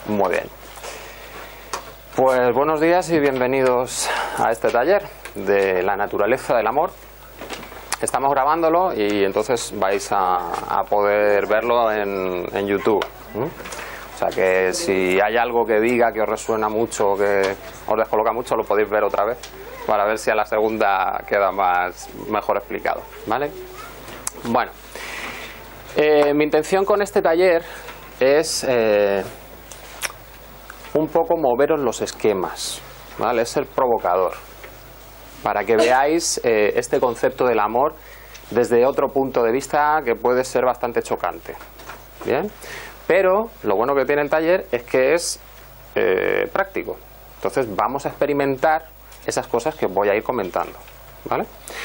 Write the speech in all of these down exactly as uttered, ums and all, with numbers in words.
Muy bien. Pues buenos días y bienvenidos a este taller de la naturaleza del amor. Estamos grabándolo y entonces vais a, a poder verlo en, en YouTube. ¿Mm? O sea que si hay algo que diga que os resuena mucho o que os descoloca mucho, lo podéis ver otra vez para ver si a la segunda queda más mejor explicado, ¿vale? Bueno, eh, mi intención con este taller es eh, un poco moveros los esquemas, ¿vale? Es ser provocador, para que veáis eh, este concepto del amor desde otro punto de vista que puede ser bastante chocante, ¿bien? Pero lo bueno que tiene el taller es que es eh, práctico. Entonces vamos a experimentar esas cosas que os voy a ir comentando, ¿vale?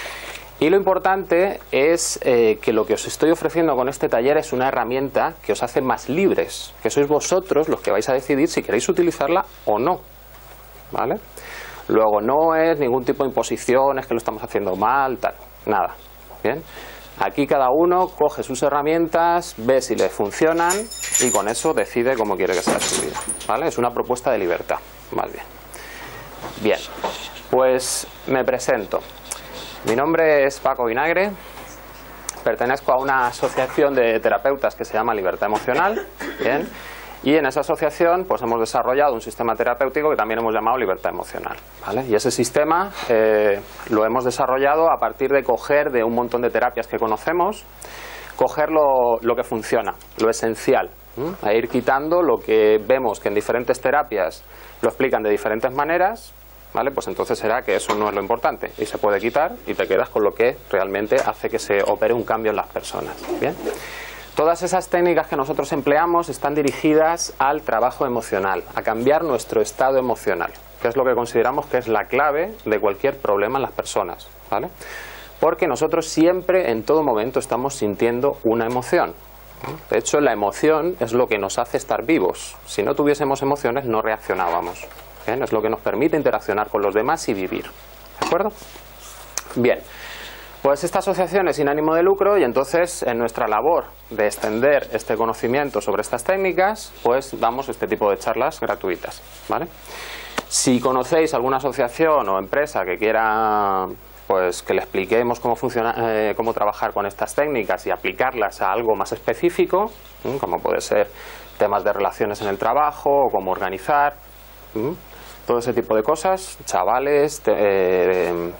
Y lo importante es eh, que lo que os estoy ofreciendo con este taller es una herramienta que os hace más libres, que sois vosotros los que vais a decidir si queréis utilizarla o no, ¿vale? Luego no es ningún tipo de imposición, es que lo estamos haciendo mal, tal, nada, ¿bien? Aquí cada uno coge sus herramientas, ve si le funcionan y con eso decide cómo quiere que sea su vida, ¿vale? Es una propuesta de libertad, más bien. Bien, pues me presento. Mi nombre es Paco Vinagre, pertenezco a una asociación de terapeutas que se llama Libertad Emocional, ¿bien? Y en esa asociación pues hemos desarrollado un sistema terapéutico que también hemos llamado Libertad Emocional, ¿vale? Y ese sistema eh, lo hemos desarrollado a partir de coger de un montón de terapias que conocemos, coger lo, lo que funciona, lo esencial, ¿eh? A ir quitando lo que vemos que en diferentes terapias lo explican de diferentes maneras, ¿vale? Pues entonces será que eso no es lo importante y se puede quitar y te quedas con lo que realmente hace que se opere un cambio en las personas, ¿bien? Todas esas técnicas que nosotros empleamos están dirigidas al trabajo emocional, a cambiar nuestro estado emocional, que es lo que consideramos que es la clave de cualquier problema en las personas, ¿vale? Porque nosotros siempre, en todo momento, estamos sintiendo una emoción. De hecho, la emoción es lo que nos hace estar vivos. Si no tuviésemos emociones, no reaccionábamos. ¿Bien? Es lo que nos permite interaccionar con los demás y vivir. ¿De acuerdo? Bien. Pues esta asociación es sin ánimo de lucro y entonces en nuestra labor de extender este conocimiento sobre estas técnicas, pues damos este tipo de charlas gratuitas, ¿vale? Si conocéis alguna asociación o empresa que quiera pues que le expliquemos cómo funciona, eh, cómo trabajar con estas técnicas y aplicarlas a algo más específico, ¿eh? Como puede ser temas de relaciones en el trabajo o cómo organizar, ¿eh? Todo ese tipo de cosas, chavales, te, eh,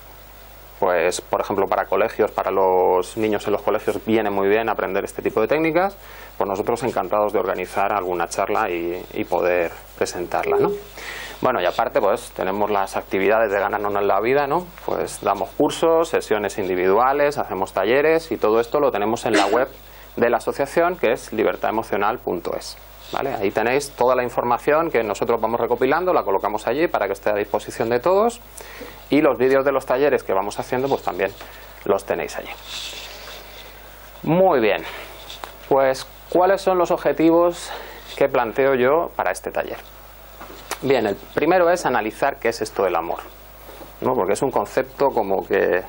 pues por ejemplo para colegios, para los niños en los colegios viene muy bien aprender este tipo de técnicas, pues nosotros encantados de organizar alguna charla y, y poder presentarla, ¿no? Bueno, y aparte pues tenemos las actividades de ganarnos la vida, ¿no? Pues damos cursos, sesiones individuales, hacemos talleres y todo esto lo tenemos en la web de la asociación, que es libertad emocional punto es, ¿vale? Ahí tenéis toda la información que nosotros vamos recopilando, la colocamos allí para que esté a disposición de todos y los vídeos de los talleres que vamos haciendo pues también los tenéis allí. Muy bien, pues ¿cuáles son los objetivos que planteo yo para este taller? Bien, el primero es analizar qué es esto del amor, ¿no? Porque es un concepto como que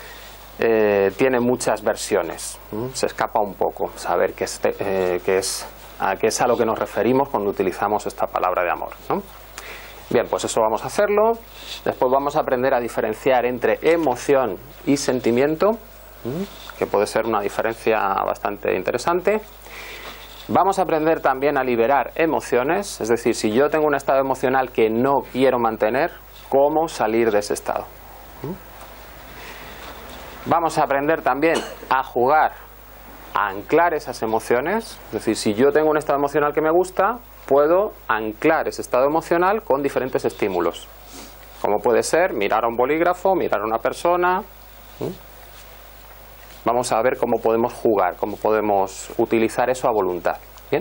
eh, tiene muchas versiones, ¿no? Se escapa un poco saber qué es, eh, qué es a qué es a lo que nos referimos cuando utilizamos esta palabra de amor, ¿no? Bien, pues eso vamos a hacerlo. Después vamos a aprender a diferenciar entre emoción y sentimiento, que puede ser una diferencia bastante interesante. Vamos a aprender también a liberar emociones, es decir, si yo tengo un estado emocional que no quiero mantener, ¿cómo salir de ese estado? Vamos a aprender también a jugar a anclar esas emociones, es decir, si yo tengo un estado emocional que me gusta, puedo anclar ese estado emocional con diferentes estímulos, como puede ser mirar a un bolígrafo, mirar a una persona. Vamos a ver cómo podemos jugar, cómo podemos utilizar eso a voluntad. ¿Bien?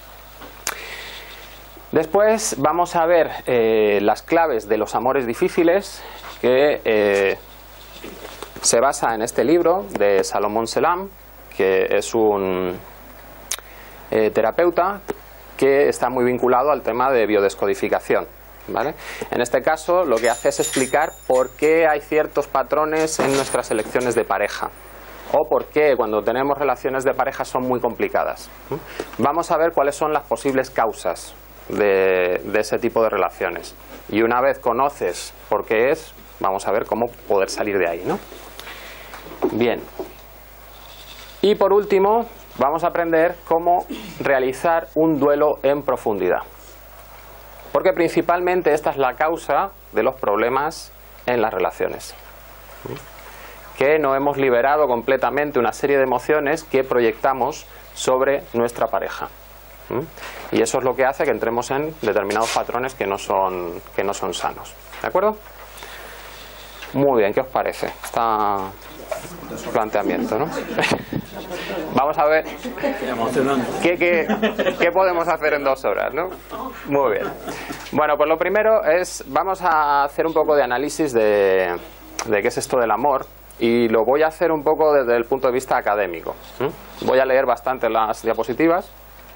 Después vamos a ver eh, las claves de los amores difíciles, que eh, se basa en este libro de Salomón Selam, que es un eh, terapeuta que está muy vinculado al tema de biodescodificación, ¿vale? En este caso lo que hace es explicar por qué hay ciertos patrones en nuestras elecciones de pareja o por qué cuando tenemos relaciones de pareja son muy complicadas. Vamos a ver cuáles son las posibles causas de, de ese tipo de relaciones. Y una vez conoces por qué es, vamos a ver cómo poder salir de ahí, ¿no? Bien. Y por último, vamos a aprender cómo realizar un duelo en profundidad. Porque principalmente esta es la causa de los problemas en las relaciones. Que no hemos liberado completamente una serie de emociones que proyectamos sobre nuestra pareja. Y eso es lo que hace que entremos en determinados patrones que no son, que no son sanos. ¿De acuerdo? Muy bien, ¿qué os parece? Está planteamiento, ¿no? Vamos a ver qué, qué, qué podemos hacer en dos horas, ¿no? Muy bien. Bueno, pues lo primero es, vamos a hacer un poco de análisis de, de qué es esto del amor, y lo voy a hacer un poco desde el punto de vista académico. Voy a leer bastante las diapositivas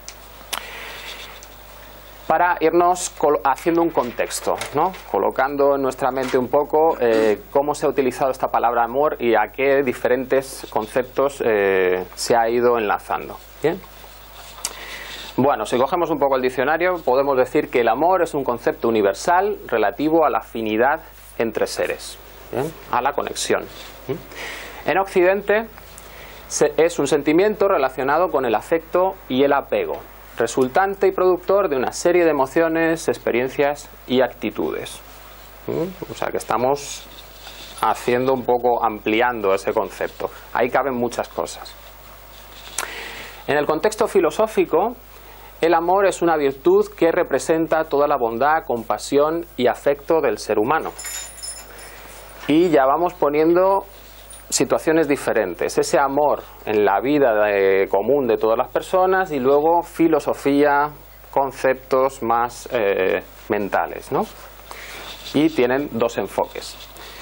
para irnos haciendo un contexto, ¿no? Colocando en nuestra mente un poco eh, cómo se ha utilizado esta palabra amor y a qué diferentes conceptos eh, se ha ido enlazando. ¿Bien? Bueno, si cogemos un poco el diccionario, podemos decir que el amor es un concepto universal relativo a la afinidad entre seres, ¿bien? A la conexión. ¿bien? En Occidente se, es un sentimiento relacionado con el afecto y el apego, resultante y productor de una serie de emociones, experiencias y actitudes. ¿Mm? O sea que estamos haciendo un poco, ampliando ese concepto. Ahí caben muchas cosas. En el contexto filosófico, el amor es una virtud que representa toda la bondad, compasión y afecto del ser humano. Y ya vamos poniendo situaciones diferentes, ese amor en la vida de, común de todas las personas, y luego filosofía, conceptos más eh, mentales, ¿no? Y tienen dos enfoques.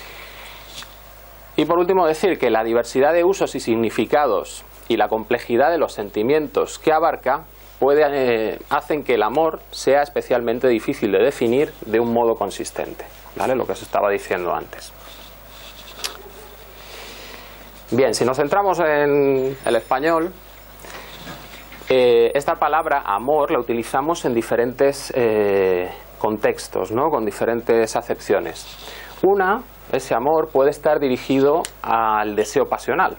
Y por último decir que la diversidad de usos y significados y la complejidad de los sentimientos que abarca puede, eh, hacen que el amor sea especialmente difícil de definir de un modo consistente, ¿vale? Lo que os estaba diciendo antes. Bien, si nos centramos en el español, eh, esta palabra amor la utilizamos en diferentes eh, contextos, ¿no? Con diferentes acepciones. Una, ese amor puede estar dirigido al deseo pasional,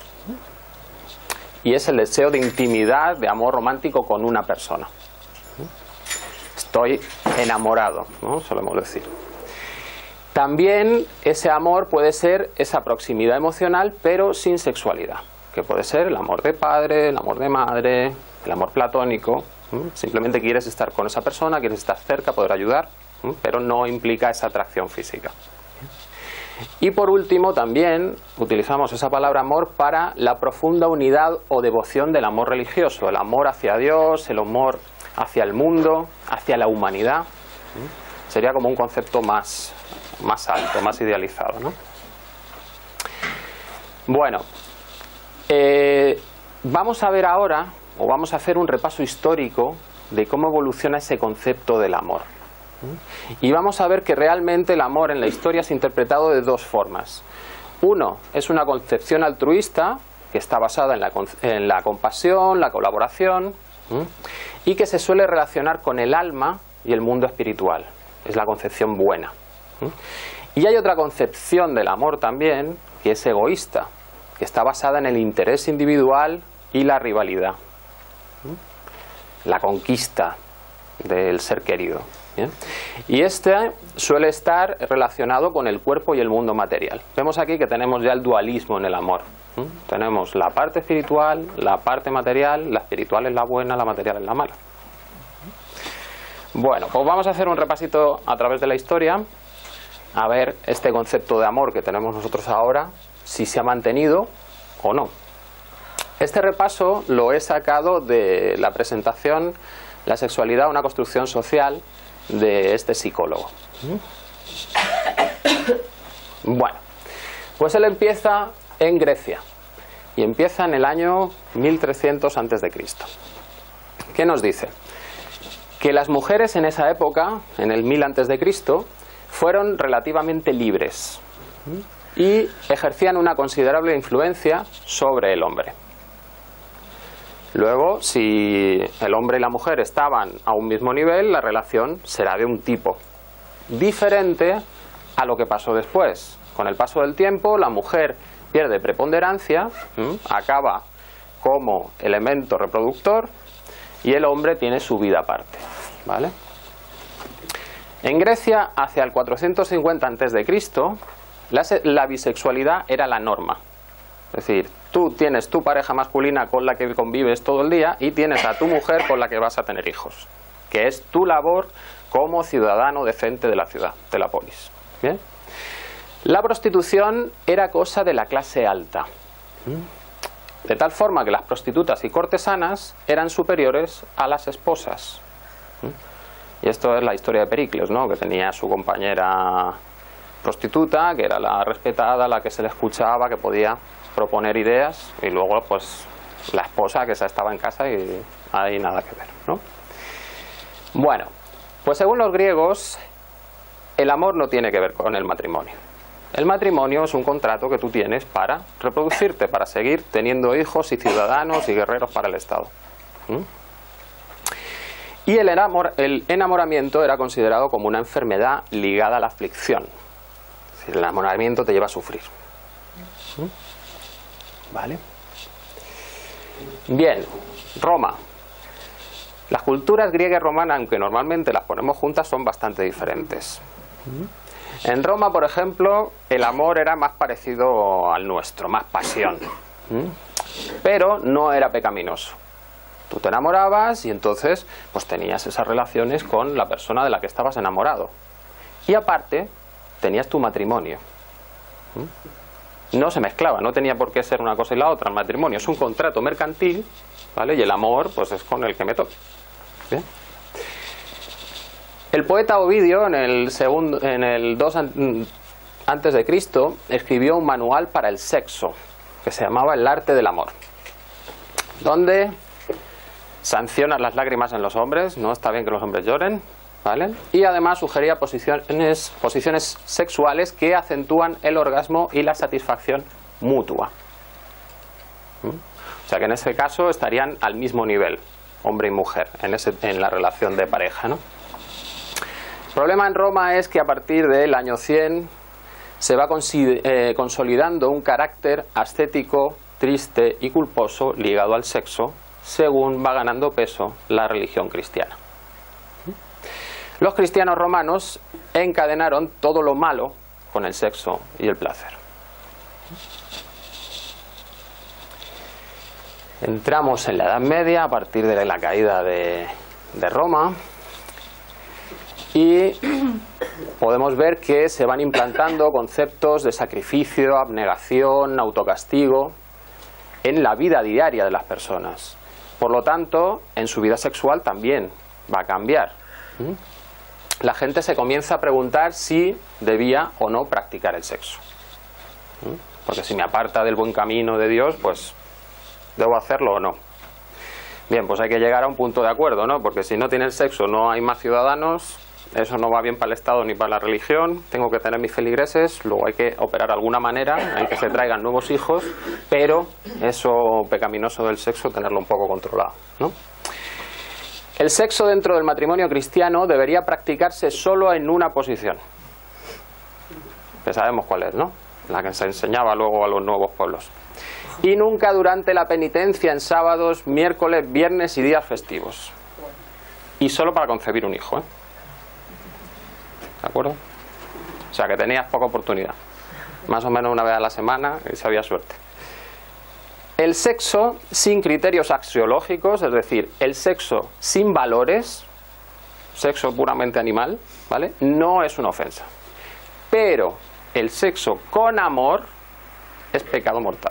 y es el deseo de intimidad, de amor romántico con una persona. Estoy enamorado, ¿no? Solemos decir. También ese amor puede ser esa proximidad emocional, pero sin sexualidad, que puede ser el amor de padre, el amor de madre, el amor platónico. Simplemente quieres estar con esa persona, quieres estar cerca, poder ayudar, pero no implica esa atracción física. Y por último también utilizamos esa palabra amor para la profunda unidad o devoción del amor religioso, el amor hacia Dios, el amor hacia el mundo, hacia la humanidad. Sería como un concepto más, más alto, más idealizado, ¿no? Bueno, eh, vamos a ver ahora, o vamos a hacer un repaso histórico de cómo evoluciona ese concepto del amor. Y vamos a ver que realmente el amor en la historia es interpretado de dos formas. Uno, es una concepción altruista, que está basada en la, en la compasión, la colaboración, ¿sí? Y que se suele relacionar con el alma y el mundo espiritual. Es la concepción buena. ¿Sí? Y hay otra concepción del amor también, que es egoísta, que está basada en el interés individual y la rivalidad. ¿Sí? La conquista del ser querido. ¿Bien? Y este suele estar relacionado con el cuerpo y el mundo material. Vemos aquí que tenemos ya el dualismo en el amor. ¿Sí? Tenemos la parte espiritual, la parte material, la espiritual es la buena, la material es la mala. Bueno, pues vamos a hacer un repasito a través de la historia, a ver este concepto de amor que tenemos nosotros ahora, si se ha mantenido o no. Este repaso lo he sacado de la presentación La sexualidad, una construcción social, de este psicólogo. Bueno, pues él empieza en Grecia y empieza en el año mil trescientos antes de Cristo. ¿Qué nos dice? Que las mujeres en esa época, en el mil antes de Cristo, fueron relativamente libres y ejercían una considerable influencia sobre el hombre. Luego, si el hombre y la mujer estaban a un mismo nivel, la relación será de un tipo diferente a lo que pasó después. Con el paso del tiempo, la mujer pierde preponderancia, ¿m? acaba como elemento reproductor y el hombre tiene su vida aparte, ¿vale? En Grecia, hacia el cuatrocientos cincuenta antes de Cristo, la, la bisexualidad era la norma. Es decir, tú tienes tu pareja masculina con la que convives todo el día y tienes a tu mujer con la que vas a tener hijos, que es tu labor como ciudadano decente de la ciudad, de la polis. ¿Bien? La prostitución era cosa de la clase alta, de tal forma que las prostitutas y cortesanas eran superiores a las esposas. Y esto es la historia de Pericles, ¿no? Que tenía a su compañera prostituta, que era la respetada, la que se le escuchaba, que podía proponer ideas, y luego pues la esposa, que esa estaba en casa y ahí nada que ver, ¿no? Bueno, pues según los griegos, el amor no tiene que ver con el matrimonio. El matrimonio es un contrato que tú tienes para reproducirte, para seguir teniendo hijos y ciudadanos y guerreros para el Estado. ¿Mm? Y el, enamor, el enamoramiento era considerado como una enfermedad ligada a la aflicción. Es decir, el enamoramiento te lleva a sufrir. ¿Mm? ¿Vale? Bien, Roma. Las culturas griega y romana, aunque normalmente las ponemos juntas, son bastante diferentes. En Roma, por ejemplo, el amor era más parecido al nuestro, más pasión. Pero no era pecaminoso. Tú te enamorabas y entonces pues tenías esas relaciones con la persona de la que estabas enamorado. Y aparte, tenías tu matrimonio. No se mezclaba, no tenía por qué ser una cosa y la otra. El matrimonio es un contrato mercantil, ¿vale? Y el amor pues es con el que me toque. ¿Bien? El poeta Ovidio, en el, segundo, en el dos antes de Cristo, escribió un manual para el sexo, que se llamaba El arte del amor, donde sanciona las lágrimas en los hombres, no está bien que los hombres lloren, ¿vale? Y además sugería posiciones, posiciones sexuales que acentúan el orgasmo y la satisfacción mutua. ¿Mm? O sea que en ese caso estarían al mismo nivel, hombre y mujer, en, ese, en la relación de pareja, ¿no? El problema en Roma es que a partir del año cien se va eh, consolidando un carácter ascético, triste y culposo ligado al sexo, según va ganando peso la religión cristiana. Los cristianos romanos encadenaron todo lo malo con el sexo y el placer. Entramos en la Edad Media a partir de la caída de, de Roma y podemos ver que se van implantando conceptos de sacrificio, abnegación, autocastigo en la vida diaria de las personas. Por lo tanto, en su vida sexual también va a cambiar. La gente se comienza a preguntar si debía o no practicar el sexo. Porque si me aparta del buen camino de Dios, pues ¿debo hacerlo o no? Bien, pues hay que llegar a un punto de acuerdo, ¿no? Porque si no tiene el sexo no hay más ciudadanos, eso no va bien para el Estado ni para la religión, tengo que tener mis feligreses, luego hay que operar alguna manera en que se traigan nuevos hijos, pero eso pecaminoso del sexo tenerlo un poco controlado, ¿no? El sexo dentro del matrimonio cristiano debería practicarse solo en una posición, que sabemos cuál es, ¿no? La que se enseñaba luego a los nuevos pueblos. Y nunca durante la penitencia en sábados, miércoles, viernes y días festivos. Y solo para concebir un hijo, ¿eh? ¿De acuerdo? O sea que tenías poca oportunidad. Más o menos una vez a la semana y si había suerte. El sexo sin criterios axiológicos, es decir, el sexo sin valores, sexo puramente animal, ¿vale? No es una ofensa. Pero el sexo con amor es pecado mortal.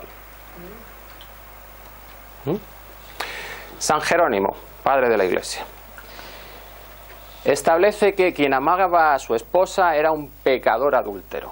¿Mm? San Jerónimo, padre de la Iglesia, establece que quien amaba a su esposa era un pecador adúltero.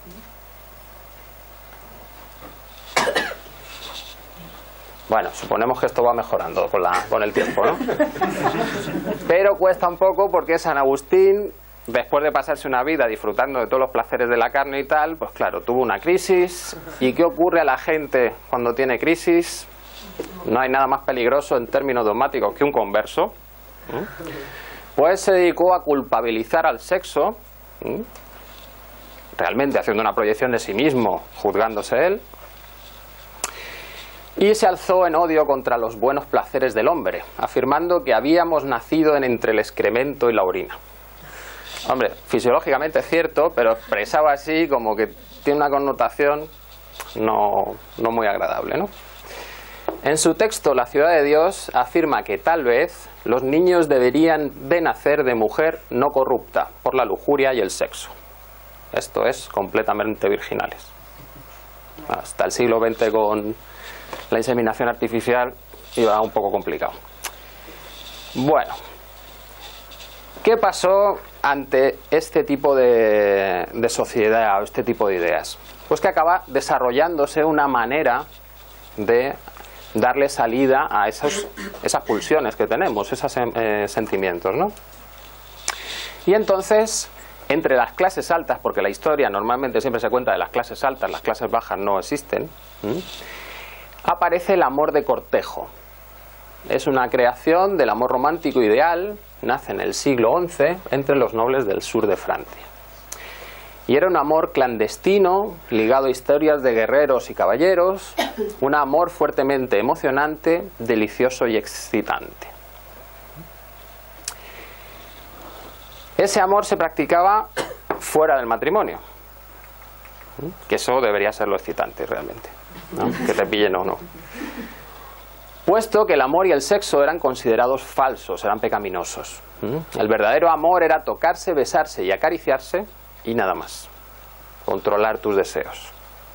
Bueno, suponemos que esto va mejorando con, la, con el tiempo, ¿no? Pero cuesta un poco porque San Agustín, después de pasarse una vida disfrutando de todos los placeres de la carne y tal, pues claro, tuvo una crisis. ¿Y qué ocurre a la gente cuando tiene crisis? no hay nada más peligroso en términos dogmáticos que un converso, pues se dedicó a culpabilizar al sexo, realmente haciendo una proyección de sí mismo, juzgándose él, y se alzó en odio contra los buenos placeres del hombre, afirmando que habíamos nacido en entre el excremento y la orina. Hombre, fisiológicamente es cierto, pero expresaba así como que tiene una connotación no, no muy agradable, ¿no? En su texto La ciudad de Dios afirma que tal vez los niños deberían de nacer de mujer no corrupta por la lujuria y el sexo. Esto es completamente virginales. Hasta el siglo veinte con la inseminación artificial iba un poco complicado. Bueno, ¿qué pasó ante este tipo de, de sociedad o este tipo de ideas? Pues que acaba desarrollándose una manera de darle salida a esos, esas pulsiones que tenemos, esos eh, sentimientos, ¿no? Y entonces, entre las clases altas, porque la historia normalmente siempre se cuenta de las clases altas, las clases bajas no existen, ¿m? aparece el amor de cortejo. Es una creación del amor romántico ideal, nace en el siglo once entre los nobles del sur de Francia. Y era un amor clandestino, ligado a historias de guerreros y caballeros, un amor fuertemente emocionante, delicioso y excitante. Ese amor se practicaba fuera del matrimonio, que eso debería ser lo excitante realmente, ¿no? Que te pillen o no. Puesto que el amor y el sexo eran considerados falsos, eran pecaminosos. El verdadero amor era tocarse, besarse y acariciarse y nada más. Controlar tus deseos.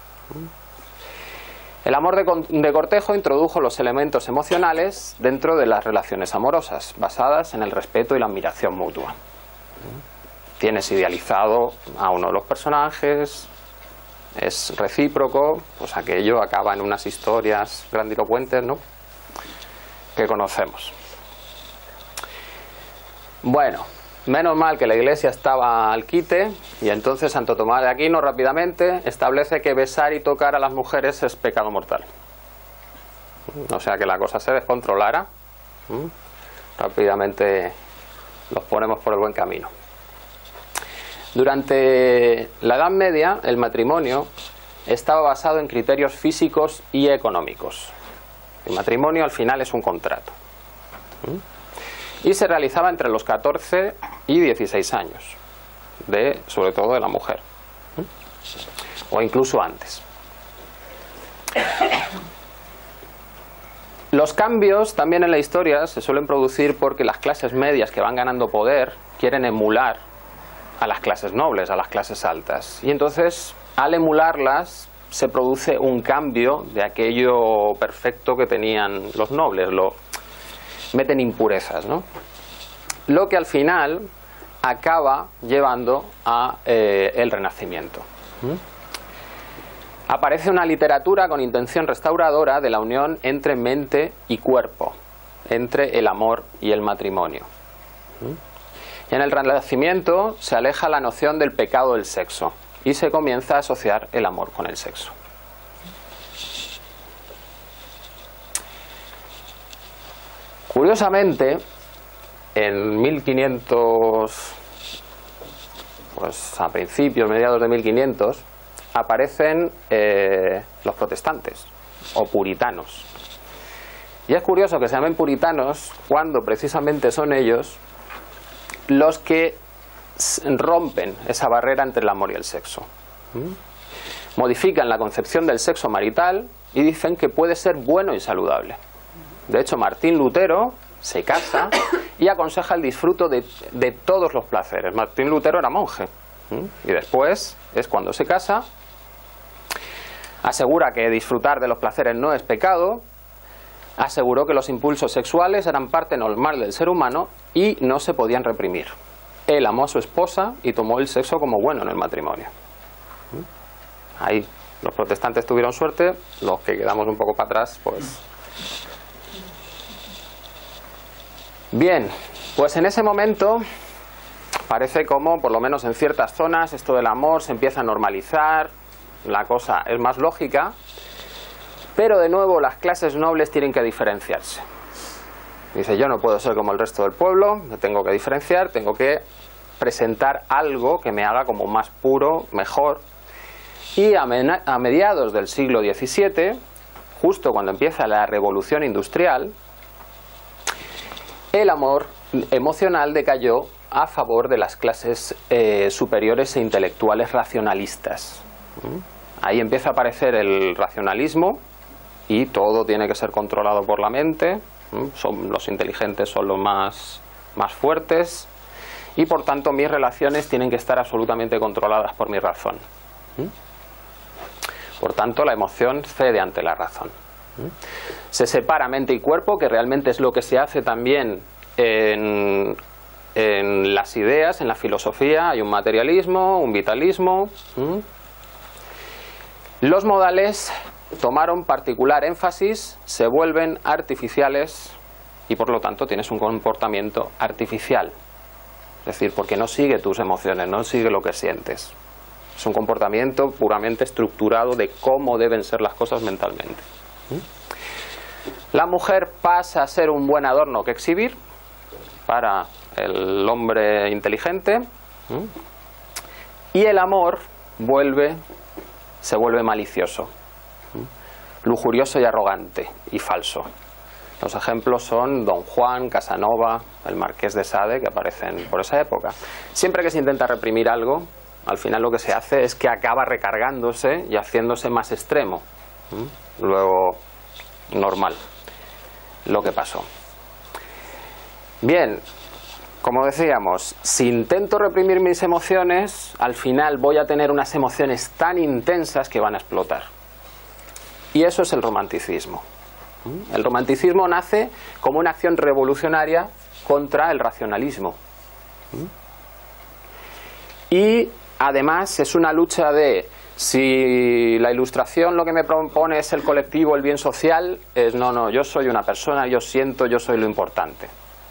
El amor de, de cortejo introdujo los elementos emocionales dentro de las relaciones amorosas, basadas en el respeto y la admiración mutua. Tienes idealizado a uno de los personajes, es recíproco, pues aquello acaba en unas historias grandilocuentes, ¿no?, que conocemos. Bueno, menos mal que la Iglesia estaba al quite, y entonces Santo Tomás de Aquino rápidamente establece que besar y tocar a las mujeres es pecado mortal. O sea que la cosa se descontrolara, ¿Mm? rápidamente los ponemos por el buen camino. Durante la Edad Media el matrimonio estaba basado en criterios físicos y económicos. El matrimonio al final es un contrato. ¿Mm? Y se realizaba entre los catorce y dieciséis años, de, sobre todo de la mujer, ¿Mm? o incluso antes. Los cambios también en la historia se suelen producir porque las clases medias que van ganando poder quieren emular a las clases nobles, a las clases altas, y entonces al emularlas se produce un cambio de aquello perfecto que tenían los nobles, lo meten impurezas, ¿no? Lo que al final acaba llevando a eh, el Renacimiento. ¿Mm? Aparece una literatura con intención restauradora de la unión entre mente y cuerpo, entre el amor y el matrimonio. ¿Mm? Y en el Renacimiento se aleja la noción del pecado del sexo y se comienza a asociar el amor con el sexo. Curiosamente, en mil quinientos, pues a principios, mediados de mil quinientos, aparecen eh, los protestantes o puritanos. Y es curioso que se llamen puritanos cuando precisamente son ellos los que rompen esa barrera entre el amor y el sexo. ¿Mm? Modifican la concepción del sexo marital y dicen que puede ser bueno y saludable. De hecho, Martín Lutero se casa y aconseja el disfruto de, de todos los placeres. Martín Lutero era monje. ¿Mm? Y después es cuando se casa, asegura que disfrutar de los placeres no es pecado, aseguró que los impulsos sexuales eran parte normal del ser humano y no se podían reprimir. Él amó a su esposa y tomó el sexo como bueno en el matrimonio. Ahí los protestantes tuvieron suerte, los que quedamos un poco para atrás, pues... Bien, pues en ese momento parece como, por lo menos en ciertas zonas, esto del amor se empieza a normalizar, la cosa es más lógica, Pero de nuevo las clases nobles tienen que diferenciarse. Dice, yo no puedo ser como el resto del pueblo, me tengo que diferenciar, tengo que presentar algo que me haga como más puro, mejor. Y a, a mediados del siglo diecisiete, justo cuando empieza la revolución industrial, el amor emocional decayó a favor de las clases eh, superiores e intelectuales racionalistas. Ahí empieza a aparecer el racionalismo y todo tiene que ser controlado por la mente. Son, los inteligentes son los más, más fuertes y por tanto mis relaciones tienen que estar absolutamente controladas por mi razón. Por tanto la emoción cede ante la razón. Se separa mente y cuerpo, que realmente es lo que se hace también en, en las ideas, en la filosofía. Hay un materialismo, un vitalismo. Los modales tomaron particular énfasis, se vuelven artificiales y por lo tanto tienes un comportamiento artificial. Es decir, porque no sigue tus emociones, no sigue lo que sientes. Es un comportamiento puramente estructurado de cómo deben ser las cosas mentalmente. La mujer pasa a ser un buen adorno que exhibir para el hombre inteligente y el amor vuelve, se vuelve malicioso, lujurioso y arrogante y falso. Los ejemplos son Don Juan, Casanova, el Marqués de Sade, que aparecen por esa época. Siempre que se intenta reprimir algo, al final lo que se hace es que acaba recargándose y haciéndose más extremo. Luego, normal, lo que pasó. Bien, como decíamos, si intento reprimir mis emociones, al final voy a tener unas emociones tan intensas que van a explotar. Y eso es el romanticismo. El romanticismo nace como una acción revolucionaria contra el racionalismo. Y además es una lucha de, si la Ilustración lo que me propone es el colectivo, el bien social, es no, no, yo soy una persona, yo siento, yo soy lo importante.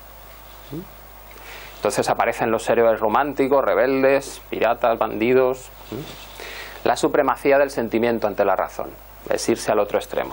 Entonces aparecen los héroes románticos, rebeldes, piratas, bandidos. La supremacía del sentimiento ante la razón. Es irse al otro extremo.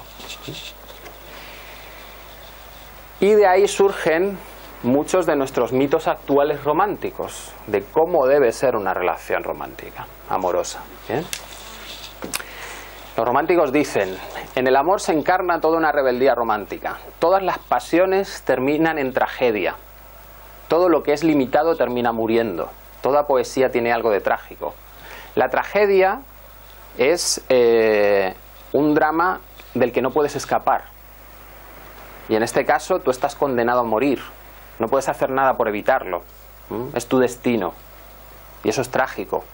Y de ahí surgen muchos de nuestros mitos actuales románticos, de cómo debe ser una relación romántica, amorosa. ¿Bien? Los románticos dicen, en el amor se encarna toda una rebeldía romántica. Todas las pasiones terminan en tragedia. Todo lo que es limitado termina muriendo. Toda poesía tiene algo de trágico. La tragedia es Eh, un drama del que no puedes escapar. Y en este caso tú estás condenado a morir. No puedes hacer nada por evitarlo. ¿Mm? Es tu destino. Y eso es trágico.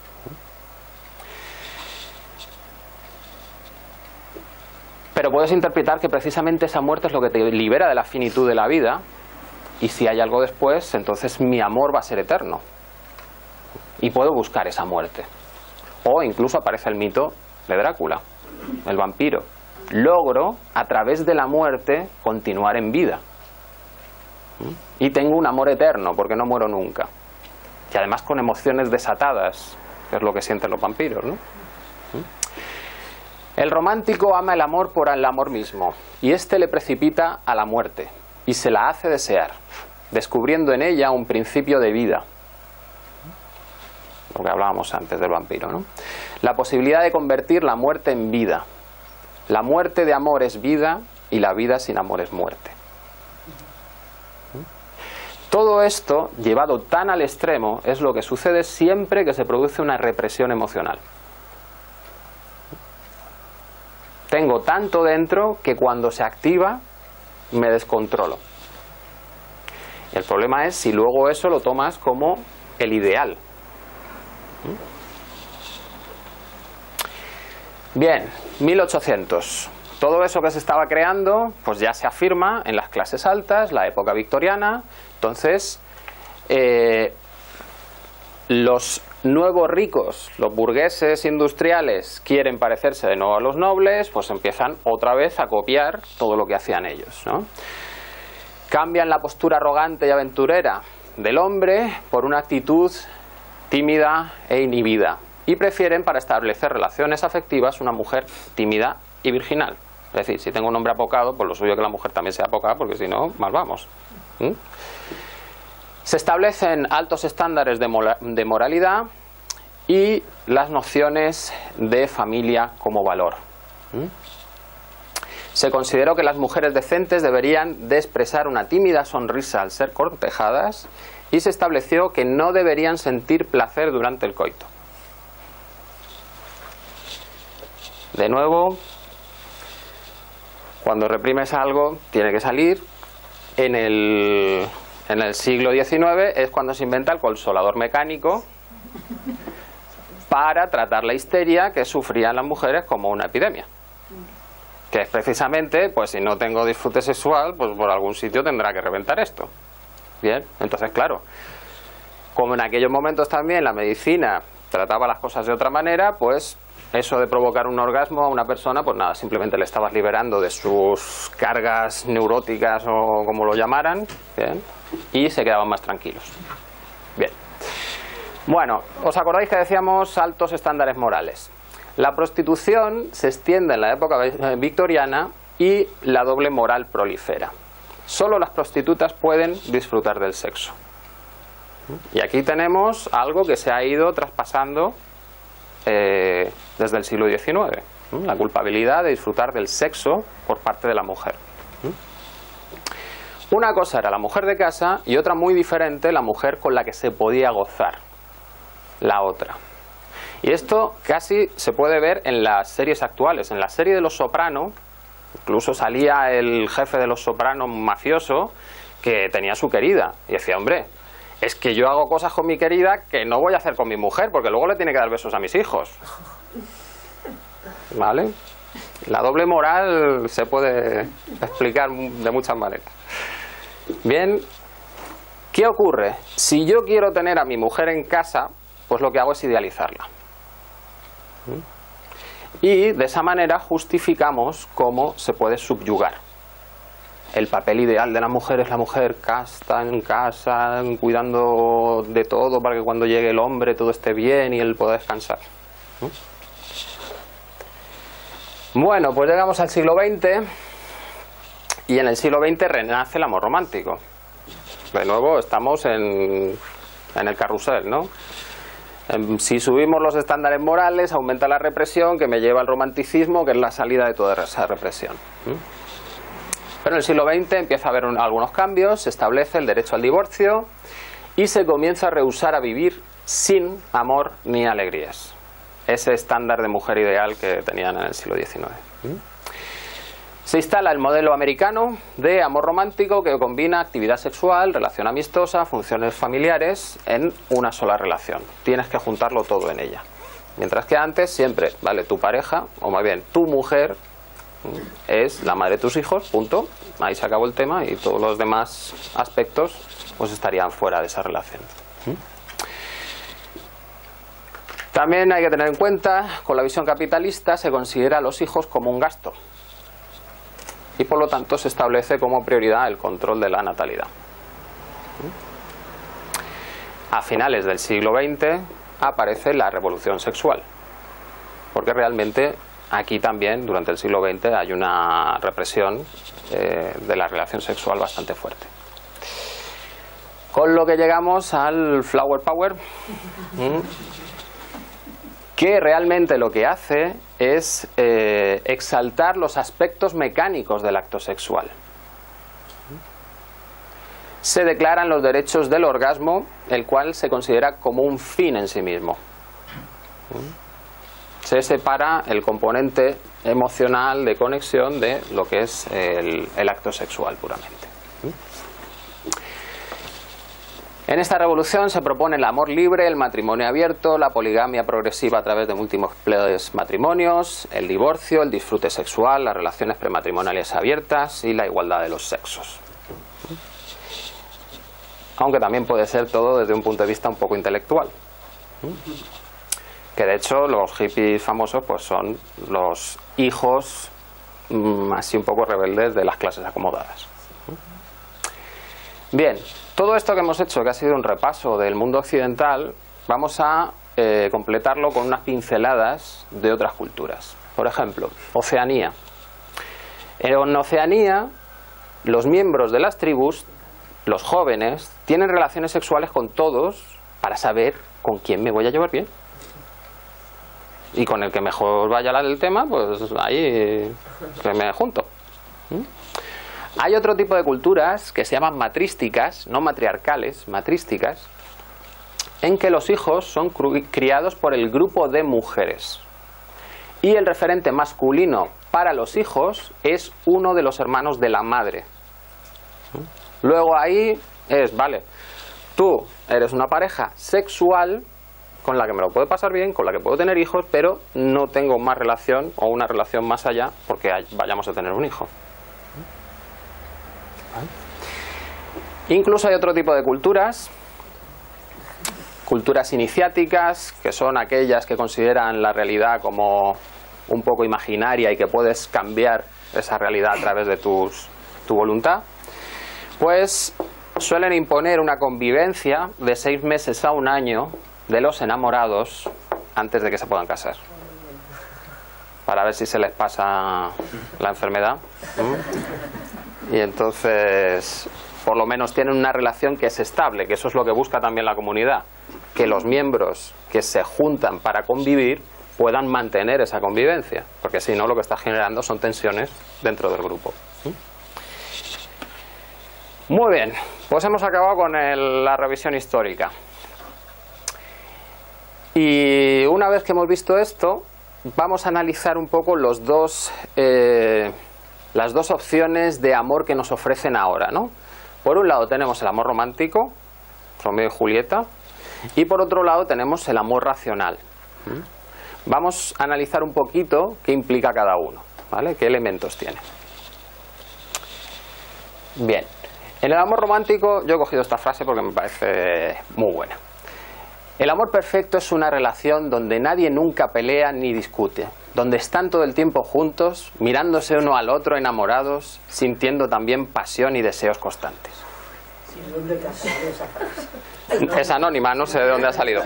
Pero puedes interpretar que precisamente esa muerte es lo que te libera de la finitud de la vida. Y si hay algo después, entonces mi amor va a ser eterno. Y puedo buscar esa muerte. O incluso aparece el mito de Drácula, el vampiro. Logro, a través de la muerte, continuar en vida. Y tengo un amor eterno, porque no muero nunca. Y además con emociones desatadas, que es lo que sienten los vampiros, ¿no? El romántico ama el amor por el amor mismo, y éste le precipita a la muerte, y se la hace desear, descubriendo en ella un principio de vida. Lo que hablábamos antes del vampiro, ¿no? La posibilidad de convertir la muerte en vida. La muerte de amor es vida y la vida sin amor es muerte. Todo esto, llevado tan al extremo, es lo que sucede siempre que se produce una represión emocional. Tengo tanto dentro que cuando se activa me descontrolo. Y el problema es si luego eso lo tomas como el ideal. Bien, mil ochocientos. Todo eso que se estaba creando, pues ya se afirma en las clases altas, la época victoriana. Entonces, eh, los nuevos ricos, los burgueses industriales, quieren parecerse de nuevo a los nobles, pues empiezan otra vez a copiar todo lo que hacían ellos, ¿no? Cambian la postura arrogante y aventurera del hombre por una actitud tímida e inhibida, y prefieren para establecer relaciones afectivas una mujer tímida y virginal. Es decir, si tengo un hombre apocado, pues lo suyo es que la mujer también sea apocada, porque si no, mal vamos. ¿Mm? Se establecen altos estándares de, mola, de moralidad y las nociones de familia como valor. ¿Mm? Se consideró que las mujeres decentes deberían de expresar una tímida sonrisa al ser cortejadas y se estableció que no deberían sentir placer durante el coito. De nuevo, cuando reprimes algo, tiene que salir. En el, en el siglo diecinueve es cuando se inventa el consolador mecánico para tratar la histeria que sufrían las mujeres como una epidemia. Que es precisamente, pues si no tengo disfrute sexual, pues por algún sitio tendrá que reventar esto. Bien, entonces claro, como en aquellos momentos también la medicina trataba las cosas de otra manera, pues eso de provocar un orgasmo a una persona, pues nada, simplemente le estabas liberando de sus cargas neuróticas o como lo llamaran, bien, y se quedaban más tranquilos. Bien. Bueno, ¿os acordáis que decíamos altos estándares morales? La prostitución se extiende en la época victoriana y la doble moral prolifera. Solo las prostitutas pueden disfrutar del sexo. Y aquí tenemos algo que se ha ido traspasando eh, desde el siglo diecinueve. La culpabilidad de disfrutar del sexo por parte de la mujer. Una cosa era la mujer de casa y otra muy diferente, la mujer con la que se podía gozar. La otra. Y esto casi se puede ver en las series actuales. En la serie de Los Soprano, incluso salía el jefe de Los Soprano mafioso que tenía a su querida. Y decía, hombre, es que yo hago cosas con mi querida que no voy a hacer con mi mujer, porque luego le tiene que dar besos a mis hijos. ¿Vale? La doble moral se puede explicar de muchas maneras. Bien, ¿qué ocurre? Si yo quiero tener a mi mujer en casa, pues lo que hago es idealizarla. Y de esa manera justificamos cómo se puede subyugar. El papel ideal de la mujer es la mujer casta en casa, cuidando de todo para que cuando llegue el hombre todo esté bien y él pueda descansar. Bueno, pues llegamos al siglo veinte y en el siglo veinte renace el amor romántico. De nuevo estamos en, en el carrusel, ¿no? Si subimos los estándares morales, aumenta la represión, que me lleva al romanticismo, que es la salida de toda esa represión. Pero en el siglo veinte empieza a haber un, algunos cambios, se establece el derecho al divorcio y se comienza a rehusar a vivir sin amor ni alegrías. Ese estándar de mujer ideal que tenían en el siglo diecinueve. Se instala el modelo americano de amor romántico que combina actividad sexual, relación amistosa, funciones familiares en una sola relación. Tienes que juntarlo todo en ella. Mientras que antes siempre, vale, tu pareja, o más bien tu mujer, es la madre de tus hijos, punto. Ahí se acabó el tema y todos los demás aspectos pues estarían fuera de esa relación. También hay que tener en cuenta, con la visión capitalista se considera a los hijos como un gasto. Y por lo tanto se establece como prioridad el control de la natalidad. A finales del siglo veinte aparece la revolución sexual, porque realmente aquí también durante el siglo veinte hay una represión eh, de la relación sexual bastante fuerte. Con lo que llegamos al Flower Power, que realmente lo que hace es eh, exaltar los aspectos mecánicos del acto sexual. Se declaran los derechos del orgasmo, el cual se considera como un fin en sí mismo. Se separa el componente emocional de conexión de lo que es el, el acto sexual puramente. En esta revolución se propone el amor libre, el matrimonio abierto, la poligamia progresiva a través de múltiples matrimonios, el divorcio, el disfrute sexual, las relaciones prematrimoniales abiertas y la igualdad de los sexos. Aunque también puede ser todo desde un punto de vista un poco intelectual. Que de hecho los hippies famosos pues son los hijos mmm, así un poco rebeldes de las clases acomodadas. Bien, todo esto que hemos hecho, que ha sido un repaso del mundo occidental, vamos a eh, completarlo con unas pinceladas de otras culturas. Por ejemplo, Oceanía. En Oceanía, los miembros de las tribus, los jóvenes, tienen relaciones sexuales con todos para saber con quién me voy a llevar bien. Y con el que mejor vaya el tema, pues ahí que me junto. ¿Mm? Hay otro tipo de culturas que se llaman matrísticas, no matriarcales, matrísticas, en que los hijos son criados por el grupo de mujeres. Y el referente masculino para los hijos es uno de los hermanos de la madre. Luego ahí es, vale, tú eres una pareja sexual con la que me lo puedo pasar bien, con la que puedo tener hijos, pero no tengo más relación o una relación más allá porque vayamos a tener un hijo. ¿Vale? Incluso hay otro tipo de culturas, culturas iniciáticas, que son aquellas que consideran la realidad como un poco imaginaria y que puedes cambiar esa realidad a través de tus, tu voluntad. Pues suelen imponer una convivencia de seis meses a un año de los enamorados antes de que se puedan casar, para ver si se les pasa la enfermedad. ¿Mm? Y entonces, por lo menos tienen una relación que es estable, que eso es lo que busca también la comunidad, que los miembros que se juntan para convivir puedan mantener esa convivencia, porque si no lo que está generando son tensiones dentro del grupo. Muy bien, pues hemos acabado con el, la revisión histórica. Y una vez que hemos visto esto, vamos a analizar un poco los dos, eh, las dos opciones de amor que nos ofrecen ahora, ¿no? Por un lado tenemos el amor romántico, Romeo y Julieta, y por otro lado tenemos el amor racional. Vamos a analizar un poquito qué implica cada uno, ¿vale? ¿Qué elementos tiene? Bien, en el amor romántico yo he cogido esta frase porque me parece muy buena. El amor perfecto es una relación donde nadie nunca pelea ni discute, donde están todo el tiempo juntos, mirándose uno al otro enamorados, sintiendo también pasión y deseos constantes. Es anónima, no sé de dónde ha salido.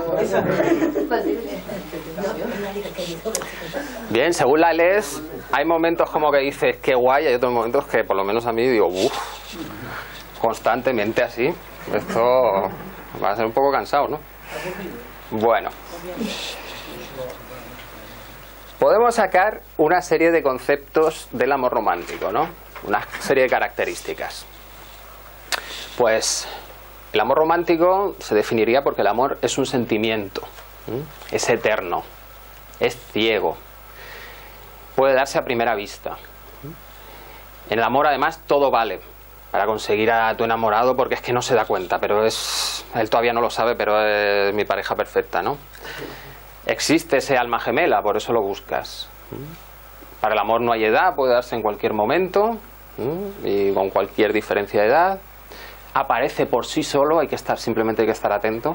Bien, según la lees, hay momentos como que dices qué guay, hay otros momentos que por lo menos a mí digo, uff, constantemente así, esto va a ser un poco cansado, ¿no? Bueno, podemos sacar una serie de conceptos del amor romántico, ¿no? Una serie de características. Pues el amor romántico se definiría porque el amor es un sentimiento, ¿sí? Es eterno, es ciego, puede darse a primera vista. En el amor además todo vale para conseguir a tu enamorado, porque es que no se da cuenta, pero es, él todavía no lo sabe, pero es mi pareja perfecta, ¿no? Existe ese alma gemela, por eso lo buscas. Para el amor no hay edad, puede darse en cualquier momento, ¿sí? Y con cualquier diferencia de edad. Aparece por sí solo, hay que estar, simplemente hay que estar atento.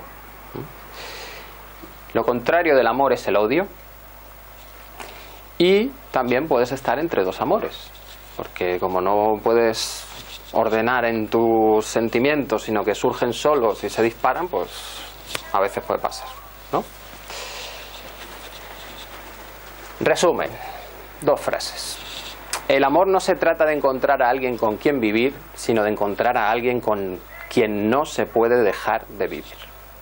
Lo contrario del amor es el odio. Y también puedes estar entre dos amores, porque como no puedes ordenar en tus sentimientos, sino que surgen solos y se disparan, pues a veces puede pasar, ¿no? Resumen, dos frases. El amor no se trata de encontrar a alguien con quien vivir, sino de encontrar a alguien con quien no se puede dejar de vivir.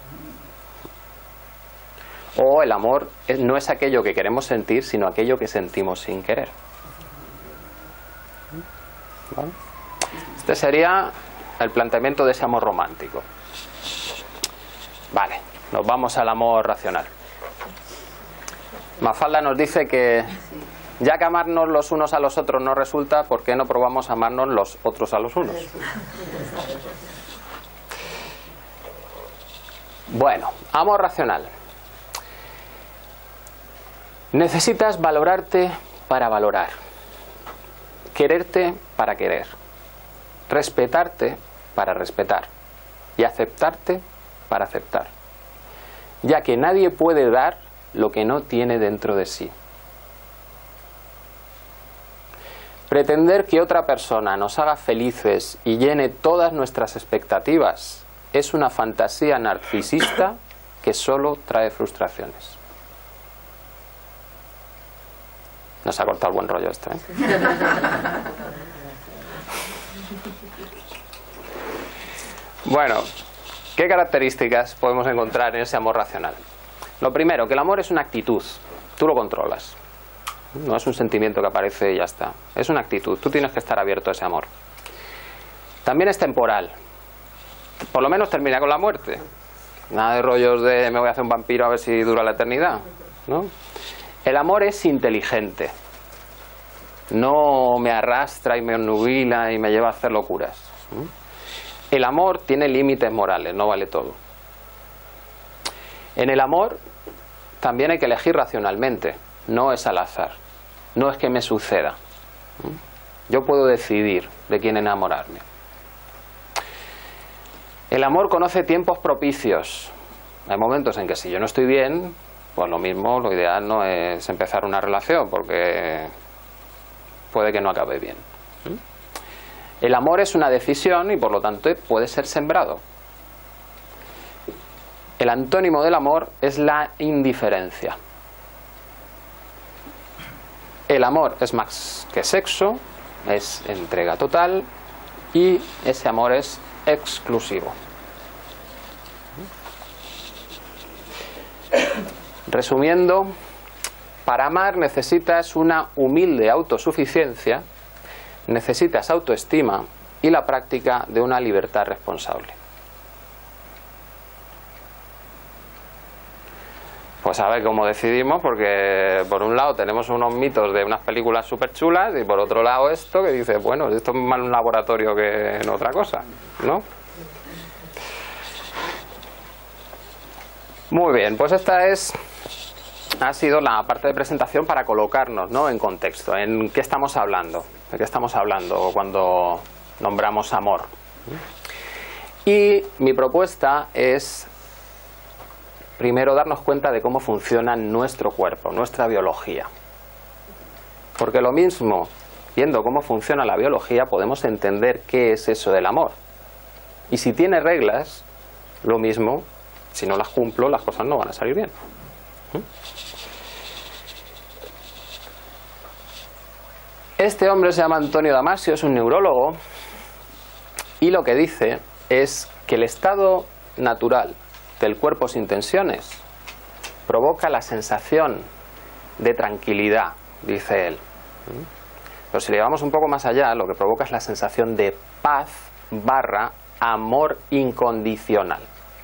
O el amor no es aquello que queremos sentir, sino aquello que sentimos sin querer. ¿Vale? Este sería el planteamiento de ese amor romántico. Vale, nos vamos al amor racional. Mafalda nos dice que ya que amarnos los unos a los otros no resulta, ¿por qué no probamos amarnos los otros a los unos? Bueno, amor racional. Necesitas valorarte para valorar, quererte para querer, respetarte para respetar y aceptarte para aceptar, ya que nadie puede dar lo que no tiene dentro de sí. Pretender que otra persona nos haga felices y llene todas nuestras expectativas es una fantasía narcisista que solo trae frustraciones. Nos ha cortado el buen rollo esto, ¿eh? Bueno, ¿qué características podemos encontrar en ese amor racional? Lo primero, que el amor es una actitud. Tú lo controlas. No es un sentimiento que aparece y ya está. Es una actitud. Tú tienes que estar abierto a ese amor. También es temporal. Por lo menos termina con la muerte. Nada de rollos de me voy a hacer un vampiro a ver si dura la eternidad, ¿no? El amor es inteligente. No me arrastra y me onnubila y me lleva a hacer locuras. El amor tiene límites morales, no vale todo. En el amor también hay que elegir racionalmente. No es al azar. No es que me suceda. Yo puedo decidir de quién enamorarme. El amor conoce tiempos propicios. Hay momentos en que si yo no estoy bien, pues lo mismo, lo ideal no es empezar una relación, porque puede que no acabe bien. El amor es una decisión y por lo tanto puede ser sembrado. El antónimo del amor es la indiferencia. El amor es más que sexo, es entrega total y ese amor es exclusivo. Resumiendo, para amar necesitas una humilde autosuficiencia, necesitas autoestima y la práctica de una libertad responsable. Pues a ver cómo decidimos, porque por un lado tenemos unos mitos de unas películas súper chulas y por otro lado esto que dice, bueno, esto es más un laboratorio que en otra cosa, ¿no? Muy bien, pues esta es ha sido la parte de presentación para colocarnos, ¿no?, en contexto, en qué estamos hablando, de qué estamos hablando cuando nombramos amor. Y mi propuesta es primero darnos cuenta de cómo funciona nuestro cuerpo, nuestra biología. Porque lo mismo, viendo cómo funciona la biología, podemos entender qué es eso del amor. Y si tiene reglas, lo mismo, si no las cumplo, las cosas no van a salir bien. Este hombre se llama Antonio Damasio, es un neurólogo, y lo que dice es que el estado natural del cuerpo sin tensiones provoca la sensación de tranquilidad, dice él. Pero si le llevamos un poco más allá, lo que provoca es la sensación de paz barra amor incondicional.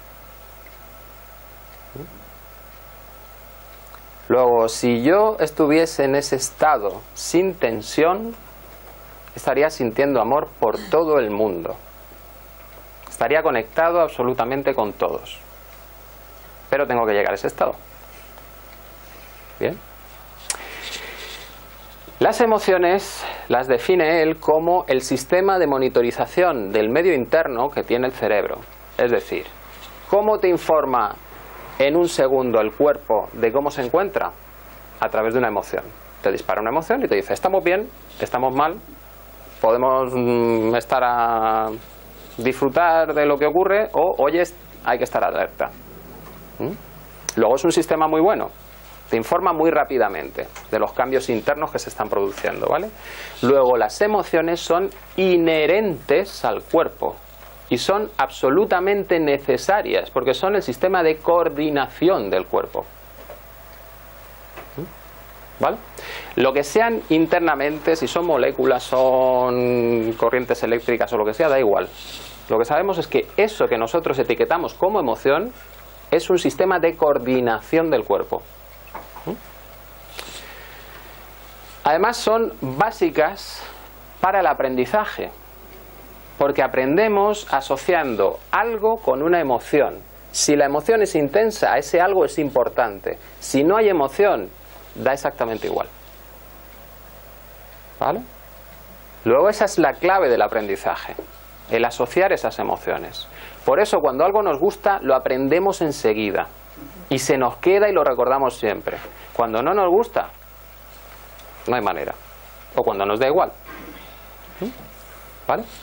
Luego, si yo estuviese en ese estado sin tensión, estaría sintiendo amor por todo el mundo. Estaría conectado absolutamente con todos. Pero tengo que llegar a ese estado. Bien. Las emociones las define él como el sistema de monitorización del medio interno que tiene el cerebro. Es decir, ¿cómo te informa en un segundo el cuerpo de cómo se encuentra? A través de una emoción. Te dispara una emoción y te dice, estamos bien, estamos mal, podemos mm, estar a disfrutar de lo que ocurre, o oye, hay que estar alerta. ¿Mm? Luego es un sistema muy bueno, te informa muy rápidamente de los cambios internos que se están produciendo, ¿vale? Luego las emociones son inherentes al cuerpo y son absolutamente necesarias porque son el sistema de coordinación del cuerpo. ¿Vale? Lo que sean internamente, si son moléculas, son corrientes eléctricas o lo que sea, da igual. Lo que sabemos es que eso que nosotros etiquetamos como emoción es un sistema de coordinación del cuerpo. Además son básicas para el aprendizaje, porque aprendemos asociando algo con una emoción. Si la emoción es intensa, ese algo es importante. Si no hay emoción, da exactamente igual. ¿Vale? Luego esa es la clave del aprendizaje, el asociar esas emociones. Por eso cuando algo nos gusta, lo aprendemos enseguida y se nos queda y lo recordamos siempre. Cuando no nos gusta, no hay manera. O cuando nos da igual. ¿Vale?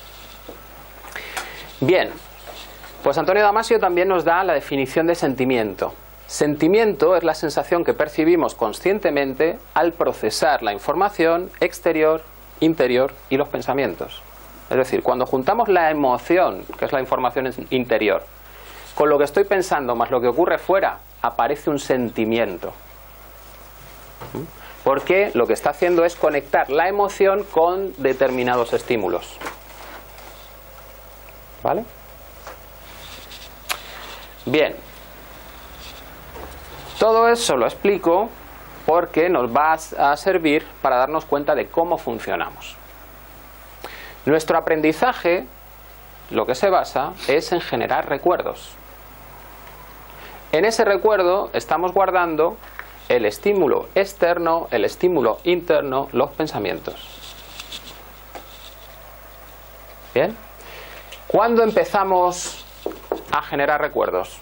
Bien, pues Antonio Damasio también nos da la definición de sentimiento. Sentimiento es la sensación que percibimos conscientemente al procesar la información exterior, interior y los pensamientos. Es decir, cuando juntamos la emoción, que es la información interior, con lo que estoy pensando más lo que ocurre fuera, aparece un sentimiento. Porque lo que está haciendo es conectar la emoción con determinados estímulos. ¿Vale? Bien. Todo eso lo explico porque nos va a servir para darnos cuenta de cómo funcionamos. Nuestro aprendizaje, lo que se basa, es en generar recuerdos. En ese recuerdo estamos guardando el estímulo externo, el estímulo interno, los pensamientos. ¿Bien? ¿Cuándo empezamos a generar recuerdos?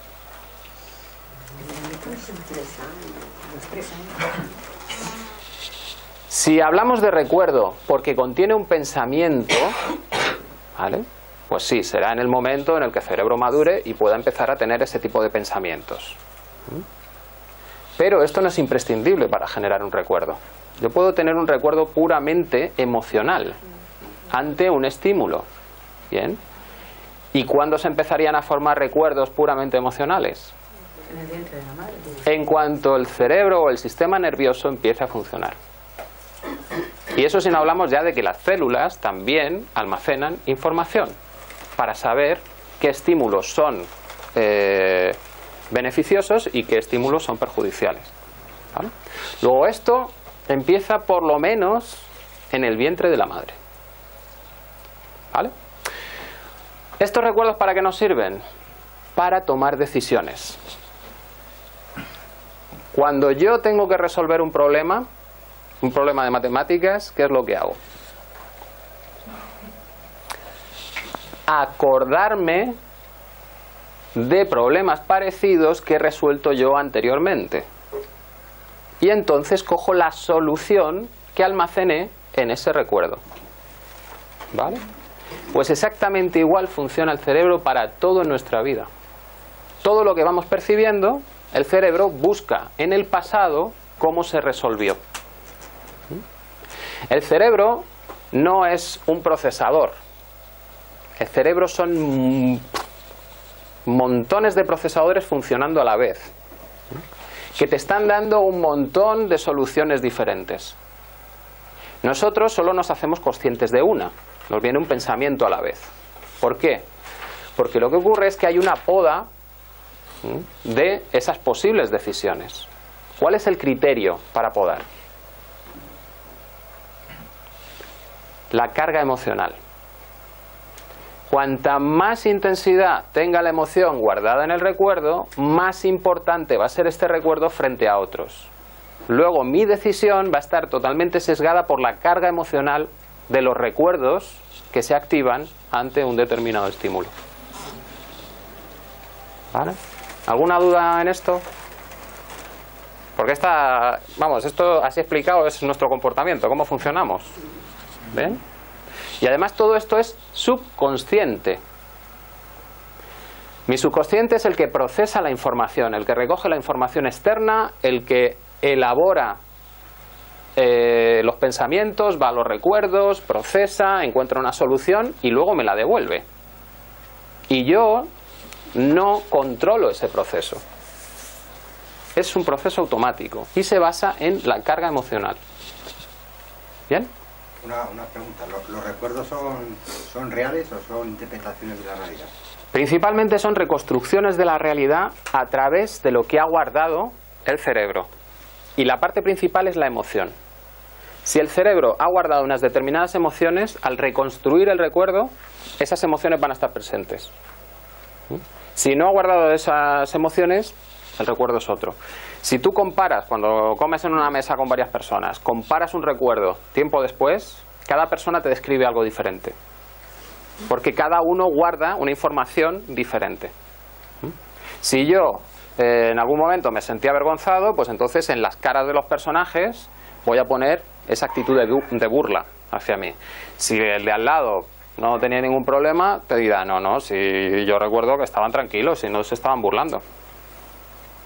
Si hablamos de recuerdo porque contiene un pensamiento, ¿vale? Pues sí, será en el momento en el que el cerebro madure y pueda empezar a tener ese tipo de pensamientos. Pero esto no es imprescindible para generar un recuerdo. Yo puedo tener un recuerdo puramente emocional ante un estímulo. ¿Bien? ¿Y cuándo se empezarían a formar recuerdos puramente emocionales? En el vientre de la madre. En cuanto el cerebro o el sistema nervioso empiece a funcionar. Y eso sin hablamos ya de que las células también almacenan información para saber qué estímulos son eh, beneficiosos y qué estímulos son perjudiciales. ¿Vale? Luego esto empieza por lo menos en el vientre de la madre. ¿Vale? ¿Estos recuerdos para qué nos sirven? Para tomar decisiones. Cuando yo tengo que resolver un problema, un problema de matemáticas, ¿qué es lo que hago? Acordarme de problemas parecidos que he resuelto yo anteriormente. Y entonces cojo la solución que almacené en ese recuerdo. ¿Vale? Pues exactamente igual funciona el cerebro para todo en nuestra vida. Todo lo que vamos percibiendo, el cerebro busca en el pasado cómo se resolvió. El cerebro no es un procesador. El cerebro son montones de procesadores funcionando a la vez, que te están dando un montón de soluciones diferentes. Nosotros solo nos hacemos conscientes de una. Nos viene un pensamiento a la vez. ¿Por qué? Porque lo que ocurre es que hay una poda de esas posibles decisiones. ¿Cuál es el criterio para podar? La carga emocional. Cuanta más intensidad tenga la emoción guardada en el recuerdo, más importante va a ser este recuerdo frente a otros. Luego mi decisión va a estar totalmente sesgada por la carga emocional de los recuerdos que se activan ante un determinado estímulo. ¿Vale? ¿Alguna duda en esto? Porque esta, vamos, esto así explicado es nuestro comportamiento, cómo funcionamos. ¿Ven? Y además todo esto es subconsciente. Mi subconsciente es el que procesa la información, el que recoge la información externa, el que elabora eh, los pensamientos, va a los recuerdos, procesa, encuentra una solución y luego me la devuelve. Y yo no controlo ese proceso. Es un proceso automático y se basa en la carga emocional. ¿Bien? Una, una pregunta, ¿los, los recuerdos son, son reales o son interpretaciones de la realidad? Principalmente son reconstrucciones de la realidad a través de lo que ha guardado el cerebro. Y la parte principal es la emoción. Si el cerebro ha guardado unas determinadas emociones, al reconstruir el recuerdo, esas emociones van a estar presentes. Si no ha guardado esas emociones, el recuerdo es otro. Si tú comparas, cuando comes en una mesa con varias personas, comparas un recuerdo tiempo después, cada persona te describe algo diferente. Porque cada uno guarda una información diferente. Si yo eh, en algún momento me sentí avergonzado, pues entonces en las caras de los personajes voy a poner esa actitud de, de burla hacia mí. Si el de al lado no tenía ningún problema, te dirá, no, no, si yo recuerdo que estaban tranquilos y no se estaban burlando.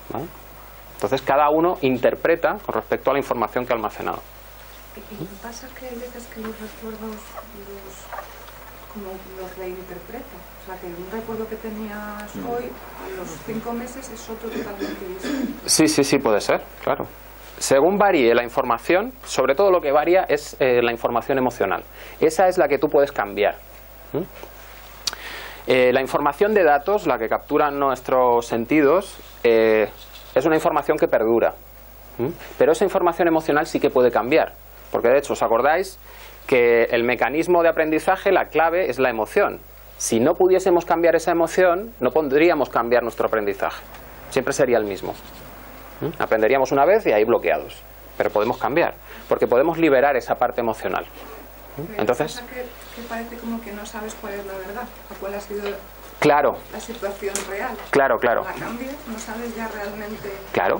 ¿vale? Entonces cada uno interpreta con respecto a la información que ha almacenado. ¿Y qué pasa que hay veces que los recuerdos los, como los reinterpreta? O sea, que un recuerdo que tenías hoy, a los cinco meses es otro totalmente distinto. Sí, sí, sí, puede ser, claro. Según varíe la información, sobre todo lo que varía es eh, la información emocional. Esa es la que tú puedes cambiar. ¿Mm? Eh, la información de datos, la que capturan nuestros sentidos, eh, es una información que perdura. ¿Mm? Pero esa información emocional sí que puede cambiar. Porque de hecho, ¿os acordáis que el mecanismo de aprendizaje, la clave es la emoción? Si no pudiésemos cambiar esa emoción, no podríamos cambiar nuestro aprendizaje. Siempre sería el mismo. ¿Mm? Aprenderíamos una vez y ahí bloqueados. Pero podemos cambiar, porque podemos liberar esa parte emocional. ¿Mm? Entonces, que, que parece como que no sabes cuál es la verdad, o cuál ha sido claro, la situación real. Claro, claro. La cambies, no sabes ya realmente. Claro.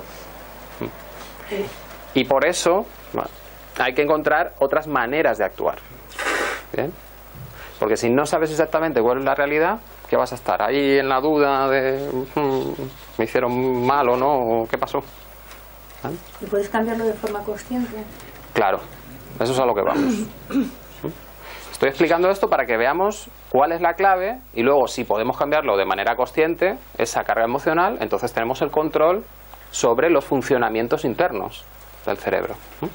Y por eso, bueno, hay que encontrar otras maneras de actuar. ¿Bien? Porque si no sabes exactamente cuál es la realidad, ¿qué vas a estar? Ahí en la duda de hmm, ¿me hicieron mal o no? ¿O qué pasó? ¿Eh? ¿Y puedes cambiarlo de forma consciente? Claro, eso es a lo que vamos. Estoy explicando esto para que veamos cuál es la clave y luego si podemos cambiarlo de manera consciente, esa carga emocional, entonces tenemos el control sobre los funcionamientos internos del cerebro.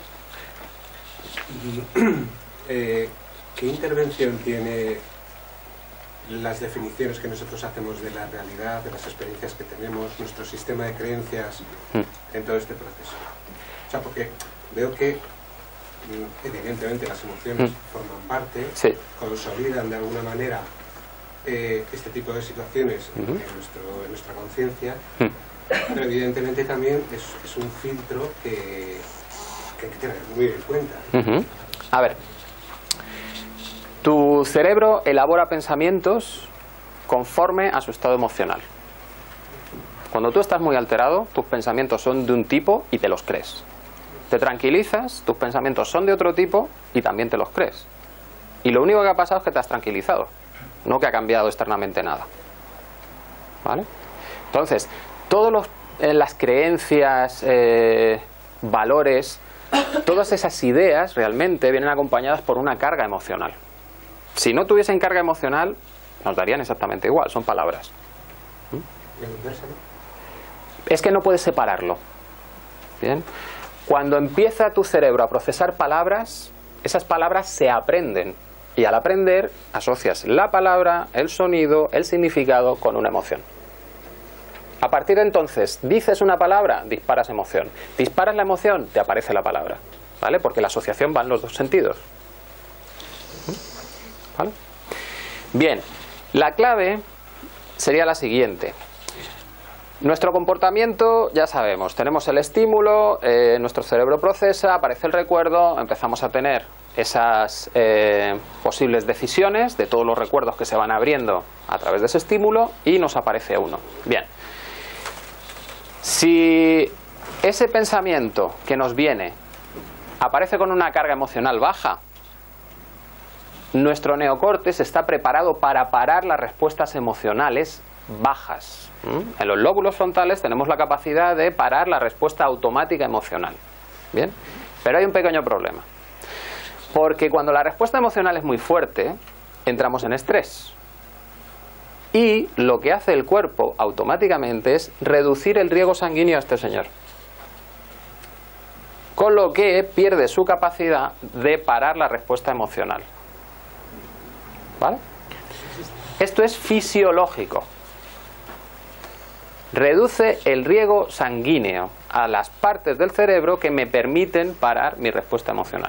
Y, eh, ¿qué intervención tiene las definiciones que nosotros hacemos de la realidad, de las experiencias que tenemos, nuestro sistema de creencias mm. en todo este proceso? O sea, porque veo que evidentemente las emociones mm. forman parte, sí. consolidan de alguna manera eh, este tipo de situaciones mm. en, nuestro, en nuestra conciencia, mm. pero evidentemente también es, es un filtro que, que hay que tener muy en cuenta. Uh-huh. A ver, tu cerebro elabora pensamientos conforme a su estado emocional. Cuando tú estás muy alterado, tus pensamientos son de un tipo y te los crees. Te tranquilizas, tus pensamientos son de otro tipo y también te los crees. Y lo único que ha pasado es que te has tranquilizado, no que ha cambiado externamente nada. ¿Vale? Entonces, todas eh, las creencias, eh, valores, todas esas ideas realmente vienen acompañadas por una carga emocional. Si no tuviesen carga emocional, nos darían exactamente igual, son palabras. ¿Mm? Es que no puedes separarlo. ¿Bien? Cuando empieza tu cerebro a procesar palabras, esas palabras se aprenden. Y al aprender, asocias la palabra, el sonido, el significado con una emoción. A partir de entonces, dices una palabra, disparas emoción. Disparas la emoción, te aparece la palabra. ¿Vale? Porque la asociación va en los dos sentidos. ¿Vale? Bien, la clave sería la siguiente. Nuestro comportamiento, ya sabemos, tenemos el estímulo, eh, nuestro cerebro procesa, aparece el recuerdo, empezamos a tener esas eh, posibles decisiones de todos los recuerdos que se van abriendo a través de ese estímulo y nos aparece uno. Bien, si ese pensamiento que nos viene aparece con una carga emocional baja, nuestro neocórtex está preparado para parar las respuestas emocionales bajas. ¿Mm? En los lóbulos frontales tenemos la capacidad de parar la respuesta automática emocional. Bien, pero hay un pequeño problema. Porque cuando la respuesta emocional es muy fuerte, entramos en estrés. Y lo que hace el cuerpo automáticamente es reducir el riego sanguíneo a este señor. Con lo que pierde su capacidad de parar la respuesta emocional. ¿Vale? Esto es fisiológico. Reduce el riego sanguíneo a las partes del cerebro que me permiten parar mi respuesta emocional.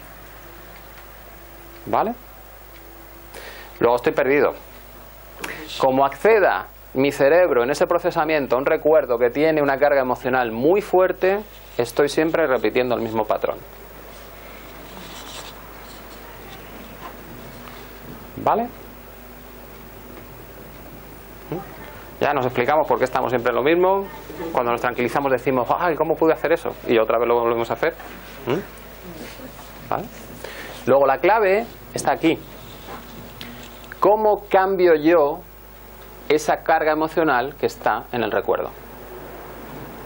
¿Vale? Luego estoy perdido. Como acceda mi cerebro en ese procesamiento a un recuerdo que tiene una carga emocional muy fuerte, estoy siempre repitiendo el mismo patrón. ¿Vale? Ya nos explicamos por qué estamos siempre en lo mismo. Cuando nos tranquilizamos decimos, ay, ¿cómo pude hacer eso? Y otra vez lo volvemos a hacer. ¿Vale? Luego la clave está aquí. ¿Cómo cambio yo esa carga emocional que está en el recuerdo?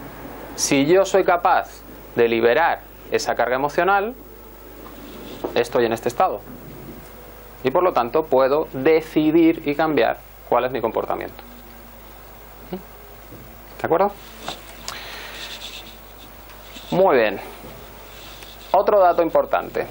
Si yo soy capaz de liberar esa carga emocional, estoy en este estado. Y por lo tanto puedo decidir y cambiar cuál es mi comportamiento. ¿De acuerdo? Muy bien. Otro dato importante.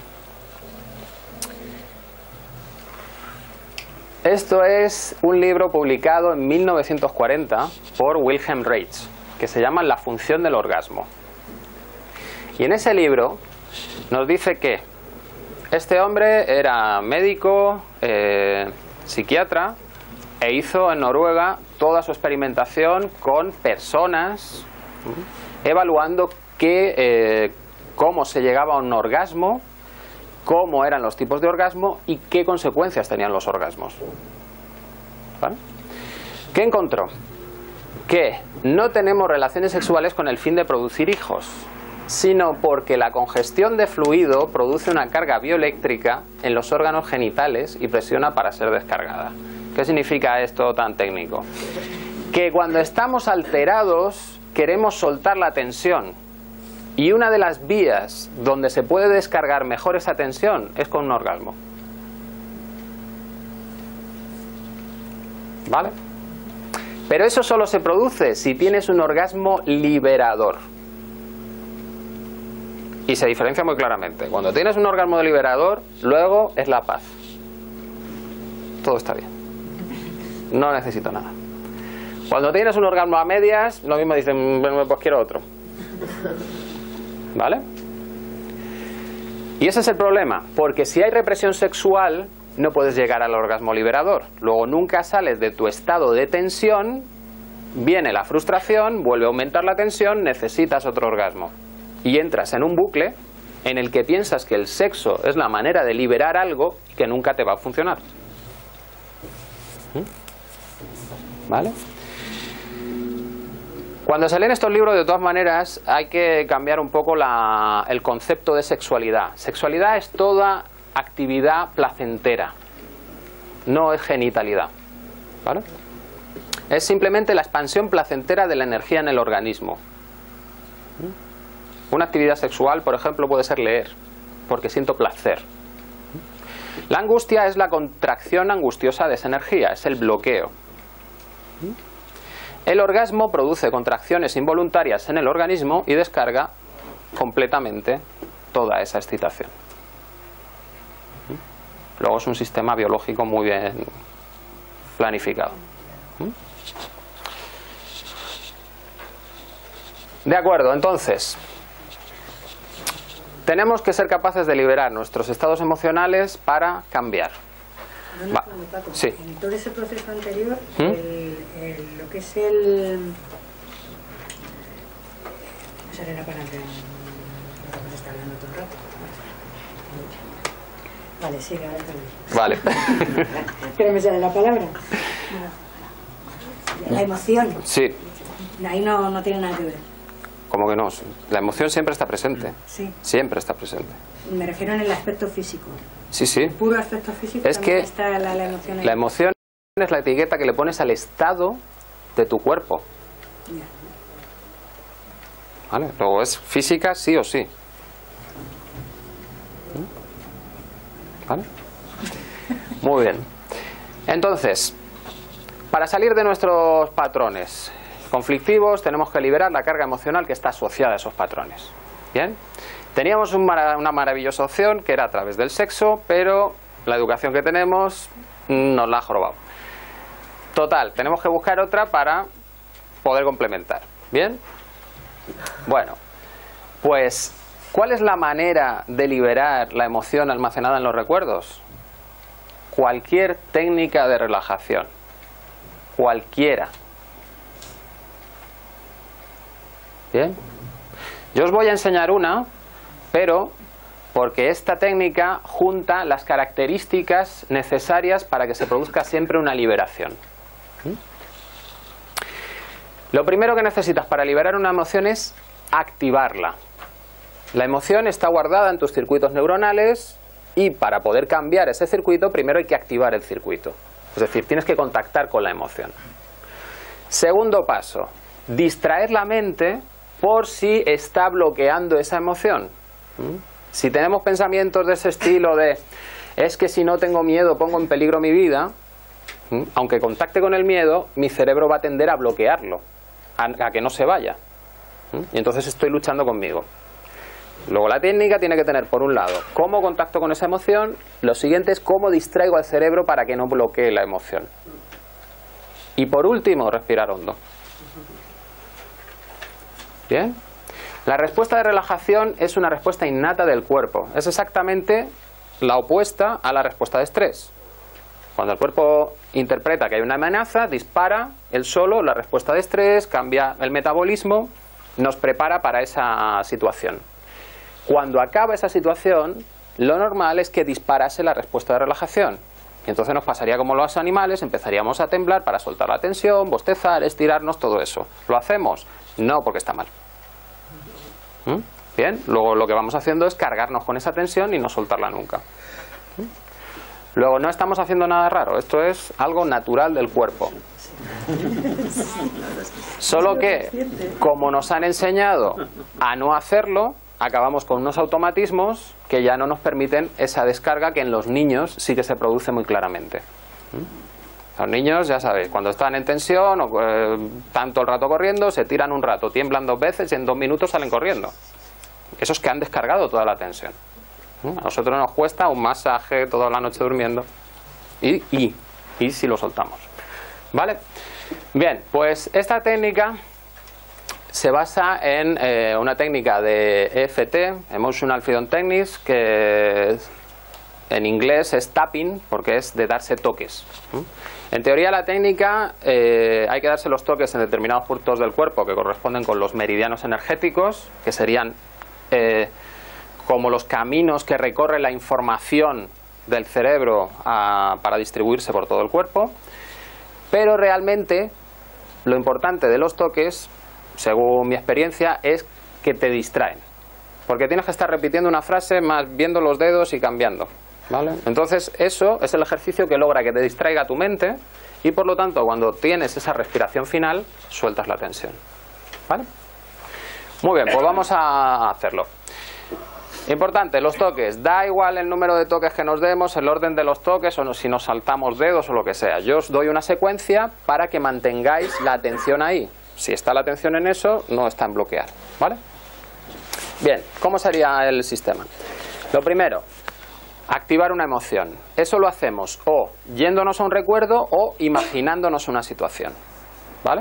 Esto es un libro publicado en mil novecientos cuarenta por Wilhelm Reich, que se llama La función del orgasmo. Y en ese libro nos dice que este hombre era médico, eh, psiquiatra, e hizo en Noruega toda su experimentación con personas, evaluando qué, eh, cómo se llegaba a un orgasmo, cómo eran los tipos de orgasmo y qué consecuencias tenían los orgasmos. ¿Vale? ¿Qué encontró? Que no tenemos relaciones sexuales con el fin de producir hijos, sino porque la congestión de fluido produce una carga bioeléctrica en los órganos genitales y presiona para ser descargada. ¿Qué significa esto tan técnico? Que cuando estamos alterados queremos soltar la tensión, y una de las vías donde se puede descargar mejor esa tensión es con un orgasmo. ¿Vale? Pero eso solo se produce si tienes un orgasmo liberador. Y se diferencia muy claramente. Cuando tienes un orgasmo liberador, luego es la paz. Todo está bien. No necesito nada. Cuando tienes un orgasmo a medias, lo mismo dicen, bueno, pues quiero otro. ¿Vale? Y ese es el problema, porque si hay represión sexual, no puedes llegar al orgasmo liberador. Luego nunca sales de tu estado de tensión, viene la frustración, vuelve a aumentar la tensión, necesitas otro orgasmo. Y entras en un bucle en el que piensas que el sexo es la manera de liberar algo que nunca te va a funcionar. ¿Vale? Cuando se leen estos libros, de todas maneras, hay que cambiar un poco la, el concepto de sexualidad. Sexualidad es toda actividad placentera, no es genitalidad. ¿Vale? Es simplemente la expansión placentera de la energía en el organismo. Una actividad sexual, por ejemplo, puede ser leer, porque siento placer. La angustia es la contracción angustiosa de esa energía, es el bloqueo. El orgasmo produce contracciones involuntarias en el organismo y descarga completamente toda esa excitación. Luego es un sistema biológico muy bien planificado. De acuerdo, entonces, tenemos que ser capaces de liberar nuestros estados emocionales para cambiar. Va. Paco, sí. En todo ese proceso anterior, ¿Mm? el, el, lo que es el... No sale la palabra, no te está hablando todo el rato. Vale, sigue, ahora Vale. Pero me sale la palabra. La emoción. Sí. Ahí no, no tiene nada que ver. ¿Cómo que no? La emoción siempre está presente. Sí. Siempre está presente. Me refiero en el aspecto físico. Sí, sí. El puro aspecto físico es también que está la, la emoción ahí. La emoción es la etiqueta que le pones al estado de tu cuerpo. Ya. ¿Vale? Luego es física sí o sí. ¿Vale? Muy bien. Entonces, para salir de nuestros patrones conflictivos tenemos que liberar la carga emocional que está asociada a esos patrones. ¿Bien? Teníamos un mara- una maravillosa opción que era a través del sexo, pero la educación que tenemos nos la ha jorobado. Total, tenemos que buscar otra para poder complementar. ¿Bien? Bueno, pues ¿cuál es la manera de liberar la emoción almacenada en los recuerdos? Cualquier técnica de relajación. Cualquiera. ¿Bien? Yo os voy a enseñar una, pero porque esta técnica junta las características necesarias para que se produzca siempre una liberación. ¿Mm? Lo primero que necesitas para liberar una emoción es activarla. La emoción está guardada en tus circuitos neuronales y para poder cambiar ese circuito primero hay que activar el circuito. Es decir, tienes que contactar con la emoción. Segundo paso, distraer la mente por si está bloqueando esa emoción. ¿Mm? Si tenemos pensamientos de ese estilo de es que si no tengo miedo pongo en peligro mi vida, ¿Mm? aunque contacte con el miedo, mi cerebro va a tender a bloquearlo, a, a que no se vaya. ¿Mm? Y entonces estoy luchando conmigo. Luego la técnica tiene que tener, por un lado, cómo contacto con esa emoción. Lo siguiente es cómo distraigo al cerebro para que no bloquee la emoción. Y por último, respirar hondo. ¿Bien? La respuesta de relajación es una respuesta innata del cuerpo. Es exactamente la opuesta a la respuesta de estrés. Cuando el cuerpo interpreta que hay una amenaza, dispara él solo la respuesta de estrés, cambia el metabolismo, nos prepara para esa situación. Cuando acaba esa situación, lo normal es que disparase la respuesta de relajación. Y entonces nos pasaría como los animales, empezaríamos a temblar para soltar la tensión, bostezar, estirarnos, todo eso. ¿Lo hacemos? No, porque está mal. ¿Mm? Bien, luego lo que vamos haciendo es cargarnos con esa tensión y no soltarla nunca. ¿Mm? Luego no estamos haciendo nada raro, esto es algo natural del cuerpo. Solo que, como nos han enseñado a no hacerlo, acabamos con unos automatismos que ya no nos permiten esa descarga que en los niños sí que se produce muy claramente. ¿Mm? Los niños, ya sabéis, cuando están en tensión o eh, están todo el rato corriendo, se tiran un rato, tiemblan dos veces y en dos minutos salen corriendo. Esos que han descargado toda la tensión. ¿Mm? A nosotros nos cuesta un masaje toda la noche durmiendo y, y, y si lo soltamos. ¿Vale? Bien, pues esta técnica se basa en eh, una técnica de E F T, Emotional Freedom Techniques, que en inglés es tapping, porque es de darse toques. ¿Mm? En teoría la técnica eh, hay que darse los toques en determinados puntos del cuerpo que corresponden con los meridianos energéticos, que serían eh, como los caminos que recorre la información del cerebro a, para distribuirse por todo el cuerpo. Pero realmente lo importante de los toques, según mi experiencia, es que te distraen. Porque tienes que estar repitiendo una frase más viendo los dedos y cambiando. ¿Vale? Entonces eso es el ejercicio que logra que te distraiga tu mente y por lo tanto cuando tienes esa respiración final sueltas la tensión. ¿Vale? Muy bien, pues vamos a hacerlo. Importante, los toques. Da igual el número de toques que nos demos, el orden de los toques o no, si nos saltamos dedos o lo que sea. Yo os doy una secuencia para que mantengáis la atención ahí. Si está la atención en eso, no está en bloquear. ¿Vale? Bien, ¿cómo sería el sistema? Lo primero, activar una emoción. Eso lo hacemos o yéndonos a un recuerdo o imaginándonos una situación. ¿Vale?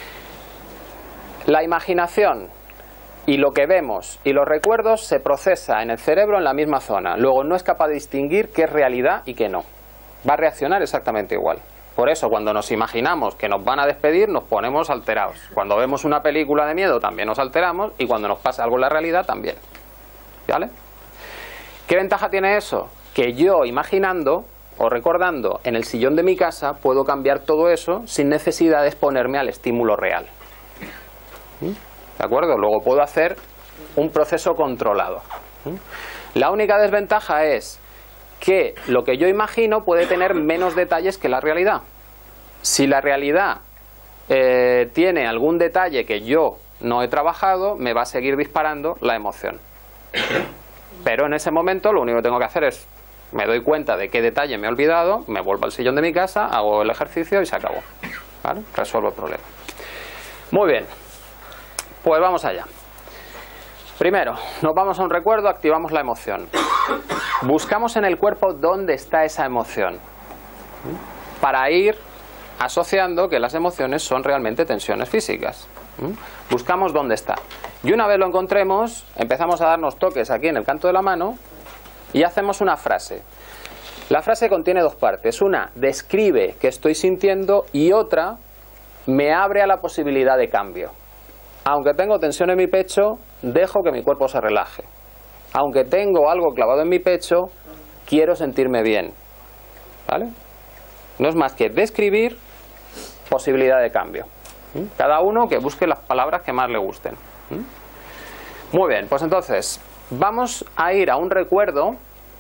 La imaginación y lo que vemos y los recuerdos se procesa en el cerebro en la misma zona. Luego no es capaz de distinguir qué es realidad y qué no. Va a reaccionar exactamente igual. Por eso cuando nos imaginamos que nos van a despedir nos ponemos alterados. Cuando vemos una película de miedo también nos alteramos y cuando nos pasa algo en la realidad también. ¿Vale? ¿Qué ventaja tiene eso? Que yo imaginando o recordando en el sillón de mi casa puedo cambiar todo eso sin necesidad de exponerme al estímulo real. ¿De acuerdo? Luego puedo hacer un proceso controlado. La única desventaja es que lo que yo imagino puede tener menos detalles que la realidad. Si la realidad eh, tiene algún detalle que yo no he trabajado, me va a seguir disparando la emoción. Pero en ese momento lo único que tengo que hacer es, me doy cuenta de qué detalle me he olvidado, me vuelvo al sillón de mi casa, hago el ejercicio y se acabó. ¿Vale? Resuelvo el problema. Muy bien. Pues vamos allá. Primero, nos vamos a un recuerdo, activamos la emoción. Buscamos en el cuerpo dónde está esa emoción, para ir asociando que las emociones son realmente tensiones físicas. Buscamos dónde está. Y una vez lo encontremos, empezamos a darnos toques aquí en el canto de la mano y hacemos una frase. La frase contiene dos partes. Una, describe qué estoy sintiendo y otra, me abre a la posibilidad de cambio. Aunque tengo tensión en mi pecho, dejo que mi cuerpo se relaje. Aunque tengo algo clavado en mi pecho, quiero sentirme bien. ¿Vale? No es más que describir posibilidad de cambio. Cada uno que busque las palabras que más le gusten. Muy bien, pues entonces vamos a ir a un recuerdo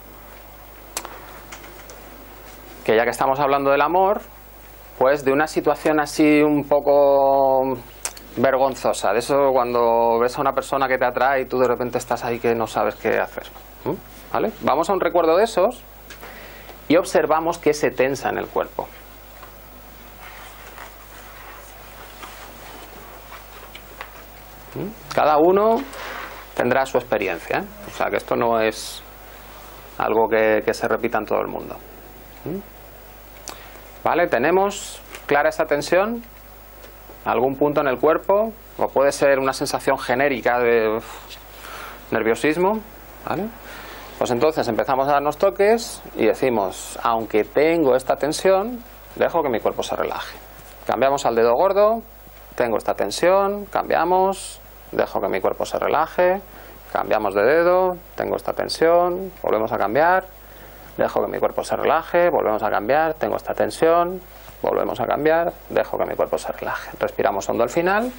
que ya que estamos hablando del amor, pues de una situación así un poco vergonzosa, de eso cuando ves a una persona que te atrae y tú de repente estás ahí que no sabes qué hacer. ¿Mm? ¿Vale? Vamos a un recuerdo de esos y observamos que se tensa en el cuerpo. ¿Mm? Cada uno tendrá su experiencia, ¿eh? O sea que esto no es algo que, que se repita en todo el mundo. ¿Mm? ¿Vale? ¿Tenemos clara esa tensión? ¿Algún punto en el cuerpo? O puede ser una sensación genérica de uf, nerviosismo. ¿Vale? Pues entonces empezamos a darnos toques y decimos, aunque tengo esta tensión, dejo que mi cuerpo se relaje. Cambiamos al dedo gordo, tengo esta tensión, cambiamos, dejo que mi cuerpo se relaje, cambiamos de dedo, tengo esta tensión, volvemos a cambiar, dejo que mi cuerpo se relaje, volvemos a cambiar, tengo esta tensión, volvemos a cambiar, dejo que mi cuerpo se relaje. Respiramos hondo al final.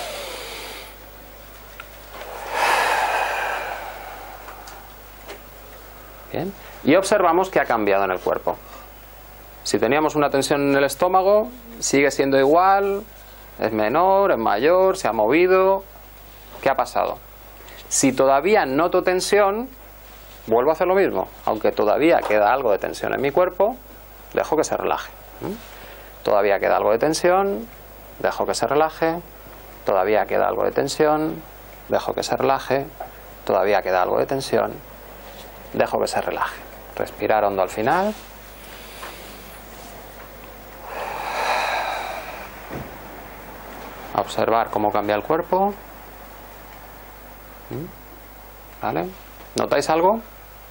Bien. Y observamos que ha cambiado en el cuerpo. Si teníamos una tensión en el estómago, sigue siendo igual, es menor, es mayor, se ha movido. ¿Qué ha pasado? Si todavía noto tensión, vuelvo a hacer lo mismo. Aunque todavía queda algo de tensión en mi cuerpo, dejo que se relaje. ¿Mm? Todavía queda algo de tensión, dejo que se relaje. Todavía queda algo de tensión, dejo que se relaje. Todavía queda algo de tensión, dejo que se relaje. Respirar hondo al final. Observar cómo cambia el cuerpo. ¿Vale? ¿Notáis algo?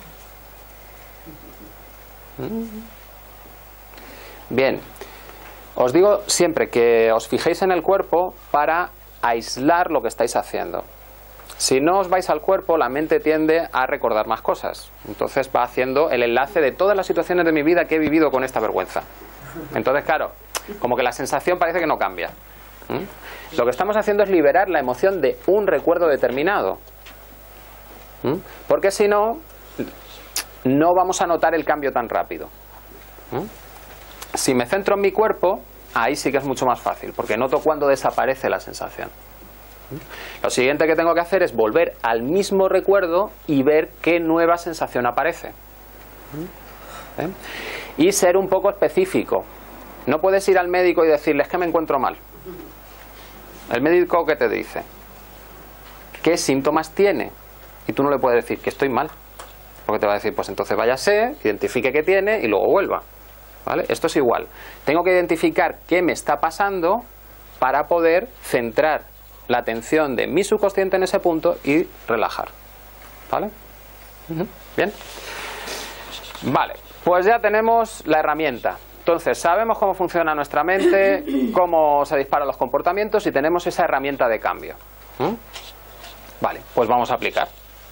Bien. Os digo siempre que os fijéis en el cuerpo para aislar lo que estáis haciendo. Si no os vais al cuerpo, la mente tiende a recordar más cosas. Entonces va haciendo el enlace de todas las situaciones de mi vida que he vivido con esta vergüenza. Entonces, claro, como que la sensación parece que no cambia. ¿Mm? Lo que estamos haciendo es liberar la emoción de un recuerdo determinado. ¿Mm? Porque si no, no vamos a notar el cambio tan rápido. ¿Mm? Si me centro en mi cuerpo, ahí sí que es mucho más fácil, porque noto cuando desaparece la sensación. Lo siguiente que tengo que hacer es volver al mismo recuerdo y ver qué nueva sensación aparece. ¿Eh? Y ser un poco específico. No puedes ir al médico y decirle, es que me encuentro mal. El médico, ¿qué te dice? ¿Qué síntomas tiene? Y tú no le puedes decir que estoy mal, porque te va a decir, pues entonces váyase, identifique qué tiene y luego vuelva. ¿Vale? Esto es igual. Tengo que identificar qué me está pasando para poder centrar la atención de mi subconsciente en ese punto y relajar. ¿Vale? Uh-huh. Bien. Vale, pues ya tenemos la herramienta. Entonces, sabemos cómo funciona nuestra mente, cómo se disparan los comportamientos y tenemos esa herramienta de cambio. ¿Mm? Vale, pues vamos a aplicar.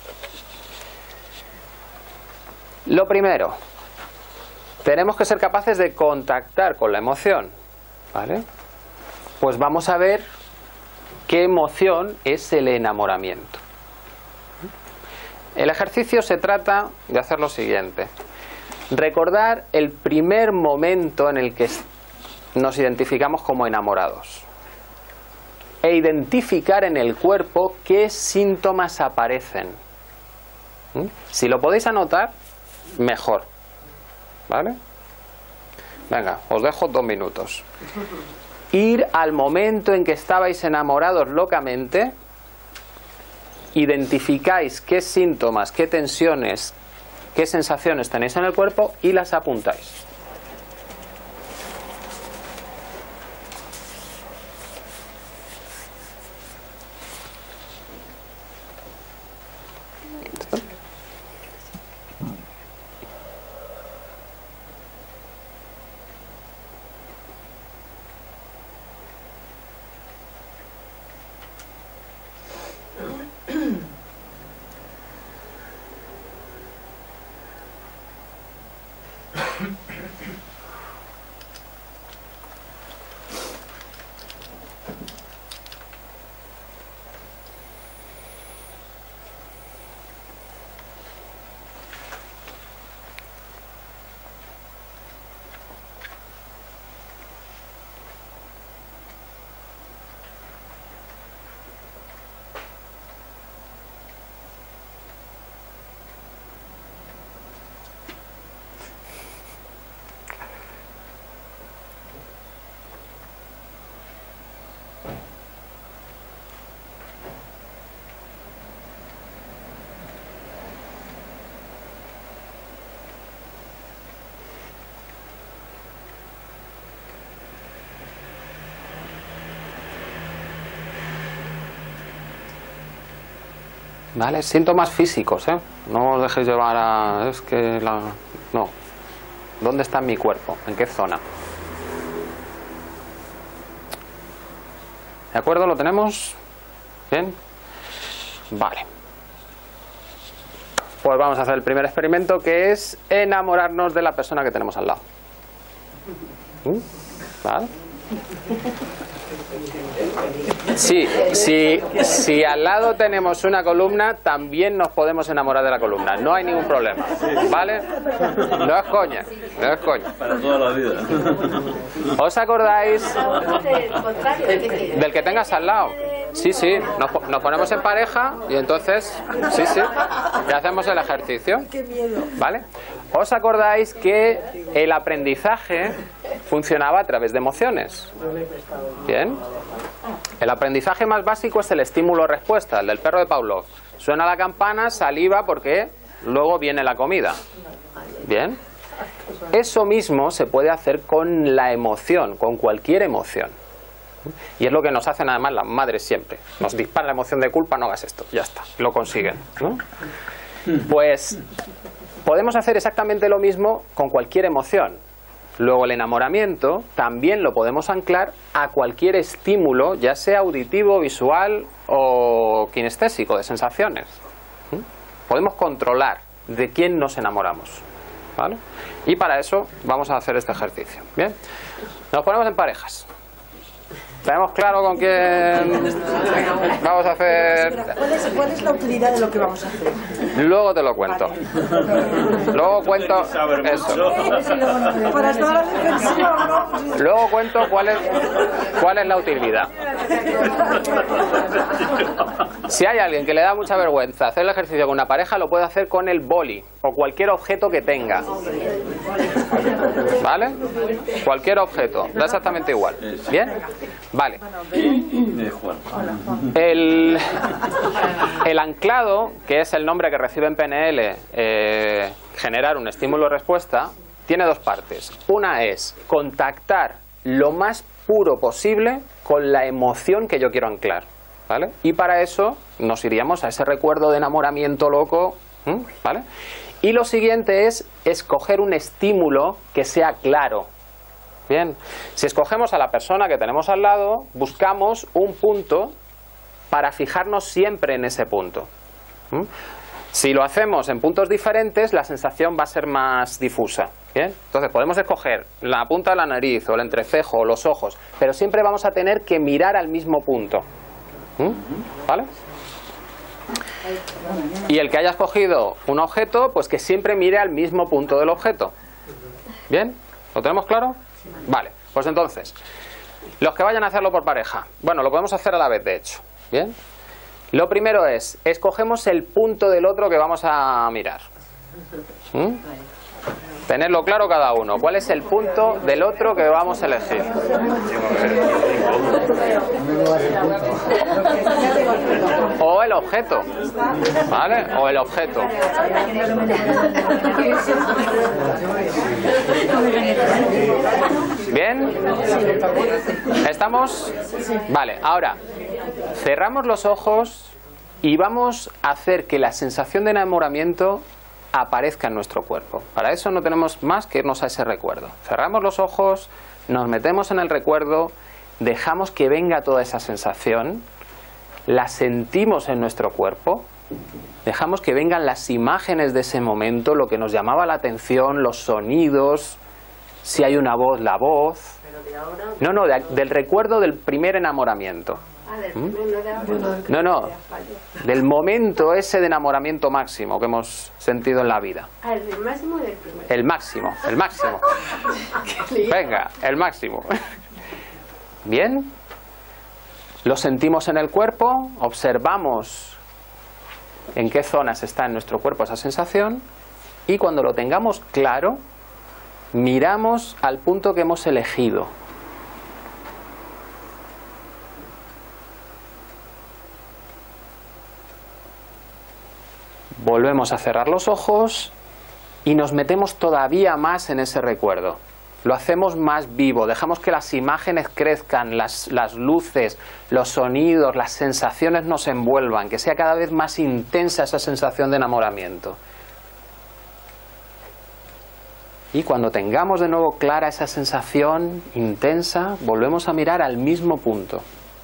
Lo primero, tenemos que ser capaces de contactar con la emoción. ¿Vale? Pues vamos a ver qué emoción es el enamoramiento. El ejercicio se trata de hacer lo siguiente. Recordar el primer momento en el que nos identificamos como enamorados. E identificar en el cuerpo qué síntomas aparecen. ¿Mm? Si lo podéis anotar, mejor. ¿Vale? Venga, os dejo dos minutos. Ir al momento en que estabais enamorados locamente, identificáis qué síntomas, qué tensiones, qué sensaciones tenéis en el cuerpo y las apuntáis. ¿Vale? Síntomas físicos, ¿eh? No os dejéis llevar a... es que la... no. ¿Dónde está en mi cuerpo? ¿En qué zona? ¿De acuerdo? ¿Lo tenemos? ¿Bien? Vale. Pues vamos a hacer el primer experimento, que es enamorarnos de la persona que tenemos al lado. ¿Vale? Sí, sí, si al lado tenemos una columna, también nos podemos enamorar de la columna. No hay ningún problema. ¿Vale? No es coña. No es coña. Para toda la vida. ¿Os acordáis del que tengas al lado? Sí, sí, nos, nos ponemos en pareja y entonces, sí, sí, y hacemos el ejercicio. ¿Vale? ¿Os acordáis que el aprendizaje funcionaba a través de emociones? Bien. El aprendizaje más básico es el estímulo-respuesta, el del perro de Pavlov. Suena la campana, saliva, porque luego viene la comida. Bien. Eso mismo se puede hacer con la emoción, con cualquier emoción. Y es lo que nos hacen además las madres siempre. Nos disparan la emoción de culpa, no hagas esto, ya está, lo consiguen, ¿no? Pues podemos hacer exactamente lo mismo con cualquier emoción. Luego el enamoramiento también lo podemos anclar a cualquier estímulo, ya sea auditivo, visual o kinestésico, de sensaciones. ¿Mm? Podemos controlar de quién nos enamoramos, ¿vale? Y para eso vamos a hacer este ejercicio. Bien, nos ponemos en parejas. ¿Tenemos claro con quién vamos a hacer? ¿Cuál es, ¿Cuál es la utilidad de lo que vamos a hacer? Luego te lo cuento. Luego cuento eso. Para estar a la defensiva, ¿no? Luego cuento cuál es, cuál es la utilidad. Si hay alguien que le da mucha vergüenza hacer el ejercicio con una pareja, lo puede hacer con el boli o cualquier objeto que tenga. ¿Vale? Cualquier objeto, da exactamente igual. ¿Bien? Vale. El, el anclado, que es el nombre que recibe en P N L, eh, generar un estímulo-respuesta, tiene dos partes. Una es contactar lo más puro posible con la emoción que yo quiero anclar, ¿vale? Y para eso nos iríamos a ese recuerdo de enamoramiento loco, ¿vale? Y lo siguiente es escoger un estímulo que sea claro. Bien, si escogemos a la persona que tenemos al lado, buscamos un punto para fijarnos siempre en ese punto. ¿Mm? Si lo hacemos en puntos diferentes, la sensación va a ser más difusa. Bien, entonces podemos escoger la punta de la nariz o el entrecejo o los ojos, pero siempre vamos a tener que mirar al mismo punto. ¿Mm? ¿Vale? Y el que haya escogido un objeto, pues que siempre mire al mismo punto del objeto. ¿Bien? ¿Lo tenemos claro? Vale, pues entonces, los que vayan a hacerlo por pareja, bueno, lo podemos hacer a la vez, de hecho. Bien. Lo primero es, escogemos el punto del otro que vamos a mirar. ¿Mm? Tenerlo claro cada uno. ¿Cuál es el punto del otro que vamos a elegir? O el objeto. ¿Vale? O el objeto. ¿Bien? ¿Estamos? Vale, ahora cerramos los ojos y vamos a hacer que la sensación de enamoramiento aparezca en nuestro cuerpo. Para eso no tenemos más que irnos a ese recuerdo. Cerramos los ojos, nos metemos en el recuerdo, dejamos que venga toda esa sensación, la sentimos en nuestro cuerpo, dejamos que vengan las imágenes de ese momento, lo que nos llamaba la atención, los sonidos, si hay una voz, la voz. No, no, de, del recuerdo del primer enamoramiento. ¿Mm? No, no, del momento ese de enamoramiento máximo que hemos sentido en la vida. ¿El máximo o del primero? El máximo, el máximo. Venga, el máximo. Bien. Lo sentimos en el cuerpo, observamos en qué zonas está en nuestro cuerpo esa sensación y cuando lo tengamos claro, miramos al punto que hemos elegido. Volvemos a cerrar los ojos y nos metemos todavía más en ese recuerdo. lo hacemos más vivo, dejamos que las imágenes crezcan, las, las luces, los sonidos, las sensaciones nos envuelvan, que sea cada vez más intensa esa sensación de enamoramiento. Y cuando tengamos de nuevo clara esa sensación intensa, volvemos a mirar al mismo punto.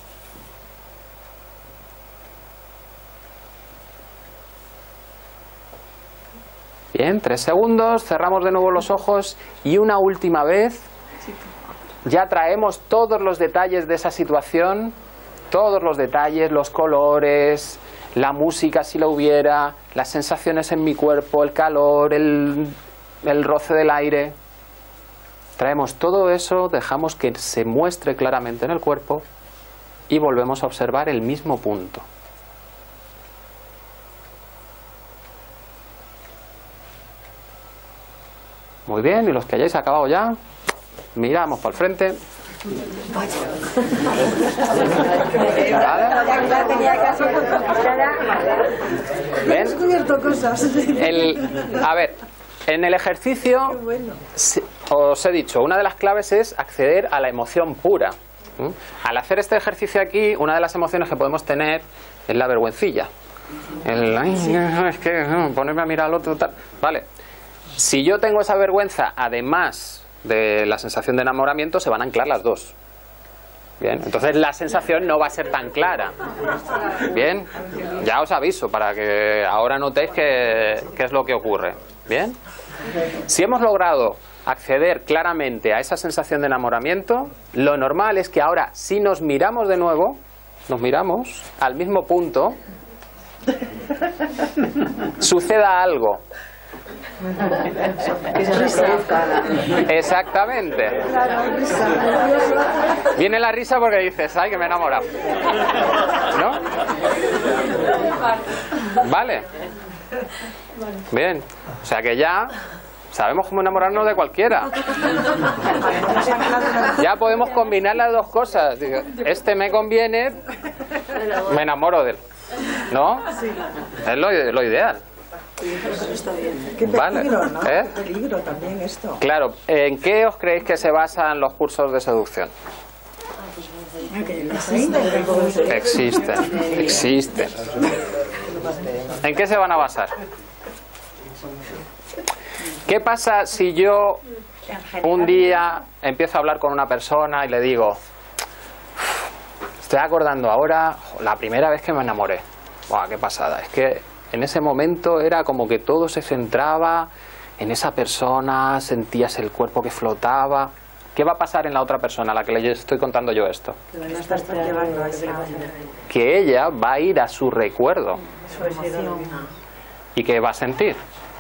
Bien, tres segundos, cerramos de nuevo los ojos y una última vez ya traemos todos los detalles de esa situación, todos los detalles, los colores, la música si la hubiera, las sensaciones en mi cuerpo, el calor, el, el roce del aire. Traemos todo eso, dejamos que se muestre claramente en el cuerpo y volvemos a observar el mismo punto. Muy bien, y los que hayáis acabado ya, miramos para el frente. He descubierto cosas. El, a ver, en el ejercicio, Bueno. si- os he dicho, una de las claves es acceder a la emoción pura. ¿Mm? Al hacer este ejercicio aquí, una de las emociones que podemos tener es la vergüencilla. El, ay, es que uh, ponerme a mirar al otro, tal. Vale. Si yo tengo esa vergüenza, además de la sensación de enamoramiento, se van a anclar las dos. Bien, entonces la sensación no va a ser tan clara. Bien, ya os aviso para que ahora notéis qué, qué es lo que ocurre. Bien, si hemos logrado acceder claramente a esa sensación de enamoramiento, lo normal es que ahora, si nos miramos de nuevo, nos miramos al mismo punto, suceda algo. Que se reproduzca la... Exactamente. Viene la risa porque dices, ay, que me he enamorado. ¿No? Vale. Bien. O sea que ya sabemos cómo enamorarnos de cualquiera. Ya podemos combinar las dos cosas. Digo, este me conviene, me enamoro de él. ¿No? Es lo, lo ideal. Qué Vale. peligro, ¿no? ¿Eh? Qué peligro también esto. Claro, ¿en qué os creéis que se basan los cursos de seducción? Existen, existen. ¿En qué se van a basar? ¿Qué pasa si yo un día empiezo a hablar con una persona y le digo, estoy acordando ahora la primera vez que me enamoré? ¡Buah, qué pasada! Es que en ese momento era como que todo se centraba en esa persona, sentías el cuerpo que flotaba. ¿Qué va a pasar en la otra persona a la que le estoy contando yo esto? Que ella va a ir a su recuerdo. ¿Y qué va a sentir?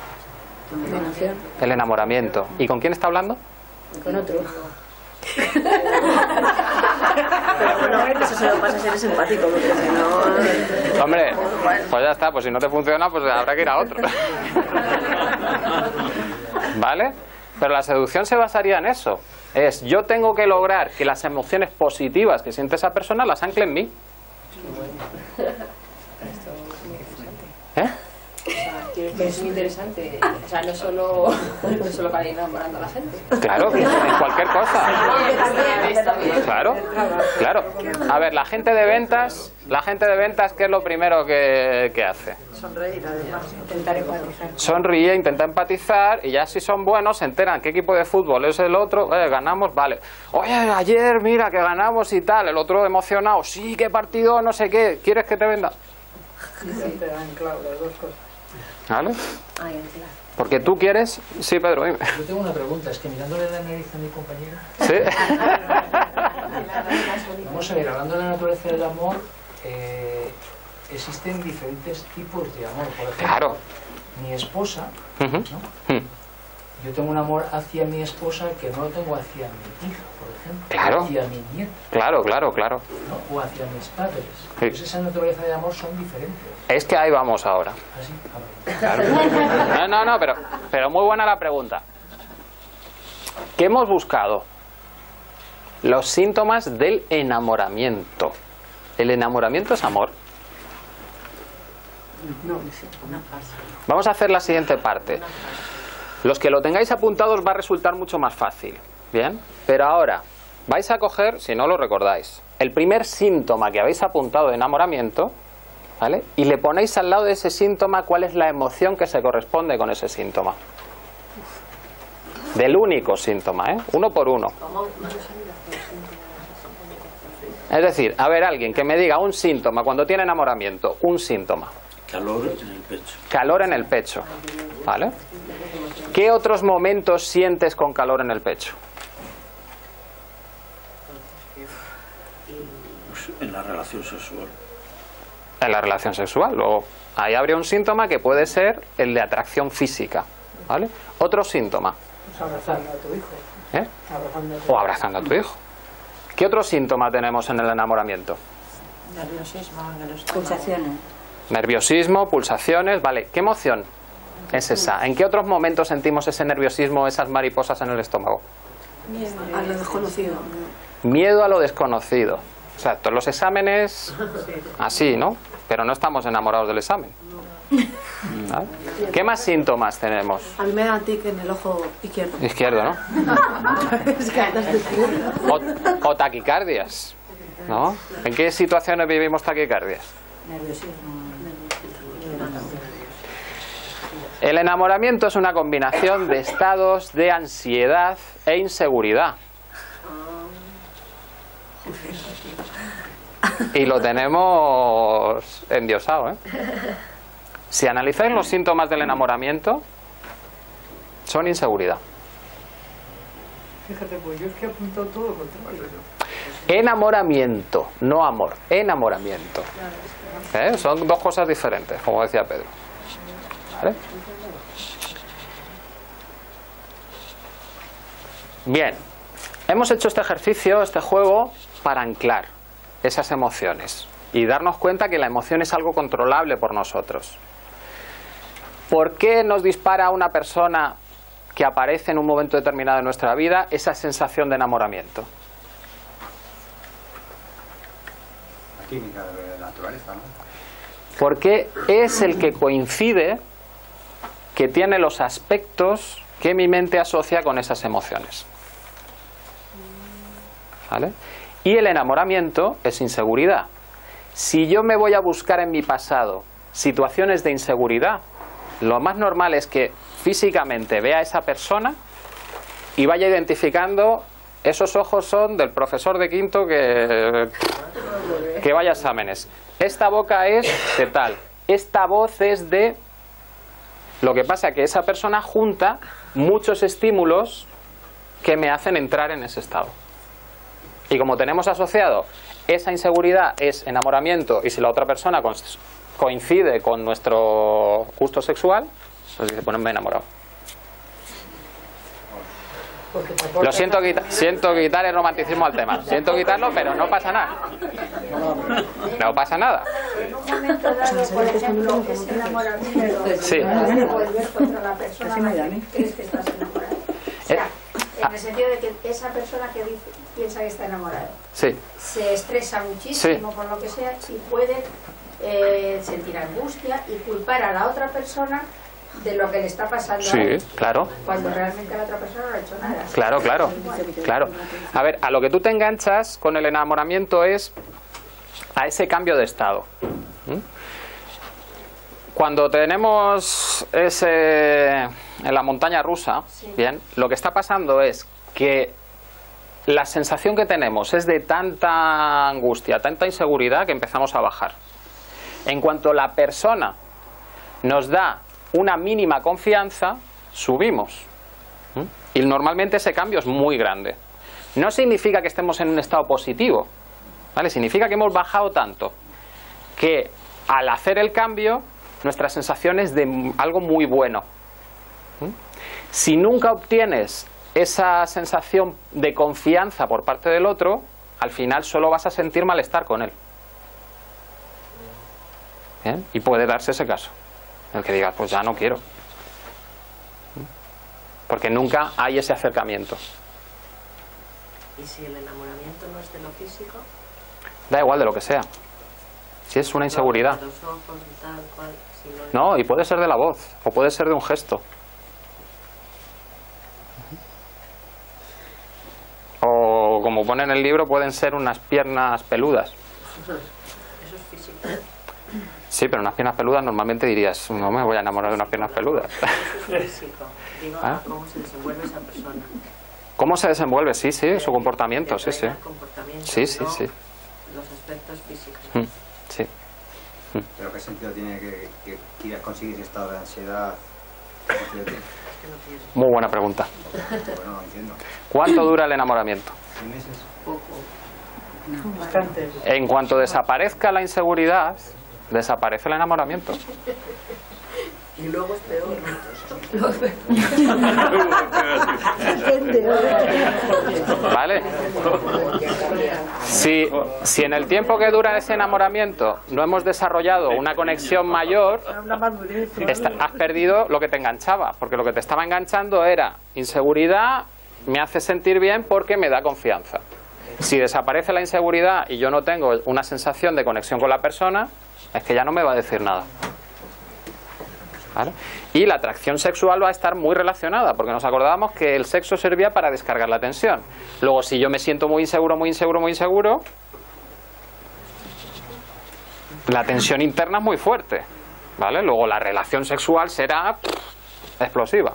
El enamoramiento. ¿Y con quién está hablando? Con otro. Pero bueno, eso se lo pasa a ser simpático, porque si no... Hombre, pues ya está, pues si no te funciona, pues habrá que ir a otro. ¿Vale? Pero la seducción se basaría en eso. Es, yo tengo que lograr que las emociones positivas que siente esa persona las ancle en mí. ¿Eh? Que es muy interesante, o sea, no solo, no solo para ir enamorando a la gente. Claro, en cualquier cosa. También, también. Claro, claro. A ver, la gente de ventas, la gente de ventas, ¿qué es lo primero que, que hace? Sonreír, además. Intentar empatizar. Sonríe, intenta empatizar y ya si son buenos se enteran qué equipo de fútbol es el otro, eh, ganamos, vale. Oye, ayer mira que ganamos y tal, el otro emocionado, sí, qué partido, no sé qué, ¿quieres que te venda? ¿Vale? Porque tú quieres... Sí, Pedro, dime. Yo tengo una pregunta, es que mirándole la nariz a mi compañera... ¿Sí? Vamos a ver, hablando de la naturaleza del amor, eh, existen diferentes tipos de amor. Por ejemplo, Claro. mi esposa, Ujú. ¿no? Mm. Yo tengo un amor hacia mi esposa que no lo tengo hacia mi hija, por ejemplo. Claro. Hacia mi nieto, Claro, claro, claro. ¿no? O hacia mis padres. Sí. Pues esa naturaleza de amor son diferentes. Es que ahí vamos ahora. Así, a ver. Claro. No, no, no, pero, pero muy buena la pregunta. ¿Qué hemos buscado? Los síntomas del enamoramiento. ¿El enamoramiento es amor? Vamos a hacer la siguiente parte. Los que lo tengáis apuntados va a resultar mucho más fácil. Bien, pero ahora vais a coger, si no lo recordáis, el primer síntoma que habéis apuntado de enamoramiento, ¿vale? Y le ponéis al lado de ese síntoma cuál es la emoción que se corresponde con ese síntoma. Del único síntoma, ¿eh? Uno por uno. Es decir, a ver, alguien que me diga un síntoma cuando tiene enamoramiento, un síntoma. Calor en el pecho. Calor en el pecho, ¿vale? ¿Qué otros momentos sientes con calor en el pecho? En la relación sexual. En la relación sexual. Luego, ahí habría un síntoma que puede ser el de atracción física, ¿vale? Otro síntoma. Pues abrazando a tu hijo. ¿Eh? Abrazando a tu O abrazando a tu hijo. ¿Qué otro síntoma tenemos en el enamoramiento? Nerviosismo, pulsaciones. Nerviosismo, pulsaciones, vale. ¿Qué emoción es esa? ¿En qué otros momentos sentimos ese nerviosismo, esas mariposas en el estómago? A lo desconocido. Miedo a lo desconocido. Exacto, en los exámenes, así, ¿no? Pero no estamos enamorados del examen. ¿Vale? ¿Qué más síntomas tenemos? A mí me da tic en el ojo izquierdo. Izquierdo, ¿no? Es que andas de izquierdo. O, o taquicardias, ¿no? ¿En qué situaciones vivimos taquicardias? Nerviosismo. El enamoramiento es una combinación de estados de ansiedad e inseguridad. Y lo tenemos endiosado, ¿eh? Si analizáis los síntomas del enamoramiento, son inseguridad. Fíjate, pues yo es que he apuntado todo lo contrario. Enamoramiento, no amor. Enamoramiento. ¿Eh? Son dos cosas diferentes, como decía Pedro. ¿Vale? Bien, hemos hecho este ejercicio, este juego, para anclar esas emociones y darnos cuenta que la emoción es algo controlable por nosotros. ¿Por qué nos dispara una persona que aparece en un momento determinado de nuestra vida esa sensación de enamoramiento? La química de la naturaleza, ¿no? Porque es el que coincide que tiene los aspectos que mi mente asocia con esas emociones. ¿Vale? Y el enamoramiento es inseguridad. Si yo me voy a buscar en mi pasado situaciones de inseguridad, lo más normal es que físicamente vea a esa persona y vaya identificando, esos ojos son del profesor de quinto que, que vaya a exámenes. Esta boca es de tal, esta voz es de... Lo que pasa es que esa persona junta muchos estímulos que me hacen entrar en ese estado. Y como tenemos asociado esa inseguridad es enamoramiento, y si la otra persona coincide con nuestro gusto sexual, pues dice, pues me he enamorado. Lo siento, quita, siento quitar el romanticismo al tema. Siento quitarlo, pero no pasa nada. No pasa nada. En un momento dado, por ejemplo, ese enamoramiento, sí. te vuelves contra la persona a la que crees que estás enamorado. O sea, en el sentido de que esa persona que dice, piensa que está enamorado, sí. se estresa muchísimo sí. por lo que sea y puede eh, sentir angustia y culpar a la otra persona de lo que le está pasando sí, a él, claro. cuando realmente la otra persona no ha hecho nada. Claro, claro, claro. A ver, a lo que tú te enganchas con el enamoramiento es a ese cambio de estado. ¿Mm? Cuando tenemos ese en la montaña rusa, sí. bien, lo que está pasando es que la sensación que tenemos es de tanta angustia, tanta inseguridad que empezamos a bajar. En cuanto la persona nos da una mínima confianza, subimos. ¿Mm? Y normalmente ese cambio es muy grande. No significa que estemos en un estado positivo, ¿vale? Significa que hemos bajado tanto que al hacer el cambio nuestra sensación es de algo muy bueno. ¿Mm? Si nunca obtienes esa sensación de confianza por parte del otro, al final solo vas a sentir malestar con él. ¿Bien? Y puede darse ese caso, en el que digas, pues ya no quiero. Porque nunca hay ese acercamiento. ¿Y si el enamoramiento no es de lo físico? Da igual de lo que sea. Si es una inseguridad. No, y puede ser de la voz, o puede ser de un gesto. como pone en el libro, pueden ser unas piernas peludas. Eso es físico. Sí, pero unas piernas peludas normalmente dirías, no me voy a enamorar de unas piernas peludas. Eso es físico. Digo, ¿Ah? cómo se desenvuelve esa persona. ¿Cómo se desenvuelve? Sí, sí, su comportamiento, sí, sí. Comportamiento, Sí, sí, no sí. los aspectos físicos. Mm, sí. ¿Pero qué sentido tiene que, que quieras conseguir ese estado de ansiedad? ¿Qué sentido tiene? Muy buena pregunta. Bueno, no entiendo. ¿Cuánto dura el enamoramiento? ¿Seis meses? Poco. Bastante. En cuanto desaparezca la inseguridad, desaparece el enamoramiento. Y luego es peor. ¿Vale? Si, si en el tiempo que dura ese enamoramiento no hemos desarrollado una conexión mayor, está- has perdido lo que te enganchaba, porque lo que te estaba enganchando era inseguridad, me hace sentir bien porque me da confianza. Si desaparece la inseguridad y yo no tengo una sensación de conexión con la persona, es que ya no me va a decir nada. ¿Vale? Y la atracción sexual va a estar muy relacionada, porque nos acordábamos que el sexo servía para descargar la tensión. Luego, si yo me siento muy inseguro, muy inseguro, muy inseguro, la tensión interna es muy fuerte, ¿vale? Luego la relación sexual será pff, explosiva.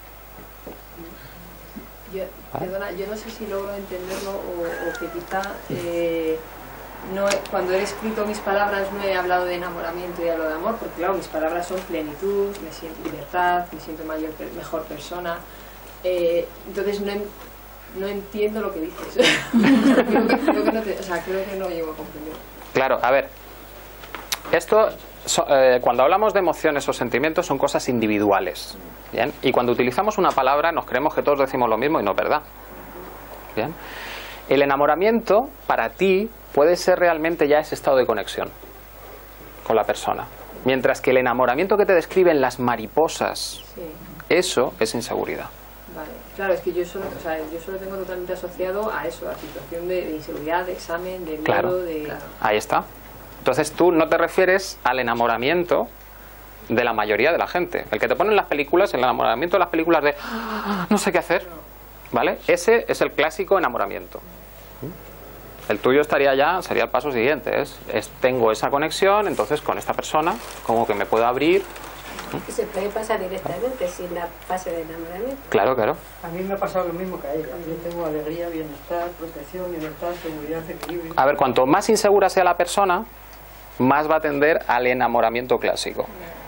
Yo, perdona, yo no sé si logro entenderlo o, o que quizá eh, no he- cuando he escrito mis palabras no he hablado de enamoramiento y hablo de amor, porque claro, mis palabras son plenitud, me siento libertad, me siento mayor, per- mejor persona. Eh, entonces no, en- no entiendo lo que dices. creo, que, creo, que no te- o sea, creo que no llego a comprender. Claro, a ver, esto, so- eh, cuando hablamos de emociones o sentimientos son cosas individuales, ¿bien? Y cuando utilizamos una palabra nos creemos que todos decimos lo mismo y no es verdad, ¿bien? El enamoramiento, para ti, puede ser realmente ya ese estado de conexión con la persona. Mientras que el enamoramiento que te describen las mariposas, Sí. eso es inseguridad. Vale, claro, es que yo solo, o sea, yo solo tengo totalmente asociado a eso, a situación de, de inseguridad, de examen, de miedo, Claro. de... Ahí está. Entonces tú no te refieres al enamoramiento de la mayoría de la gente. El que te ponen las películas, el enamoramiento de las películas de "Ah, no sé qué hacer", ¿vale? Ese es el clásico enamoramiento. El tuyo estaría ya, sería el paso siguiente, es, es tengo esa conexión, entonces con esta persona como que me puedo abrir. Se puede pasar directamente sin la fase de enamoramiento. Claro, claro. A mí me ha pasado lo mismo que a ella. Yo tengo alegría, bienestar, protección, libertad, seguridad, equilibrio. A ver, cuanto más insegura sea la persona, más va a tender al enamoramiento clásico.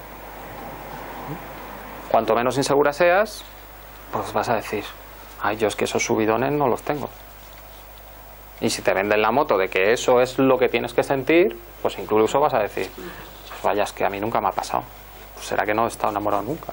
Cuanto menos insegura seas, pues vas a decir, ay, yo es que esos subidones no los tengo. Y si te venden la moto de que eso es lo que tienes que sentir, pues incluso vas a decir, pues vaya, es que a mí nunca me ha pasado. Pues será que no he estado enamorado nunca.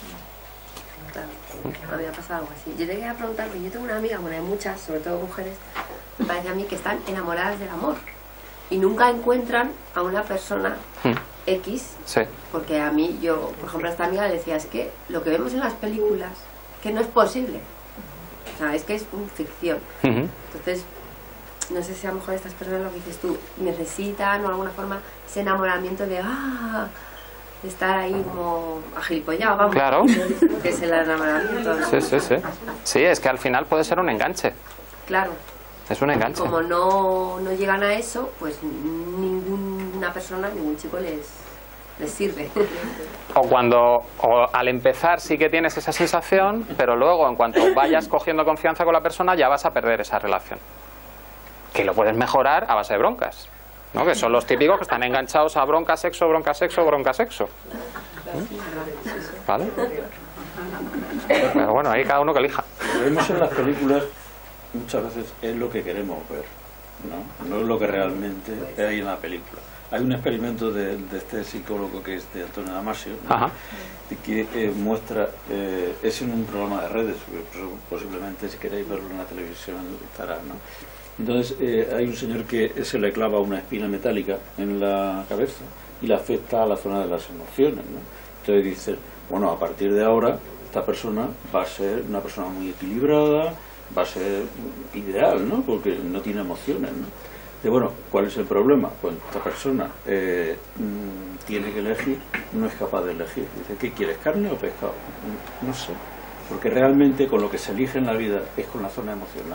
Me había pasado algo así. Yo llegué a preguntar, porque yo tengo una amiga, bueno, hay muchas, sobre todo mujeres, me parece a mí que están enamoradas del amor y nunca encuentran a una persona Hmm. X, Sí. porque a mí, yo, por ejemplo, a esta amiga le decía, es que lo que vemos en las películas, que no es posible. O sea, es que es una ficción. Ujú. Entonces, no sé si a lo mejor estas personas, lo que dices tú, necesitan o de alguna forma ese enamoramiento de, ah, de estar ahí como agilipollado, vamos. Claro. Que es el enamoramiento, ¿no? Sí, sí, sí. Sí, es que al final puede ser un enganche. Claro. Es un enganche. Como no, no llegan a eso, pues ninguna persona, ningún chico les, les sirve. O cuando, o al empezar sí que tienes esa sensación, pero luego en cuanto vayas cogiendo confianza con la persona ya vas a perder esa relación. Que lo puedes mejorar a base de broncas, ¿no? Que son los típicos que están enganchados a bronca, sexo, bronca, sexo, bronca, sexo. ¿Vale? Pero bueno, ahí cada uno que elija. Lo que vemos en las películas muchas veces es lo que queremos ver, ¿no? No es lo que realmente hay en la película. Hay un experimento de, de este psicólogo que es de Antonio Damasio, ¿no? Ajá. que eh, muestra, eh, es en un programa de redes, posiblemente si queréis verlo en la televisión estará, ¿no? Entonces eh, hay un señor que se le clava una espina metálica en la cabeza y le afecta a la zona de las emociones, ¿no? Entonces dice, bueno, a partir de ahora esta persona va a ser una persona muy equilibrada, va a ser ideal, ¿no? Porque no tiene emociones, ¿no? Y bueno, ¿cuál es el problema? Pues esta persona eh, mm, tiene que elegir, no es capaz de elegir. Dice, ¿qué quieres, carne o pescado? No sé, porque realmente con lo que se elige en la vida es con la zona emocional.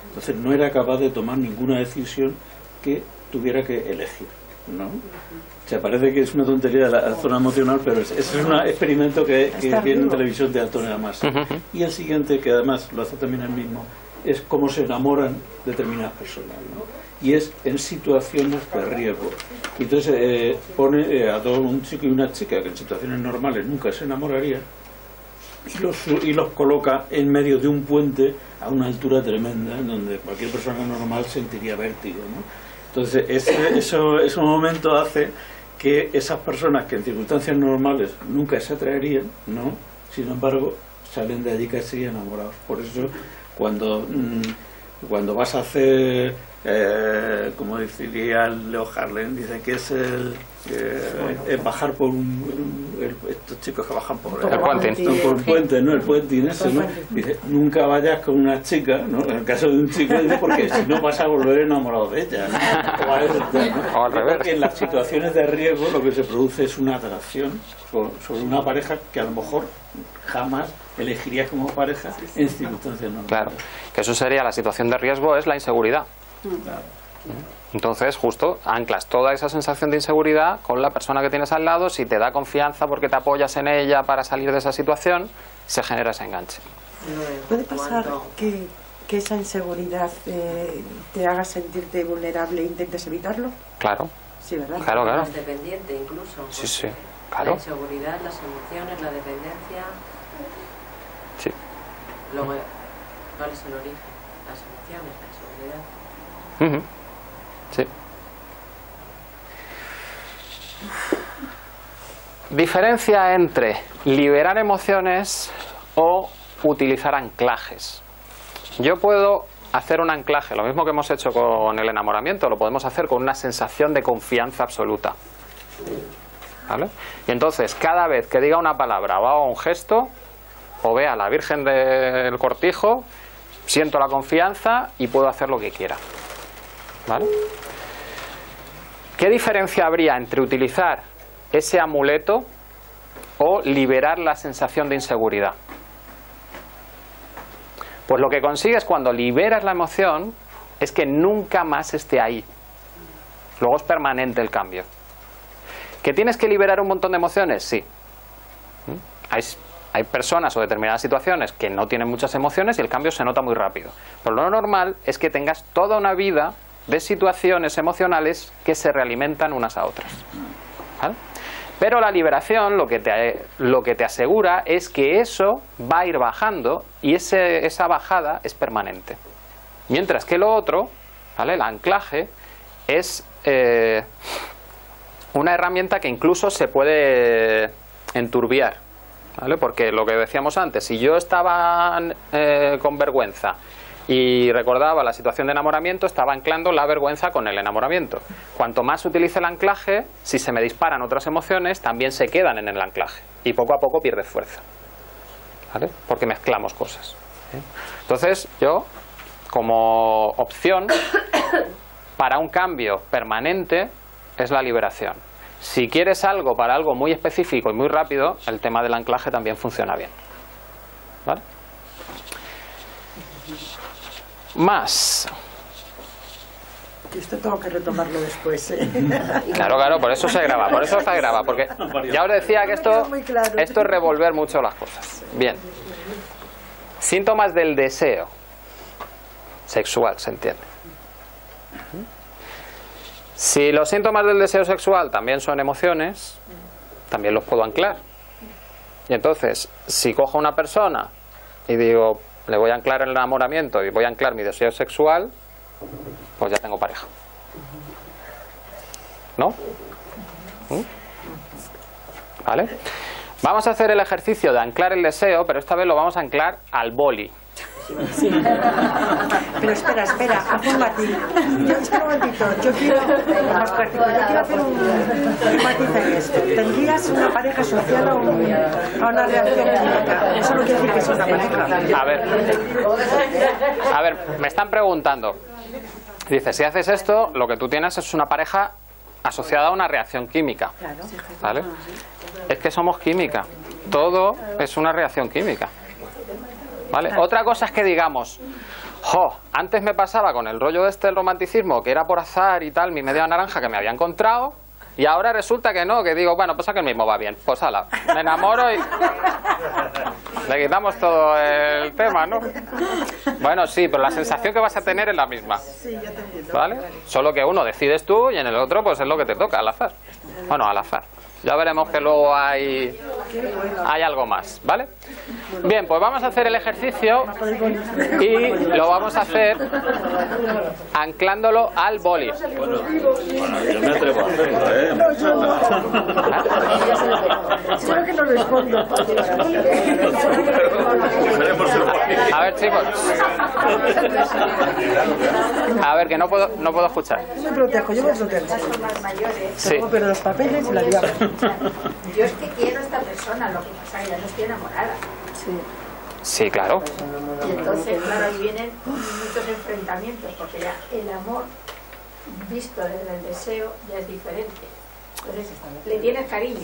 Entonces no era capaz de tomar ninguna decisión que tuviera que elegir, ¿no? O sea, parece que es una tontería de la zona emocional, pero ese es, es un experimento que, que viene en televisión de Antonio Damasio. Uh-huh. Y el siguiente, que además lo hace también él mismo, es cómo se enamoran determinadas personas, ¿no? Y es en situaciones de riesgo. Y entonces eh, pone eh, a todo un chico y una chica que en situaciones normales nunca se enamorarían y los, y los coloca en medio de un puente a una altura tremenda, en donde cualquier persona normal sentiría vértigo, ¿no? Entonces ese, eso, ese momento hace que esas personas que en circunstancias normales nunca se atraerían, ¿no? Sin embargo, salen de allí casi enamorados. Por eso cuando, mmm, cuando vas a hacer, eh, como diría Leo Harlem, dice que es el, eh, el bajar por un, el, estos chicos que bajan por el, el puente, no, por un puente, ¿no? El puente ese, ¿no? Dice, nunca vayas con una chica, ¿no? En el caso de un chico, dice, porque si no vas a volver enamorado de ella, ¿no? O, a eso, ¿no? O al revés. Porque en las situaciones de riesgo lo que se produce es una atracción sobre una pareja que a lo mejor jamás elegirías como pareja en circunstancias normales. Claro, que eso sería la situación de riesgo, es la inseguridad. Claro. Entonces, justo, anclas toda esa sensación de inseguridad con la persona que tienes al lado. Si te da confianza porque te apoyas en ella para salir de esa situación, se genera ese enganche. ¿Puede pasar que, que esa inseguridad eh, te haga sentirte vulnerable e intentes evitarlo? Claro. Sí, ¿verdad? Claro, claro. Más dependiente incluso. Sí, sí, claro. La inseguridad, las emociones, la dependencia. Sí. Luego, ¿cuál es el origen? Las emociones, la inseguridad. Uh-huh. Sí. Diferencia entre liberar emociones o utilizar anclajes. Yo puedo hacer un anclaje, lo mismo que hemos hecho con el enamoramiento, lo podemos hacer con una sensación de confianza absoluta. ¿Vale? Y entonces, cada vez que diga una palabra o haga un gesto, o vea a la Virgen del Cortijo, siento la confianza y puedo hacer lo que quiera. ¿Vale? ¿Qué diferencia habría entre utilizar ese amuleto o liberar la sensación de inseguridad? Pues lo que consigues cuando liberas la emoción es que nunca más esté ahí. Luego es permanente el cambio. ¿Que tienes que liberar un montón de emociones? Sí. Hay, hay personas o determinadas situaciones que no tienen muchas emociones y el cambio se nota muy rápido. Pero lo normal es que tengas toda una vida de situaciones emocionales que se realimentan unas a otras. ¿Vale? Pero la liberación lo que te, lo que te asegura es que eso va a ir bajando y ese, esa bajada es permanente. Mientras que lo otro, ¿vale? El anclaje, es eh, una herramienta que incluso se puede enturbiar, ¿vale? Porque lo que decíamos antes, si yo estaba eh, con vergüenza y recordaba la situación de enamoramiento, estaba anclando la vergüenza con el enamoramiento. Cuanto más utilice el anclaje, si se me disparan otras emociones, también se quedan en el anclaje. Y poco a poco pierde fuerza. ¿Vale? Porque mezclamos cosas. ¿Eh? Entonces, yo, como opción, para un cambio permanente, es la liberación. Si quieres algo para algo muy específico y muy rápido, el tema del anclaje también funciona bien. ¿Vale? Más. Esto tengo que retomarlo después, ¿eh? Claro, claro, por eso se graba, por eso se graba, porque ya os decía que esto, esto es revolver mucho las cosas. Bien. Síntomas del deseo sexual, se entiende. Si los síntomas del deseo sexual también son emociones, también los puedo anclar. Y entonces, si cojo a una persona y digo, le voy a anclar el enamoramiento y voy a anclar mi deseo sexual, pues ya tengo pareja. ¿No? ¿Mm? ¿Vale? Vamos a hacer el ejercicio de anclar el deseo, pero esta vez lo vamos a anclar al boli. Sí. Pero espera, espera, haz un matiz. Yo, espera un momentito, yo quiero, más práctico, yo quiero hacer un, un matiz en esto. ¿Tendrías una pareja asociada a, un, a una reacción química? Eso no quiere decir que sea una pareja. A ver, a ver, me están preguntando. Dice, si haces esto, lo que tú tienes es una pareja asociada a una reacción química. ¿Vale? Es que somos química. Todo es una reacción química. ¿Vale? Otra cosa es que digamos, Jo, antes me pasaba con el rollo este del romanticismo, que era por azar y tal, mi media naranja que me había encontrado, y ahora resulta que no, que digo, bueno, pues que el mismo va bien, pues ala, me enamoro y le quitamos todo el tema, ¿no? Bueno, sí, pero la sensación que vas a tener es la misma, ¿vale? Solo que uno decides tú y en el otro pues es lo que te toca, al azar. Bueno, al azar. Ya veremos que luego hay, hay algo más, ¿vale? Bien, pues vamos a hacer el ejercicio y lo vamos a hacer anclándolo al boli. Bueno, yo me atrevo a hacerlo, ¿eh? Creo que no respondo. A ver, chicos. A ver, que no puedo, no puedo escuchar. Yo me protejo, yo me protejo. Sí. Pero los papeles y la liamos. Yo es que quiero a esta persona, lo que pasa es que ya no estoy enamorada. Sí. Sí, claro. Y entonces, claro, ahí vienen muchos enfrentamientos, porque ya el amor visto desde el deseo ya es diferente. Entonces, le tienes cariño.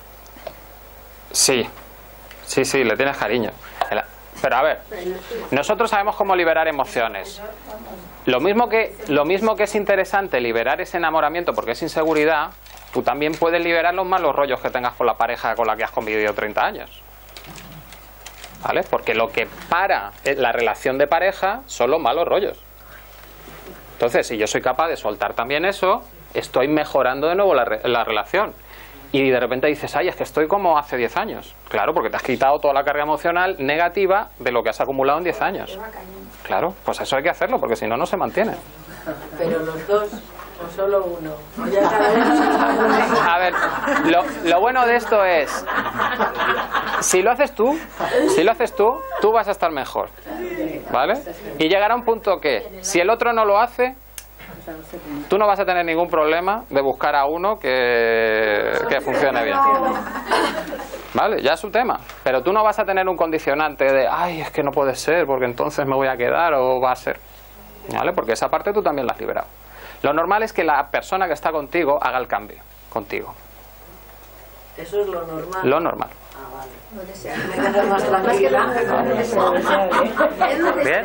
Sí, sí, sí, le tienes cariño. Pero a ver, nosotros sabemos cómo liberar emociones. Lo mismo que, lo mismo que es interesante liberar ese enamoramiento porque es inseguridad, tú también puedes liberar los malos rollos que tengas con la pareja con la que has convivido treinta años. ¿Vale? Porque lo que para la relación de pareja son los malos rollos. Entonces, si yo soy capaz de soltar también eso, estoy mejorando de nuevo la, re la relación. Y de repente dices, ay, es que estoy como hace diez años. Claro, porque te has quitado toda la carga emocional negativa de lo que has acumulado en diez años. Claro, pues eso hay que hacerlo, porque si no, no se mantiene. Pero los dos, o solo uno. O ya cada uno. A ver, lo, lo bueno de esto es, si lo haces tú, si lo haces tú, tú vas a estar mejor. ¿Vale? Y llegará un punto que, si el otro no lo hace, tú no vas a tener ningún problema de buscar a uno que, que funcione bien. Vale, ya es su tema. Pero tú no vas a tener un condicionante de, ay, es que no puede ser, porque entonces me voy a quedar o va a ser. ¿Vale? Porque esa parte tú también la has liberado. Lo normal es que la persona que está contigo haga el cambio contigo. Eso es lo normal. Lo normal. Ah, vale. No deseable. Me quedas más tranquila. Bien.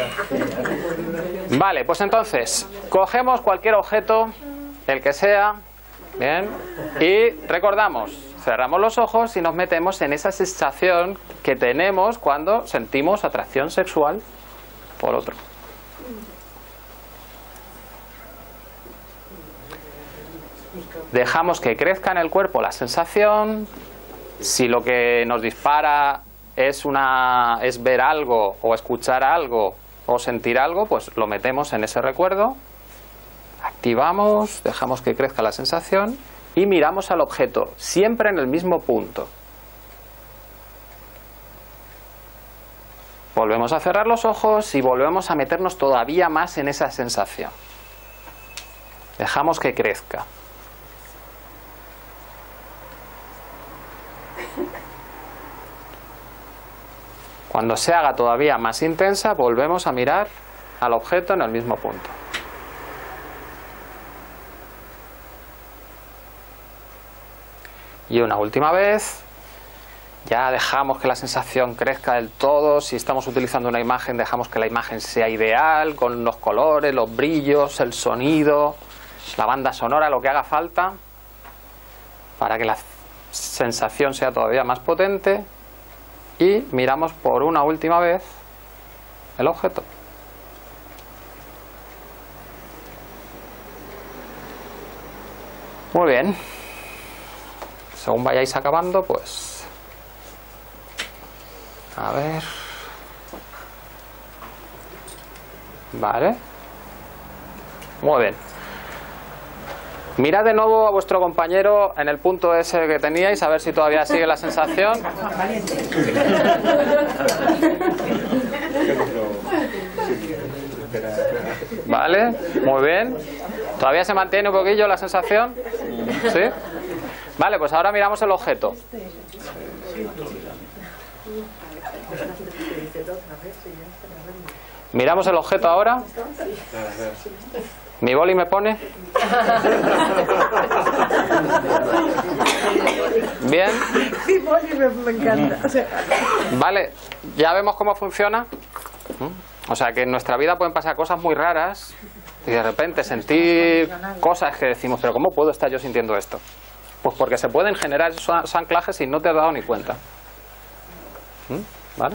Vale, pues entonces, cogemos cualquier objeto, el que sea, bien, y recordamos, cerramos los ojos y nos metemos en esa sensación que tenemos cuando sentimos atracción sexual por otro. Dejamos que crezca en el cuerpo la sensación. Si lo que nos dispara es, una, es ver algo o escuchar algo o sentir algo, pues lo metemos en ese recuerdo, activamos, dejamos que crezca la sensación y miramos al objeto, siempre en el mismo punto. Volvemos a cerrar los ojos y volvemos a meternos todavía más en esa sensación. Dejamos que crezca. Cuando se haga todavía más intensa, volvemos a mirar al objeto en el mismo punto. Y una última vez, ya dejamos que la sensación crezca del todo. Si estamos utilizando una imagen, dejamos que la imagen sea ideal, con los colores, los brillos, el sonido, la banda sonora, lo que haga falta, para que la sensación sea todavía más potente. Y miramos por una última vez el objeto. Muy bien. Según vayáis acabando, pues... A ver... Vale. Muy bien. Mirad de nuevo a vuestro compañero en el punto ese que teníais, a ver si todavía sigue la sensación. Vale, muy bien. ¿Todavía se mantiene un poquillo la sensación? ¿Sí? Vale, pues ahora miramos el objeto. Miramos el objeto ahora. ¿Mi boli me pone? Bien. Mi boli me, me encanta. O sea, Vale, ya vemos cómo funciona. O sea que en nuestra vida pueden pasar cosas muy raras y de repente sentir cosas que decimos, pero ¿cómo puedo estar yo sintiendo esto? Pues porque se pueden generar esos anclajes y no te has dado ni cuenta. ¿Mm? ¿Vale?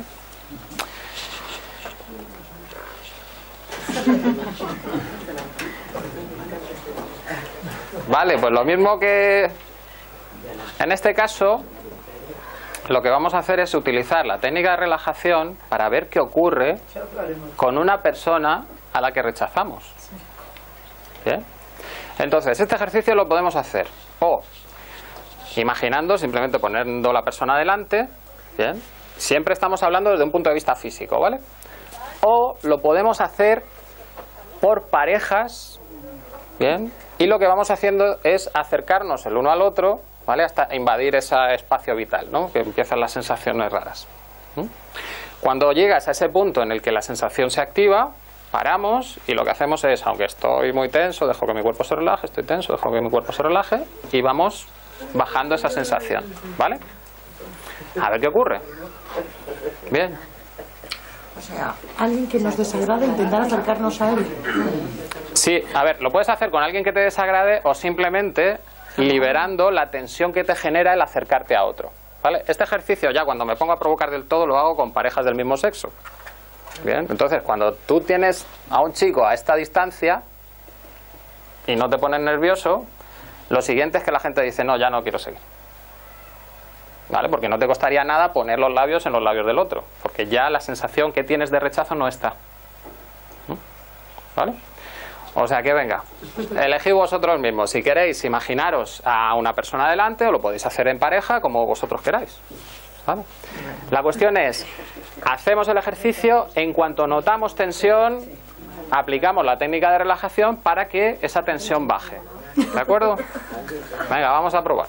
Vale, pues lo mismo que en este caso, lo que vamos a hacer es utilizar la técnica de relajación para ver qué ocurre con una persona a la que rechazamos. ¿Bien? Entonces, este ejercicio lo podemos hacer o imaginando, simplemente poniendo la persona delante, ¿bien? Siempre estamos hablando desde un punto de vista físico, ¿vale? O lo podemos hacer por parejas, ¿bien? Y lo que vamos haciendo es acercarnos el uno al otro, ¿vale? Hasta invadir ese espacio vital, ¿no? Que empiezan las sensaciones raras. ¿Mm? Cuando llegas a ese punto en el que la sensación se activa, paramos y lo que hacemos es, aunque estoy muy tenso, dejo que mi cuerpo se relaje, estoy tenso, dejo que mi cuerpo se relaje y vamos bajando esa sensación, ¿vale? A ver qué ocurre. Bien. O sea, alguien que nos desagrade, intentar acercarnos a él. Sí, a ver, lo puedes hacer con alguien que te desagrade o simplemente liberando la tensión que te genera el acercarte a otro, ¿vale? Este ejercicio ya cuando me pongo a provocar del todo lo hago con parejas del mismo sexo. Bien, entonces cuando tú tienes a un chico a esta distancia y no te pones nervioso, lo siguiente es que la gente dice, no, ya no quiero seguir. ¿Vale? Porque no te costaría nada poner los labios en los labios del otro, porque ya la sensación que tienes de rechazo no está. ¿Vale? O sea que venga, elegid vosotros mismos. Si queréis, imaginaros a una persona delante, o lo podéis hacer en pareja, como vosotros queráis. ¿Vale? La cuestión es, hacemos el ejercicio, en cuanto notamos tensión, aplicamos la técnica de relajación para que esa tensión baje. ¿De acuerdo? Venga, vamos a probar.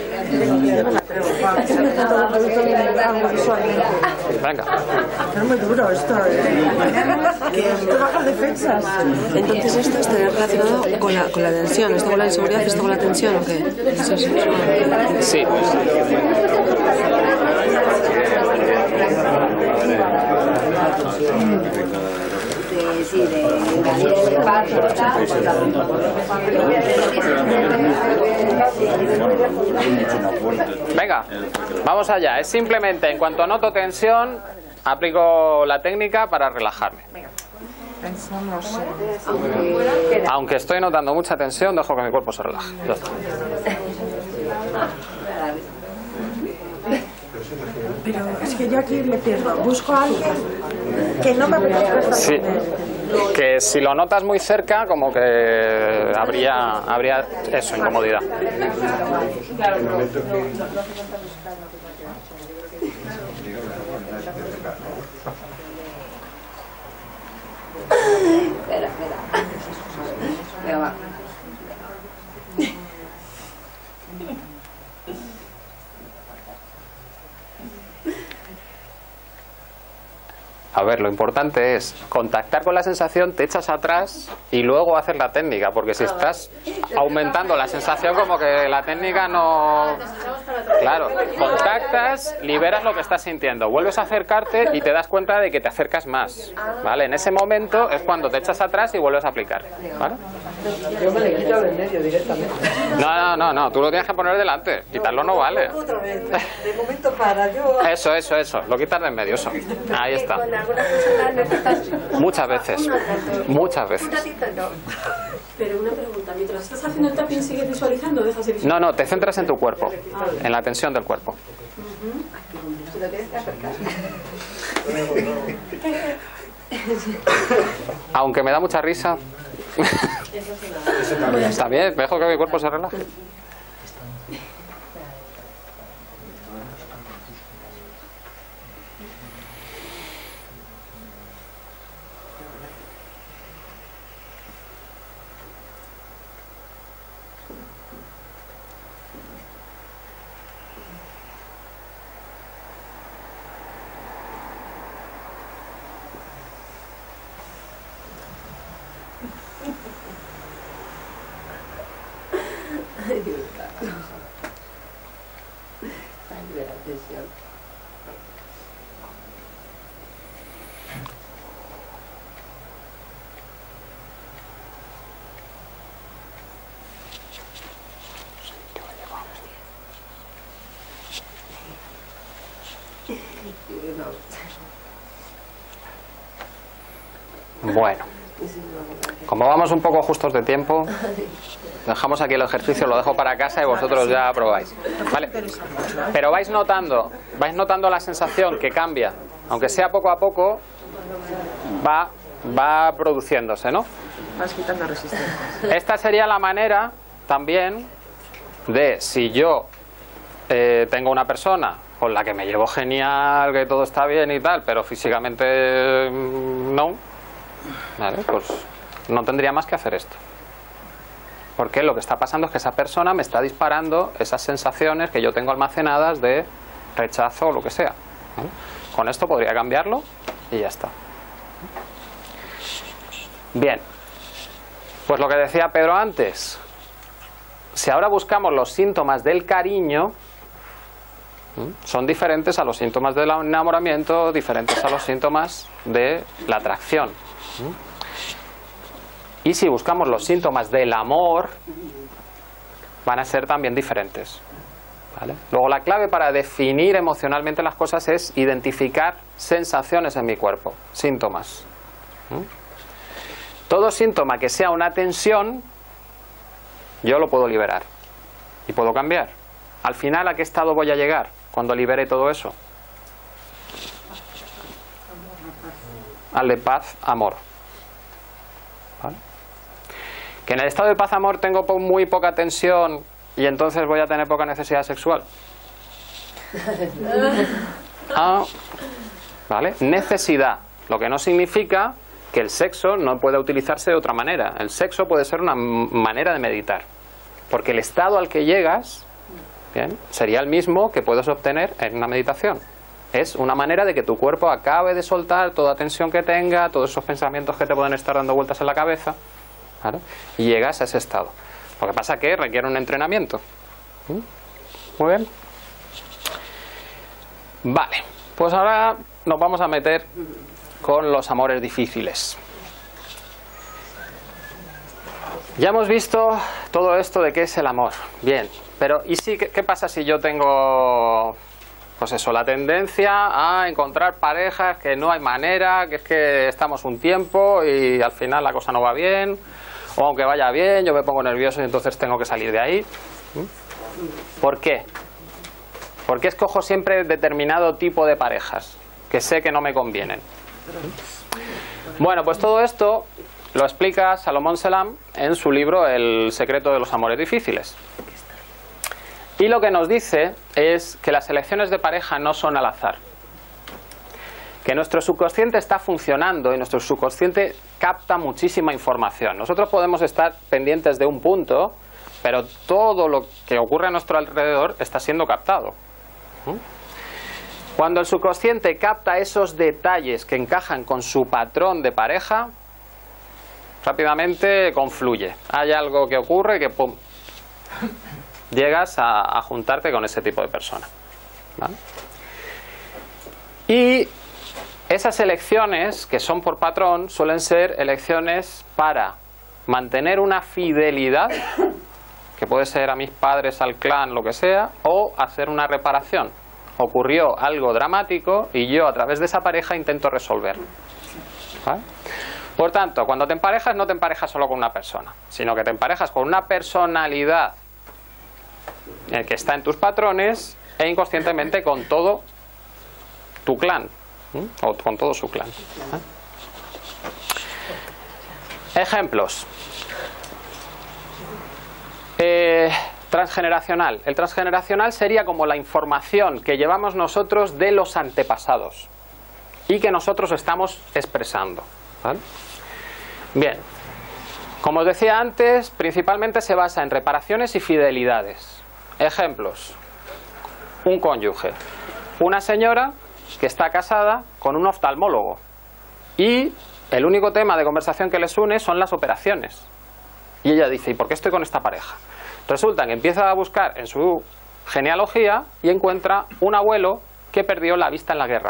Venga. Es muy duro esto, ¿eh? Esto baja defensas. Entonces esto estaría relacionado con la, con la tensión. ¿Esto con la inseguridad? ¿Esto con la tensión o qué? Sí. sí. Sí. Sí, de el paso, Venga, vamos allá. Es simplemente, en cuanto noto tensión, aplico la técnica para relajarme. Pensamos. Aunque estoy notando mucha tensión, dejo que mi cuerpo se relaje. Ya está. Pero es que yo aquí me pierdo. Busco a alguien que no me apetezca. Sí, que si lo notas muy cerca, como que habría, habría eso, incomodidad. Espera, espera. Venga, va. A ver, lo importante es contactar con la sensación, te echas atrás y luego hacer la técnica, porque si estás aumentando la sensación, como que la técnica no... Claro, contactas, liberas lo que estás sintiendo, vuelves a acercarte y te das cuenta de que te acercas más, ¿vale? En ese momento es cuando te echas atrás y vuelves a aplicar, ¿vale? Yo me le quito del medio directamente. No, no, no, no, tú lo tienes que poner delante, quitarlo no vale. Otra vez, de momento para yo... Eso, eso, eso, lo quitas de en medio, eso. Ahí está. Algunas personas necesitas Muchas veces, muchas veces. un ratito no. Pero una pregunta, mientras estás haciendo el tapping, ¿sigues visualizando o dejas de visualizar? No, no, te centras en tu cuerpo, en la tensión del cuerpo. Si lo tienes que acercar. Aunque me da mucha risa. Está bien, dejo que mi cuerpo se relaje. Ay, Dios mío. Ay, de la tensión. Bueno, como vamos un poco justos de tiempo, dejamos aquí el ejercicio, lo dejo para casa y vosotros ya probáis, ¿vale? Pero vais notando, vais notando la sensación que cambia, aunque sea poco a poco, va, va produciéndose, ¿no? Vas quitando resistencia. Esta sería la manera también de, si yo eh, tengo una persona con la que me llevo genial, que todo está bien y tal, pero físicamente no, ¿vale? Pues no tendría más que hacer esto. Porque lo que está pasando es que esa persona me está disparando esas sensaciones que yo tengo almacenadas de rechazo o lo que sea, ¿vale? Con esto podría cambiarlo y ya está. Bien, pues lo que decía Pedro antes, si ahora buscamos los síntomas del cariño, son diferentes a los síntomas del enamoramiento, diferentes a los síntomas de la atracción. Y si buscamos los síntomas del amor, van a ser también diferentes, ¿vale? Luego la clave para definir emocionalmente las cosas es identificar sensaciones en mi cuerpo, síntomas. Todo síntoma que sea una tensión, yo lo puedo liberar y puedo cambiar. Al final, ¿a qué estado voy a llegar cuando libere todo eso? Al de paz, amor. ¿Vale? Que en el estado de paz, amor tengo muy poca tensión y entonces voy a tener poca necesidad sexual. Ah, ¿vale? Necesidad, lo que no significa que el sexo no pueda utilizarse de otra manera. El sexo puede ser una manera de meditar, porque el estado al que llegas, bien, sería el mismo que puedes obtener en una meditación. Es una manera de que tu cuerpo acabe de soltar toda tensión que tenga, todos esos pensamientos que te pueden estar dando vueltas en la cabeza, ¿vale? Y llegas a ese estado. Lo que pasa es que requiere un entrenamiento. Muy bien. Vale, pues ahora nos vamos a meter con los amores difíciles. Ya hemos visto todo esto de qué es el amor. Bien, pero ¿y si, qué, qué pasa si yo tengo, pues eso, la tendencia a encontrar parejas que no hay manera, que es que estamos un tiempo y al final la cosa no va bien, o aunque vaya bien, yo me pongo nervioso y entonces tengo que salir de ahí? ¿Por qué? ¿Por qué escojo siempre determinado tipo de parejas que sé que no me convienen? Bueno, pues todo esto lo explica Salomón Selam en su libro El secreto de los amores difíciles. Y lo que nos dice es que las elecciones de pareja no son al azar. Que nuestro subconsciente está funcionando y nuestro subconsciente capta muchísima información. Nosotros podemos estar pendientes de un punto, pero todo lo que ocurre a nuestro alrededor está siendo captado. Cuando el subconsciente capta esos detalles que encajan con su patrón de pareja, rápidamente confluye. Hay algo que ocurre que pum, llegas a, a juntarte con ese tipo de persona, ¿vale? Y esas elecciones que son por patrón suelen ser elecciones para mantener una fidelidad, que puede ser a mis padres, al clan, lo que sea, o hacer una reparación. Ocurrió algo dramático y yo a través de esa pareja intento resolverlo, ¿vale? Por tanto, cuando te emparejas no te emparejas solo con una persona, sino que te emparejas con una personalidad que está en tus patrones e inconscientemente con todo tu clan, ¿eh? O con todo su clan, ¿eh? Ejemplos. Eh, transgeneracional. El transgeneracional sería como la información que llevamos nosotros de los antepasados y que nosotros estamos expresando, ¿vale? Bien, como os decía antes, principalmente se basa en reparaciones y fidelidades. Ejemplos. Un cónyuge, una señora que está casada con un oftalmólogo y el único tema de conversación que les une son las operaciones. Y ella dice, ¿y por qué estoy con esta pareja? Resulta que empieza a buscar en su genealogía y encuentra un abuelo que perdió la vista en la guerra.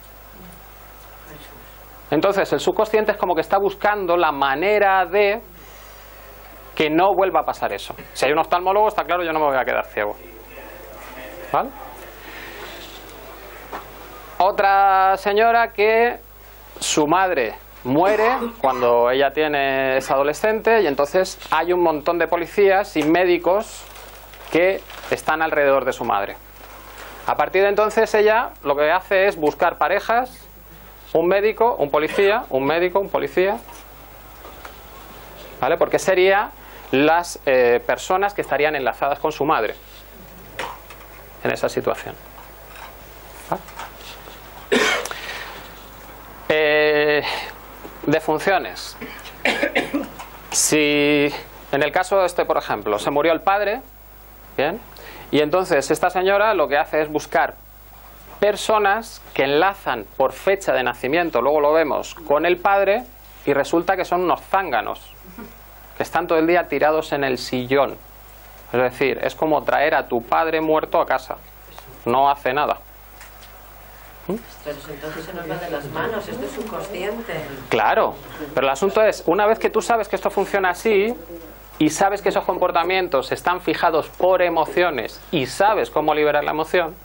Entonces el subconsciente es como que está buscando la manera de que no vuelva a pasar eso. Si hay un oftalmólogo, está claro, yo no me voy a quedar ciego, ¿vale? otra señora que su madre muere cuando ella tiene, es adolescente, y entonces hay un montón de policías y médicos que están alrededor de su madre. A partir de entonces ella lo que hace es buscar parejas, un médico, un policía, un médico, un policía, ¿vale? Porque serían las eh, personas que estarían enlazadas con su madre en esa situación. ¿Vale? Eh, defunciones. Si en el caso este, por ejemplo, se murió el padre, ¿bien? Y entonces esta señora lo que hace es buscar personas que enlazan por fecha de nacimiento, luego lo vemos, con el padre, y resulta que son unos zánganos que están todo el día tirados en el sillón. Es decir, es como traer a tu padre muerto a casa, no hace nada. Pero entonces se nos va de las manos, esto es subconsciente. Claro, pero el asunto es, una vez que tú sabes que esto funciona así y sabes que esos comportamientos están fijados por emociones y sabes cómo liberar la emoción,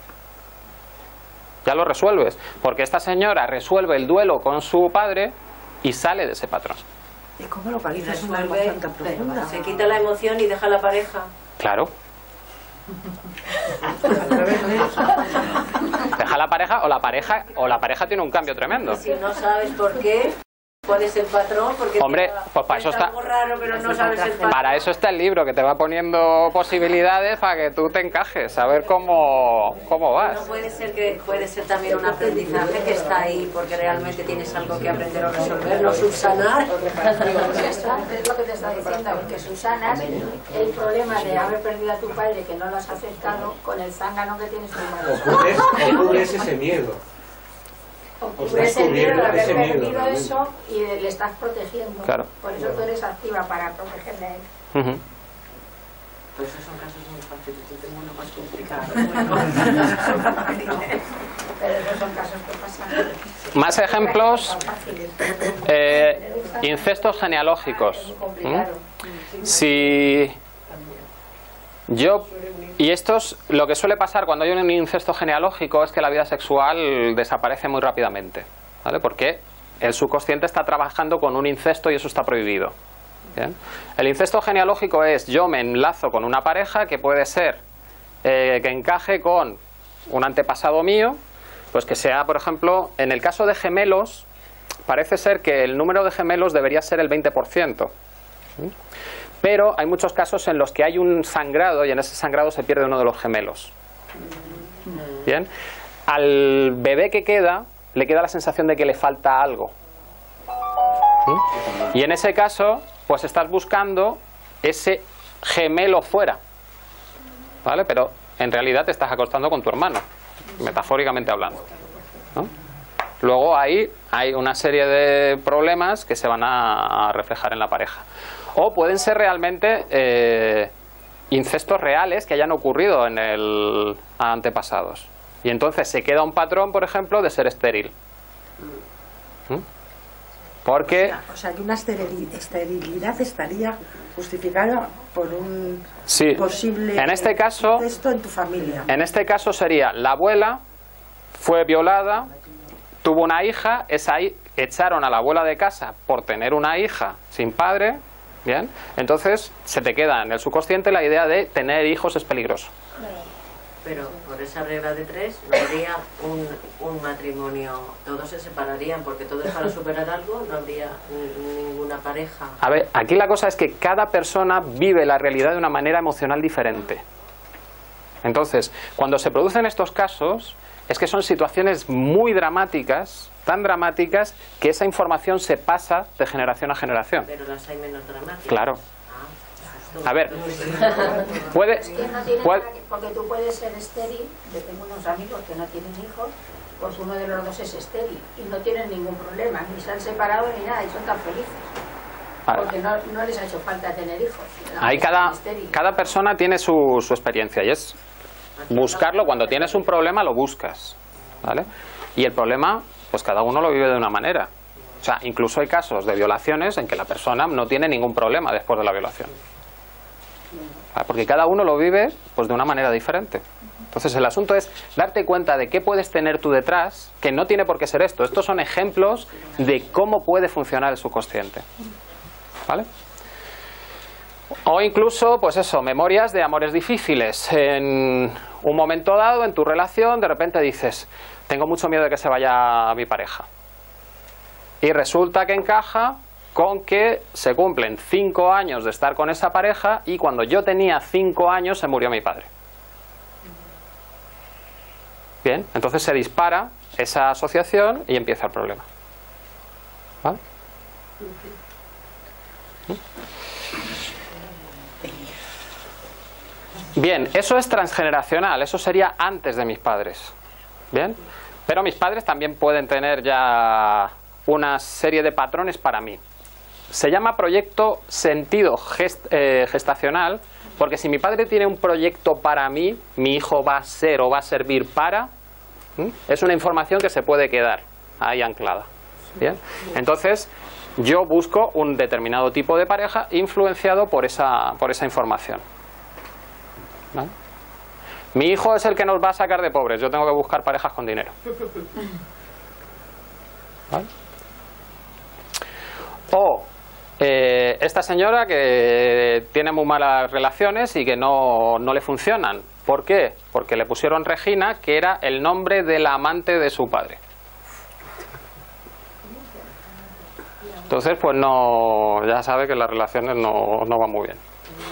ya lo resuelves, porque esta señora resuelve el duelo con su padre y sale de ese patrón. ¿Y cómo localizas una emoción tan profunda? Se quita la emoción y deja la pareja. Claro. Deja la pareja o la pareja o la pareja tiene un cambio tremendo. Si no sabes por qué, ¿cuál es el patrón? Porque hombre, pues para eso está, algo raro, pero no sabes el patrón. Para eso está el libro, que te va poniendo posibilidades para que tú te encajes, a ver cómo, cómo vas. No puede ser que puede ser también un aprendizaje que está ahí porque realmente tienes algo que aprender o resolver, no subsanar. Es lo que te está diciendo, que subsanas el problema de haber perdido a tu padre, que no lo has aceptado, con el zángano que tienes tu madre. Ocurres ese miedo. Ocurres el miedo de haber perdido eso y le estás protegiendo. Claro. Por eso tú eres activa, para protegerle a él. Uh-huh. Pues esos son casos muy fáciles, yo tengo uno más complicado. Pero esos son casos que pasan. Más ejemplos. Eh, incestos genealógicos. ¿Mm? Si yo... Y estos, lo que suele pasar cuando hay un incesto genealógico es que la vida sexual desaparece muy rápidamente, ¿vale? Porque el subconsciente está trabajando con un incesto y eso está prohibido. ¿Bien? El incesto genealógico es: yo me enlazo con una pareja que puede ser eh, que encaje con un antepasado mío, pues que sea, por ejemplo, en el caso de gemelos, parece ser que el número de gemelos debería ser el veinte por ciento. ¿Sí? Pero hay muchos casos en los que hay un sangrado y en ese sangrado se pierde uno de los gemelos. Bien, al bebé que queda le queda la sensación de que le falta algo. ¿Sí? Y en ese caso, pues estás buscando ese gemelo fuera, ¿vale? Pero en realidad te estás acostando con tu hermano, metafóricamente hablando, ¿no? Luego ahí hay una serie de problemas que se van a reflejar en la pareja. O pueden ser realmente eh, incestos reales que hayan ocurrido en el antepasados. Y entonces se queda un patrón, por ejemplo, de ser estéril. ¿Mm? Porque... O sea, o sea, que una esterilidad estaría justificada por un sí, posible en este caso, incesto en tu familia. En este caso sería: la abuela fue violada, tuvo una hija, esa hi- echaron a la abuela de casa por tener una hija sin padre. Bien, entonces se te queda en el subconsciente la idea de tener hijos es peligroso. Pero por esa regla de tres no habría un, un matrimonio, todos se separarían porque todos para superar algo, no habría ni, ninguna pareja. A ver, aquí la cosa es que cada persona vive la realidad de una manera emocional diferente. Entonces, cuando se producen estos casos, es que son situaciones muy dramáticas, tan dramáticas, que esa información se pasa de generación a generación. Pero las hay menos dramáticas. Claro. A ver, puede... Es que no tiene puede nada que- porque tú puedes ser estéril. Yo tengo unos amigos que no tienen hijos, pues uno de los dos es estéril y no tienen ningún problema, ni se han separado ni nada, y son tan felices. Vale. Porque no, no les ha hecho falta tener hijos. Ahí cada, Estéril. cada persona tiene su, su experiencia y es buscarlo. Cuando tienes un problema lo buscas, ¿vale? Y el problema, pues cada uno lo vive de una manera. O sea, incluso hay casos de violaciones en que la persona no tiene ningún problema después de la violación, ¿vale? Porque cada uno lo vive pues de una manera diferente. Entonces el asunto es darte cuenta de qué puedes tener tú detrás, que no tiene por qué ser esto. Estos son ejemplos de cómo puede funcionar el subconsciente. ¿Vale? O incluso, pues eso, memorias de amores difíciles. En un momento dado, en tu relación, de repente dices, tengo mucho miedo de que se vaya mi pareja. Y resulta que encaja con que se cumplen cinco años de estar con esa pareja y cuando yo tenía cinco años se murió mi padre. Bien, entonces se dispara esa asociación y empieza el problema. ¿Vale? Bien, eso es transgeneracional, eso sería antes de mis padres. Bien, pero mis padres también pueden tener ya una serie de patrones para mí. Se llama proyecto sentido gest, eh, gestacional, porque si mi padre tiene un proyecto para mí, mi hijo va a ser o va a servir para, ¿sí? Es una información que se puede quedar ahí anclada. Bien, entonces yo busco un determinado tipo de pareja influenciado por esa, por esa información. ¿Vale? Mi hijo es el que nos va a sacar de pobres, yo tengo que buscar parejas con dinero. ¿Vale? O eh, esta señora que tiene muy malas relaciones y que no, no le funcionan. ¿Por qué? Porque le pusieron Regina, que era el nombre de la amante de su padre. Entonces, pues no, ya sabe que las relaciones no, no van muy bien.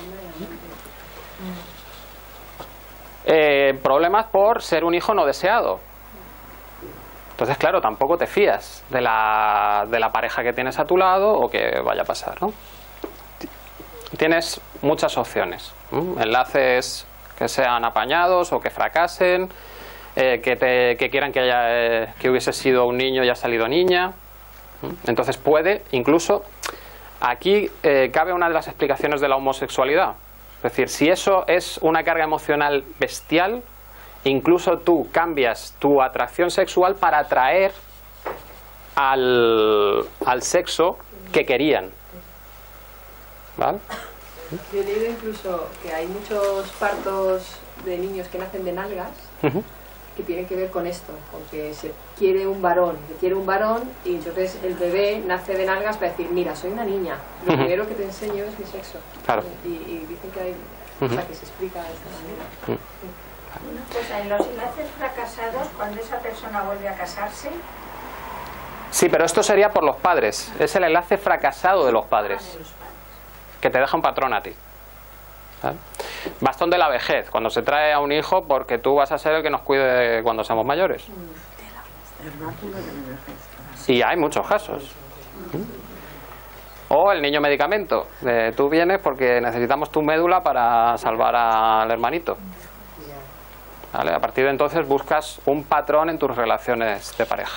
Eh, problemas por ser un hijo no deseado. Entonces, claro, tampoco te fías de la, de la pareja que tienes a tu lado o que vaya a pasar, ¿no? Tienes muchas opciones. ¿Mm? Enlaces que sean apañados o que fracasen, eh, que, te, que quieran que, haya, eh, que hubiese sido un niño y haya salido niña. ¿Mm? Entonces puede, incluso, aquí eh, cabe una de las explicaciones de la homosexualidad. Es decir, si eso es una carga emocional bestial, incluso tú cambias tu atracción sexual para atraer al, al sexo que querían. ¿Vale? Yo he leído incluso que hay muchos partos de niños que nacen de nalgas uh-huh. que tienen que ver con esto, con que se quiere un varón, se quiere un varón y entonces el bebé nace de nalgas para decir, mira, soy una niña, lo uh-huh. primero que te enseño es mi sexo. Claro. Y, y dicen que hay, uh-huh. o sea, que se explica de esta manera. Uh-huh. Una cosa, en los enlaces fracasados, cuando esa persona vuelve a casarse... Sí, pero esto sería por los padres, es el enlace fracasado de los padres, que te deja un patrón a ti. ¿Vale? Bastón de la vejez, cuando se trae a un hijo porque tú vas a ser el que nos cuide cuando seamos mayores. Y hay muchos casos. O el niño medicamento, eh, tú vienes porque necesitamos tu médula para salvar al hermanito. ¿Vale? A partir de entonces buscas un patrón en tus relaciones de pareja.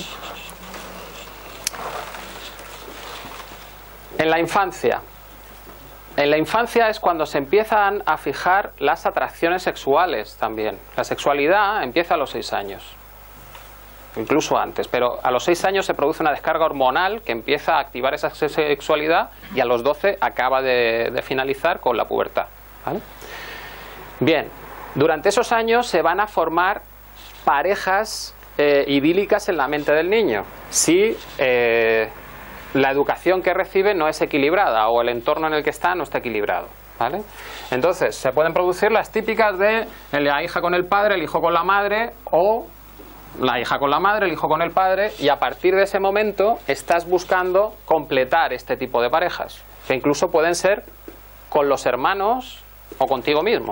En la infancia. En la infancia es cuando se empiezan a fijar las atracciones sexuales también. La sexualidad empieza a los seis años, incluso antes, pero a los seis años se produce una descarga hormonal que empieza a activar esa sexualidad y a los doce acaba de, de finalizar con la pubertad. ¿Vale? Bien, durante esos años se van a formar parejas eh, idílicas en la mente del niño. Si... Eh, la educación que recibe no es equilibrada o el entorno en el que está no está equilibrado, ¿vale? Entonces se pueden producir las típicas de la hija con el padre, el hijo con la madre, o la hija con la madre, el hijo con el padre, y a partir de ese momento estás buscando completar este tipo de parejas, que incluso pueden ser con los hermanos o contigo mismo.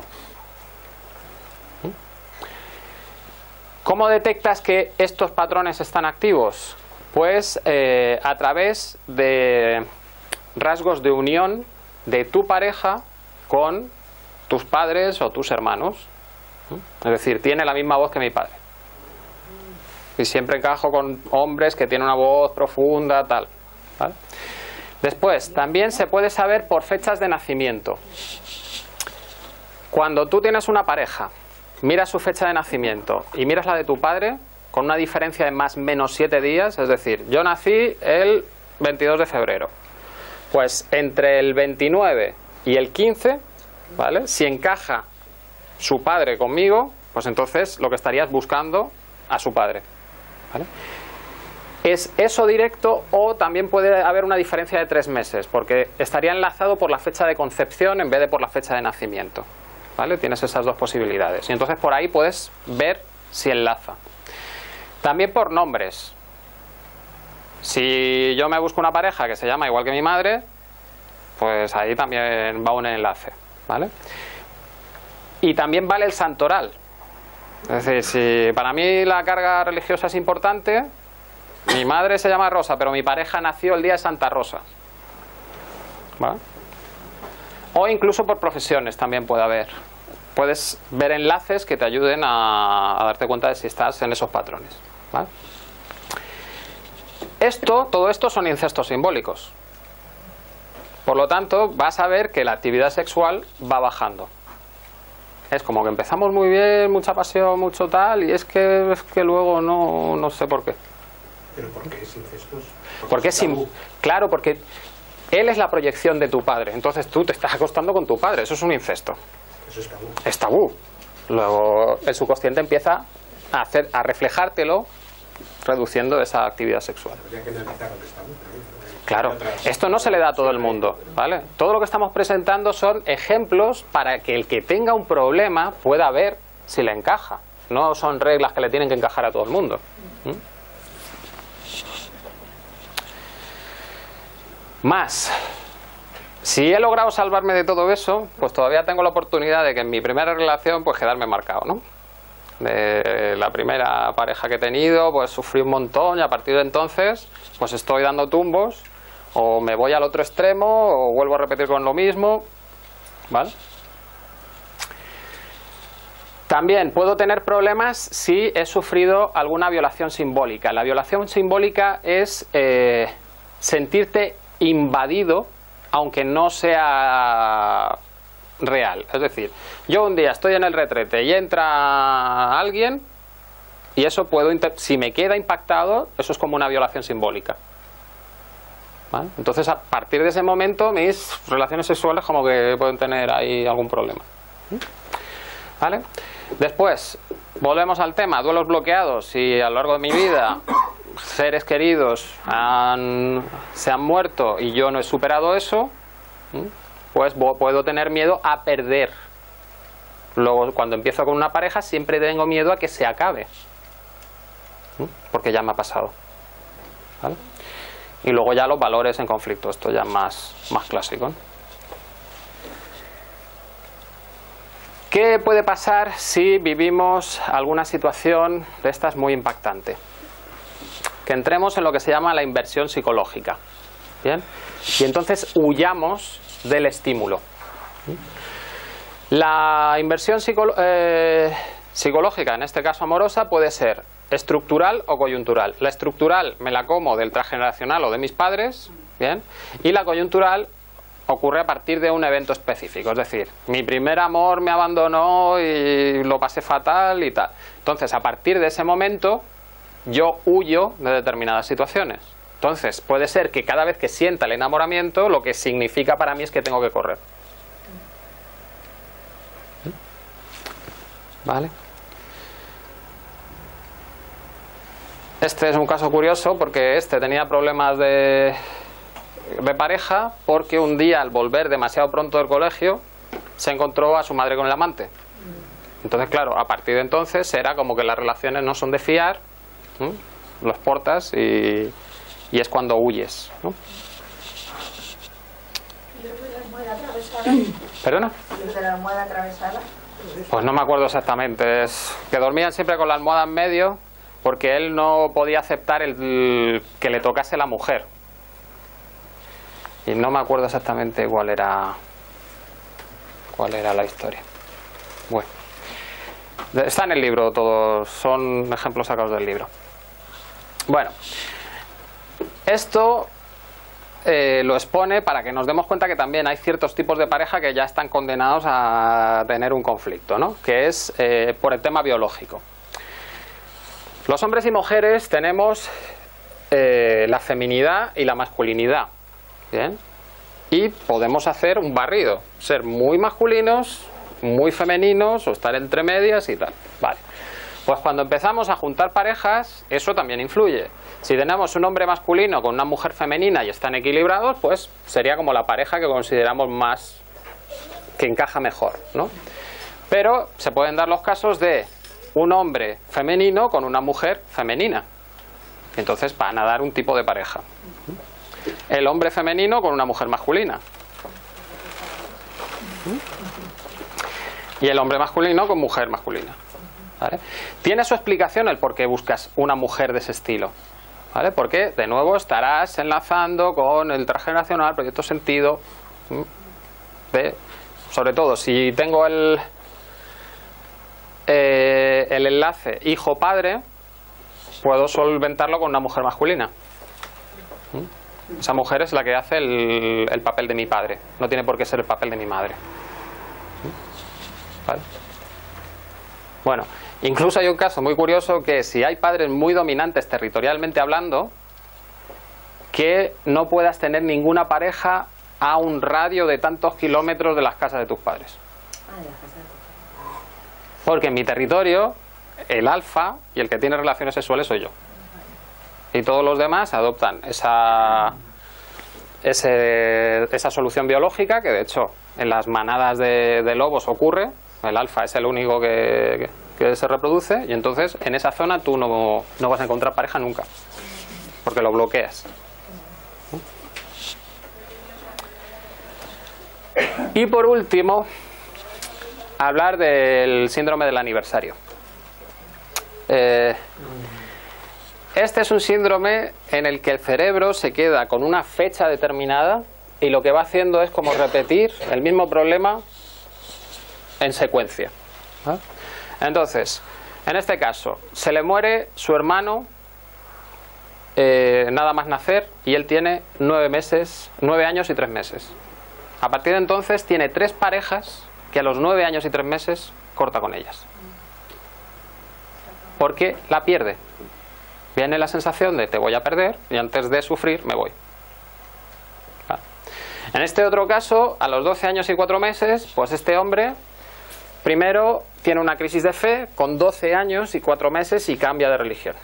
¿Cómo detectas que estos patrones están activos? Pues eh, a través de rasgos de unión de tu pareja con tus padres o tus hermanos. Es decir, tiene la misma voz que mi padre. Y siempre encajo con hombres que tienen una voz profunda, tal. ¿Vale? Después, también se puede saber por fechas de nacimiento. Cuando tú tienes una pareja, miras su fecha de nacimiento y miras la de tu padre, con una diferencia de más o menos siete días, es decir, yo nací el veintidós de febrero. Pues entre el veintinueve y el quince, ¿vale? Si encaja su padre conmigo, pues entonces lo que estarías buscando a su padre, ¿vale? Es eso directo, o también puede haber una diferencia de tres meses, porque estaría enlazado por la fecha de concepción en vez de por la fecha de nacimiento, ¿vale? Tienes esas dos posibilidades y entonces por ahí puedes ver si enlaza. También por nombres. Si yo me busco una pareja que se llama igual que mi madre, pues ahí también va un enlace, ¿vale? Y también vale el santoral. Es decir, si para mí la carga religiosa es importante, mi madre se llama Rosa, pero mi pareja nació el día de Santa Rosa, ¿vale? O incluso por profesiones también puede haber. Puedes ver enlaces que te ayuden a, a darte cuenta de si estás en esos patrones, ¿vale? Esto, todo esto son incestos simbólicos. Por lo tanto, vas a ver que la actividad sexual va bajando. Es como que empezamos muy bien, mucha pasión, mucho tal, y es que, es que luego no, no sé por qué. ¿Pero por qué es incestos? Porque es sim- claro, porque él es la proyección de tu padre. Entonces tú te estás acostando con tu padre. Eso es un incesto. Eso es tabú. Es tabú. Luego el subconsciente empieza a hacer, a reflejártelo, reduciendo esa actividad sexual. Habría que analizar lo que es tabú. Claro, esto no se le da a todo el mundo, ¿vale? Todo lo que estamos presentando son ejemplos para que el que tenga un problema pueda ver si le encaja. No son reglas que le tienen que encajar a todo el mundo. ¿Mm? Más, si he logrado salvarme de todo eso, pues todavía tengo la oportunidad de que en mi primera relación pues quedarme marcado, ¿no? De la primera pareja que he tenido, pues sufrí un montón y a partir de entonces pues estoy dando tumbos, o me voy al otro extremo o vuelvo a repetir con lo mismo, ¿vale? También puedo tener problemas si he sufrido alguna violación simbólica. La violación simbólica es eh, sentirte invadido aunque no sea real. Es decir, yo un día estoy en el retrete y entra alguien y eso puedo, si me queda impactado, eso es como una violación simbólica, ¿vale? Entonces a partir de ese momento mis relaciones sexuales como que pueden tener ahí algún problema, ¿vale? Después volvemos al tema, duelos bloqueados. Si a lo largo de mi vida seres queridos han, se han muerto y yo no he superado eso, pues puedo tener miedo a perder. Luego cuando empiezo con una pareja siempre tengo miedo a que se acabe, porque ya me ha pasado, ¿vale? Y luego ya los valores en conflicto, esto ya más, más clásico, ¿no? ¿Qué puede pasar si vivimos alguna situación de estas muy impactante? Que entremos en lo que se llama la inversión psicológica, ¿bien? Y entonces huyamos del estímulo. La inversión psicolo- eh, psicológica, en este caso amorosa, puede ser estructural o coyuntural. La estructural me la como del transgeneracional o de mis padres, ¿bien? Y la coyuntural ocurre a partir de un evento específico, es decir, mi primer amor me abandonó y lo pasé fatal y tal. Entonces, a partir de ese momento, yo huyo de determinadas situaciones. Entonces, puede ser que cada vez que sienta el enamoramiento, lo que significa para mí es que tengo que correr. ¿Vale? Este es un caso curioso porque este tenía problemas de... de pareja porque un día al volver demasiado pronto del colegio se encontró a su madre con el amante. Entonces claro, a partir de entonces era como que las relaciones no son de fiar, ¿no? Los portas y, y es cuando huyes, ¿no? ¿Y lo de la almohada atravesada? ¿Perdona? ¿Y lo de la almohada atravesada? Pues no me acuerdo exactamente, es que dormían siempre con la almohada en medio porque él no podía aceptar el, que le tocase la mujer. Y no me acuerdo exactamente cuál era cuál era la historia. Bueno, está en el libro, todos son ejemplos sacados del libro. Bueno, esto eh, lo expone para que nos demos cuenta que también hay ciertos tipos de pareja que ya están condenados a tener un conflicto, ¿no? Que es eh, por el tema biológico. Los hombres y mujeres tenemos eh, la feminidad y la masculinidad. ¿Bien? Y podemos hacer un barrido, ser muy masculinos, muy femeninos o estar entre medias y tal. Vale. Pues cuando empezamos a juntar parejas, eso también influye. Si tenemos un hombre masculino con una mujer femenina y están equilibrados, pues sería como la pareja que consideramos más, que encaja mejor, ¿no? Pero se pueden dar los casos de un hombre femenino con una mujer femenina. Entonces van a dar un tipo de pareja. El hombre femenino con una mujer masculina. Y el hombre masculino con mujer masculina. ¿Vale? Tiene su explicación el por qué buscas una mujer de ese estilo. ¿Vale? Porque, de nuevo, estarás enlazando con el transgeneracional, proyecto sentido. De, sobre todo, si tengo el, eh, el enlace hijo-padre, puedo solventarlo con una mujer masculina. Esa mujer es la que hace el, el papel de mi padre. No tiene por qué ser el papel de mi madre. ¿Vale? Bueno, incluso hay un caso muy curioso que si hay padres muy dominantes territorialmente hablando, que no puedas tener ninguna pareja a un radio de tantos kilómetros de las casas de tus padres. Porque en mi territorio, el alfa y el que tiene relaciones sexuales soy yo. Y todos los demás adoptan esa, ese, esa solución biológica, que de hecho en las manadas de, de lobos ocurre. El alfa es el único que, que, que se reproduce, y entonces en esa zona tú no, no vas a encontrar pareja nunca, porque lo bloqueas. Y por último, hablar del síndrome del aniversario. Eh, este es un síndrome en el que el cerebro se queda con una fecha determinada y lo que va haciendo es como repetir el mismo problema en secuencia. ¿Ah? Entonces, en este caso, se le muere su hermano eh, nada más nacer, y él tiene nueve meses, nueve años y tres meses. A partir de entonces tiene tres parejas que a los nueve años y tres meses corta con ellas. Porque la pierde. Viene la sensación de te voy a perder y antes de sufrir me voy. ¿Vale? En este otro caso, a los doce años y cuatro meses, pues este hombre primero tiene una crisis de fe con doce años y cuatro meses y cambia de religión.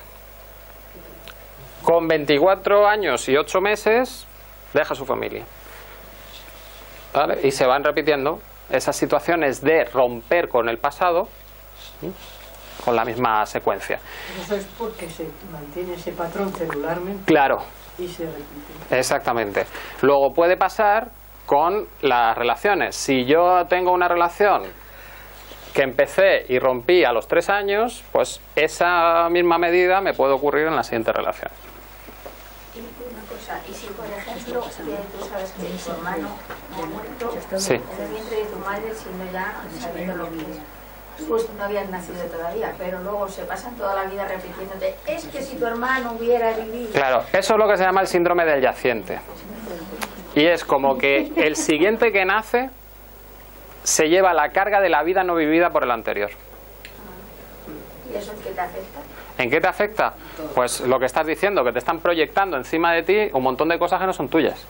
Con veinticuatro años y ocho meses deja su familia. ¿Vale? Y se van repitiendo esas situaciones de romper con el pasado, ¿sí?, con la misma secuencia. Eso es porque se mantiene ese patrón celularmente. Claro. Y se repite. Exactamente. Luego puede pasar con las relaciones. Si yo tengo una relación que empecé y rompí a los tres años, pues esa misma medida me puede ocurrir en la siguiente relación. Y una cosa, y si por ejemplo que tú sabes que tu hermano ha muerto, sí, en el vientre de tu madre, siendo ya sabiendo lo que es, pues no habían nacido todavía, pero luego se pasan toda la vida repitiéndote, es que si tu hermano hubiera vivido. Claro, eso es lo que se llama el síndrome del yaciente. Y es como que el siguiente que nace se lleva la carga de la vida no vivida por el anterior. ¿Y eso en qué te afecta? ¿En qué te afecta? Pues lo que estás diciendo, que te están proyectando encima de ti un montón de cosas que no son tuyas.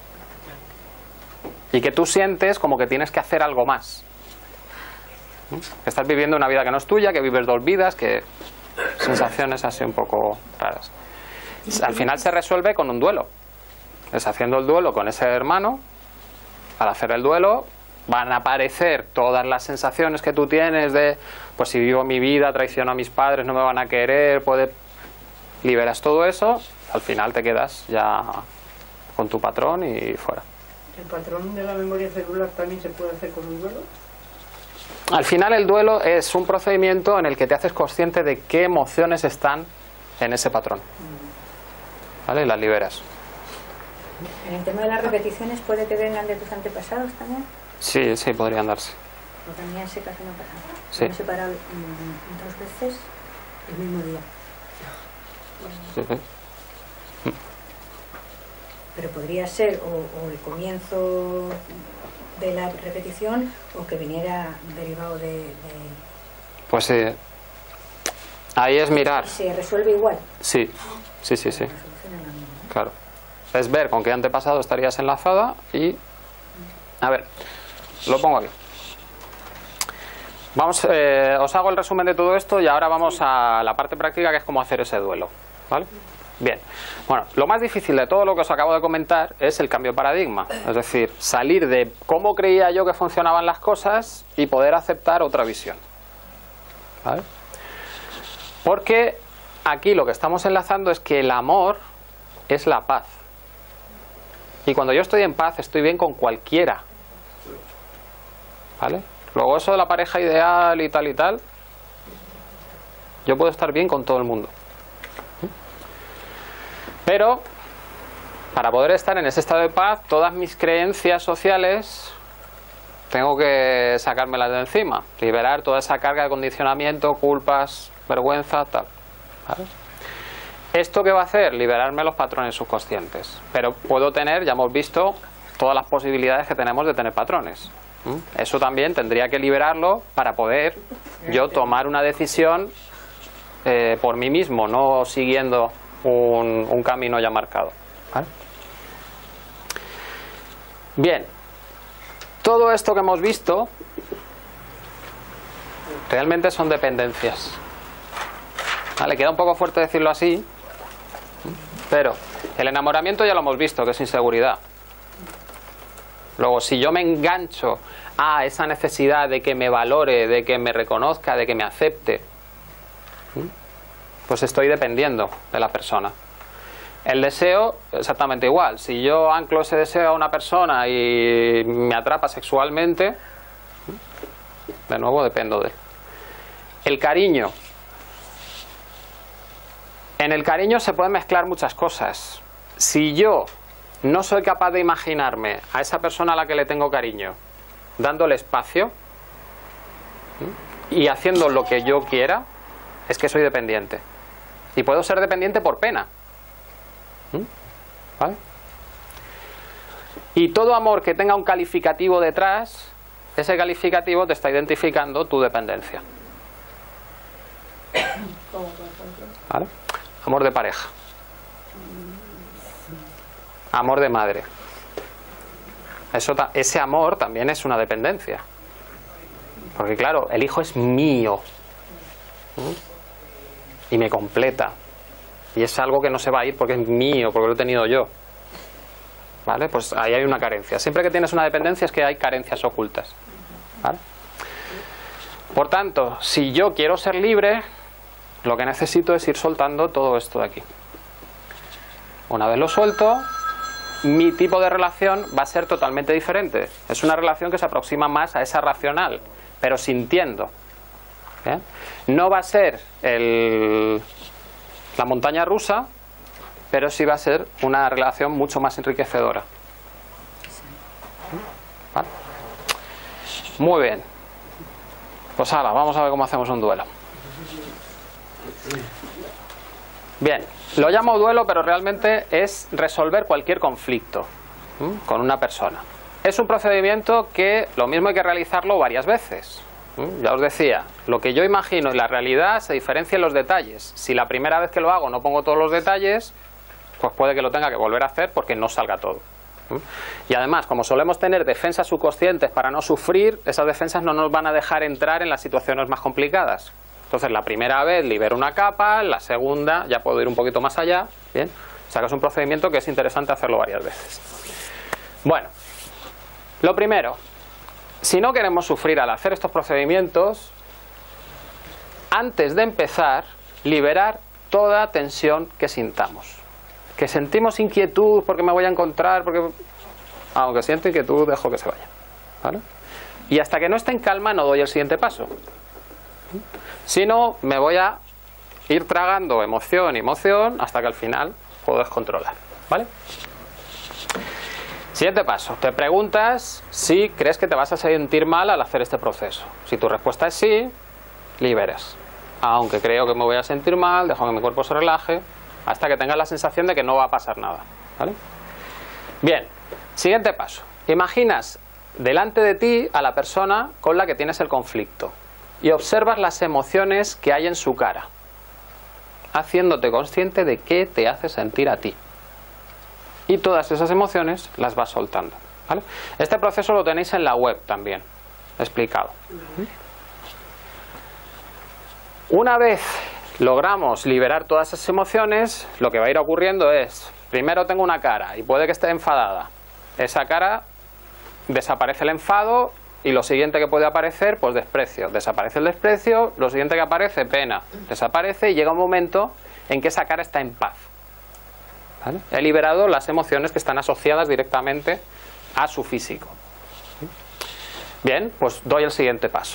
Y que tú sientes como que tienes que hacer algo más. Que estás viviendo una vida que no es tuya, que vives dos vidas, que sensaciones así un poco raras. Al final se resuelve con un duelo. Es haciendo el duelo con ese hermano. Al hacer el duelo van a aparecer todas las sensaciones que tú tienes de, pues si vivo mi vida, traiciono a mis padres, no me van a querer, puede... liberas todo eso, al final te quedas ya con tu patrón y fuera. ¿El patrón de la memoria celular también se puede hacer con un duelo? Al final el duelo es un procedimiento en el que te haces consciente de qué emociones están en ese patrón. ¿Vale? Y las liberas. En el tema de las repeticiones, ¿puede que vengan de tus antepasados también? Sí, sí, podrían darse. Porque a mí ese casi no pasa. Sí. Me he separado mm, dos veces el mismo día. Sí, sí. Pero podría ser o, o el comienzo de la repetición o que viniera derivado de... de... Pues sí. Ahí es mirar. ¿Se resuelve igual? Sí, sí, sí, sí. Claro. Es ver con qué antepasado estarías enlazada y... A ver, lo pongo aquí. Vamos, eh, os hago el resumen de todo esto y ahora vamos a la parte práctica, que es cómo hacer ese duelo, ¿vale? Bien, bueno, lo más difícil de todo lo que os acabo de comentar es el cambio de paradigma, es decir, salir de cómo creía yo que funcionaban las cosas y poder aceptar otra visión, ¿vale? Porque aquí lo que estamos enlazando es que el amor es la paz, y cuando yo estoy en paz estoy bien con cualquiera, ¿vale? Luego eso de la pareja ideal y tal y tal, yo puedo estar bien con todo el mundo. Pero, para poder estar en ese estado de paz, todas mis creencias sociales tengo que sacármelas de encima, liberar toda esa carga de condicionamiento, culpas, vergüenza, tal, ¿vale? ¿Esto qué va a hacer? Liberarme los patrones subconscientes. Pero puedo tener, ya hemos visto, todas las posibilidades que tenemos de tener patrones. ¿Mm? Eso también tendría que liberarlo para poder yo tomar una decisión eh, por mí mismo, no siguiendo un, un camino ya marcado, ¿vale? Bien, todo esto que hemos visto realmente son dependencias, ¿vale? Queda un poco fuerte decirlo así, pero el enamoramiento ya lo hemos visto, que es inseguridad. Luego, si yo me engancho a esa necesidad de que me valore, de que me reconozca, de que me acepte, pues estoy dependiendo de la persona. El deseo, exactamente igual. Si yo anclo ese deseo a una persona y me atrapa sexualmente, de nuevo dependo de él. El cariño. En el cariño se pueden mezclar muchas cosas. Si yo no soy capaz de imaginarme a esa persona a la que le tengo cariño dándole espacio y haciendo lo que yo quiera, es que soy dependiente. Y puedo ser dependiente por pena, ¿vale? Y todo amor que tenga un calificativo detrás, ese calificativo te está identificando tu dependencia, ¿vale? Amor de pareja, amor de madre. Eso, ese amor también es una dependencia, porque claro, el hijo es mío y me completa, y es algo que no se va a ir porque es mío, porque lo he tenido yo, ¿vale? Pues ahí hay una carencia. Siempre que tienes una dependencia es que hay carencias ocultas, ¿vale? Por tanto, si yo quiero ser libre, lo que necesito es ir soltando todo esto de aquí. Una vez lo suelto, mi tipo de relación va a ser totalmente diferente. Es una relación que se aproxima más a esa racional, pero sintiendo. ¿Bien? No va a ser el, la montaña rusa, pero sí va a ser una relación mucho más enriquecedora. ¿Vale? Muy bien. Pues ahora, vamos a ver cómo hacemos un duelo. Bien, lo llamo duelo, pero realmente es resolver cualquier conflicto ¿m? con una persona. Es un procedimiento que lo mismo hay que realizarlo varias veces. ¿m? Ya os decía, lo que yo imagino y la realidad se diferencia en los detalles. Si la primera vez que lo hago no pongo todos los detalles, pues puede que lo tenga que volver a hacer porque no salga todo. ¿m? Y además, como solemos tener defensas subconscientes para no sufrir, esas defensas no nos van a dejar entrar en las situaciones más complicadas. Entonces la primera vez libero una capa, la segunda ya puedo ir un poquito más allá, ¿bien? O sea que es un procedimiento que es interesante hacerlo varias veces. Bueno, lo primero, si no queremos sufrir al hacer estos procedimientos, antes de empezar, liberar toda tensión que sintamos. Que sentimos inquietud porque me voy a encontrar, porque aunque siento inquietud dejo que se vaya, ¿vale? Y hasta que no esté en calma no doy el siguiente paso. Si no, me voy a ir tragando emoción y emoción hasta que al final puedo descontrolar, ¿vale? Siguiente paso. Te preguntas si crees que te vas a sentir mal al hacer este proceso. Si tu respuesta es sí, liberas. Aunque creo que me voy a sentir mal, dejo que mi cuerpo se relaje hasta que tengas la sensación de que no va a pasar nada, ¿vale? Bien, siguiente paso. Imaginas delante de ti a la persona con la que tienes el conflicto y observas las emociones que hay en su cara, haciéndote consciente de qué te hace sentir a ti. Y todas esas emociones las vas soltando, ¿vale? Este proceso lo tenéis en la web también, explicado. Una vez logramos liberar todas esas emociones, lo que va a ir ocurriendo es, primero tengo una cara y puede que esté enfadada. Esa cara, desaparece el enfado y lo siguiente que puede aparecer, pues desprecio. Desaparece el desprecio, lo siguiente que aparece, pena. Desaparece y llega un momento en que esa cara está en paz. ¿Vale? He liberado las emociones que están asociadas directamente a su físico. Bien, pues doy el siguiente paso.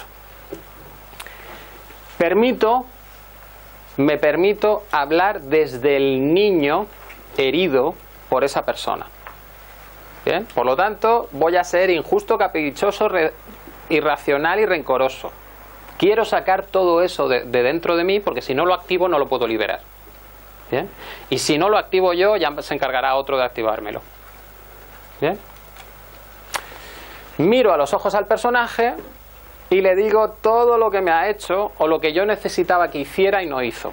Permito, me permito hablar desde el niño herido por esa persona. Bien, por lo tanto, voy a ser injusto, caprichoso, re, irracional y rencoroso. Quiero sacar todo eso de, de dentro de mí, porque si no lo activo no lo puedo liberar. Bien, y si no lo activo yo, ya se encargará otro de activármelo. Bien. Miro a los ojos al personaje y le digo todo lo que me ha hecho o lo que yo necesitaba que hiciera y no hizo.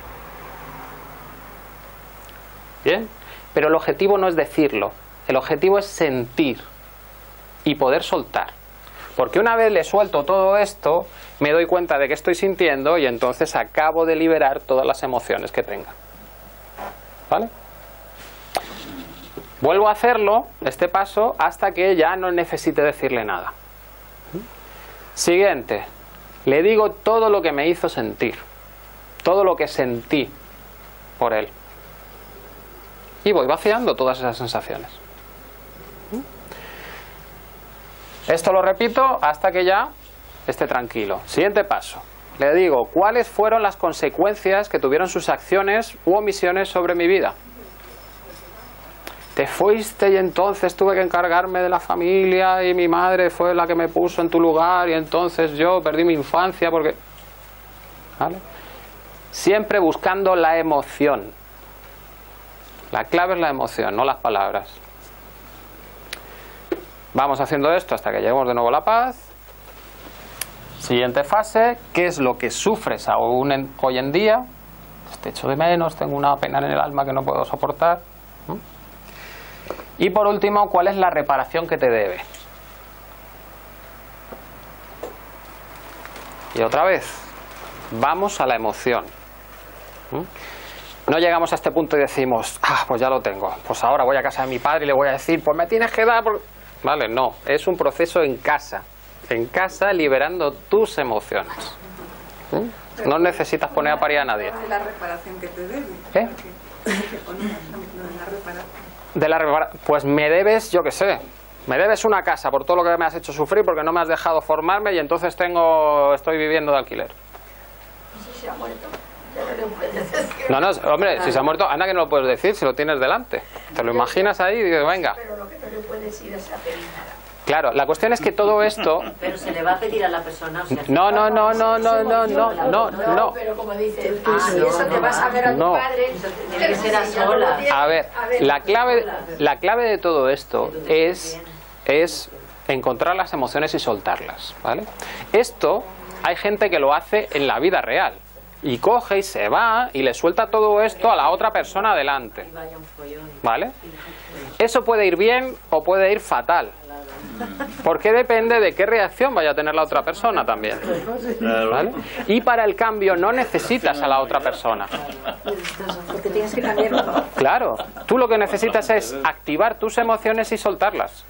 Bien, pero el objetivo no es decirlo, el objetivo es sentir y poder soltar. Porque una vez le suelto todo esto, me doy cuenta de que estoy sintiendo y entonces acabo de liberar todas las emociones que tenga. ¿Vale? Vuelvo a hacerlo, este paso, hasta que ya no necesite decirle nada. Siguiente. Le digo todo lo que me hizo sentir. Todo lo que sentí por él. Y voy vaciando todas esas sensaciones. Esto lo repito hasta que ya esté tranquilo. Siguiente paso. Le digo cuáles fueron las consecuencias que tuvieron sus acciones u omisiones sobre mi vida. Te fuiste y entonces tuve que encargarme de la familia y mi madre fue la que me puso en tu lugar y entonces yo perdí mi infancia porque... ¿Vale? Siempre buscando la emoción. La clave es la emoción, no las palabras. Vamos haciendo esto hasta que lleguemos de nuevo a la paz. Siguiente fase, ¿qué es lo que sufres aún en, hoy en día? Pues te echo de menos, tengo una pena en el alma que no puedo soportar. ¿Mm? Y por último, ¿cuál es la reparación que te debe? Y otra vez, vamos a la emoción. ¿Mm? No llegamos a este punto y decimos, ah, pues ya lo tengo, pues ahora voy a casa de mi padre y le voy a decir, pues me tienes que dar... Por... Vale, no, es un proceso en casa. En casa, liberando tus emociones. ¿Mm? No necesitas poner a parir a nadie. De la reparación que te debe. ¿Eh? De la repara... Pues me debes, yo qué sé, me debes una casa por todo lo que me has hecho sufrir porque no me has dejado formarme y entonces tengo, estoy viviendo de alquiler. Si se ha muerto, ya no le puedes decir. No, no, hombre, si se ha muerto, anda que no lo puedes decir si lo tienes delante. Te lo imaginas ahí y dices, venga. Pero lo que no le puedes decir es a pedir nada. Claro, la cuestión es que todo esto... Pero se le va a pedir a la persona, o sea... No, no, no, no, no, no, no, no, no. Pero como dice, Ah, si no, eso no, te vas a ver a tu no. padre... Tiene que ser a solas. A ver, la clave, la clave de todo esto es, es encontrar las emociones y soltarlas, ¿vale? Esto hay gente que lo hace en la vida real. Y coge y se va y le suelta todo esto a la otra persona adelante. ¿Vale? Eso puede ir bien o puede ir fatal. Porque depende de qué reacción vaya a tener la otra persona también. ¿Vale? Y para el cambio no necesitas a la otra persona. Porque tienes que cambiarlo. Claro, tú lo que necesitas es activar tus emociones y soltarlas.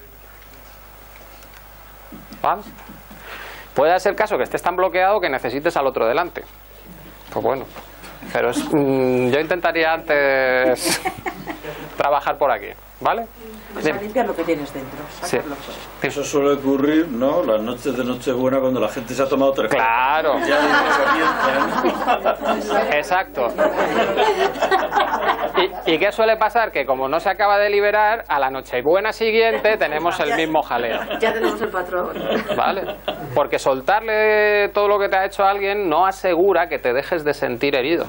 ¿Vale? Puede ser el caso que estés tan bloqueado que necesites al otro delante. Pues bueno, pero es, mmm, yo intentaría antes trabajar por aquí, ¿vale? Pues a limpiar lo que tienes dentro, sacarlo Sí. fuera. Eso suele ocurrir, ¿no? Las noches de Nochebuena cuando la gente se ha tomado tres copas. Claro. Ya comienzan. Exacto. ¿Y, ¿Y qué suele pasar? Que como no se acaba de liberar, a la Nochebuena siguiente tenemos el mismo jaleo. Ya tenemos el patrón. ¿Vale? Porque soltarle todo lo que te ha hecho alguien no asegura que te dejes de sentir herido.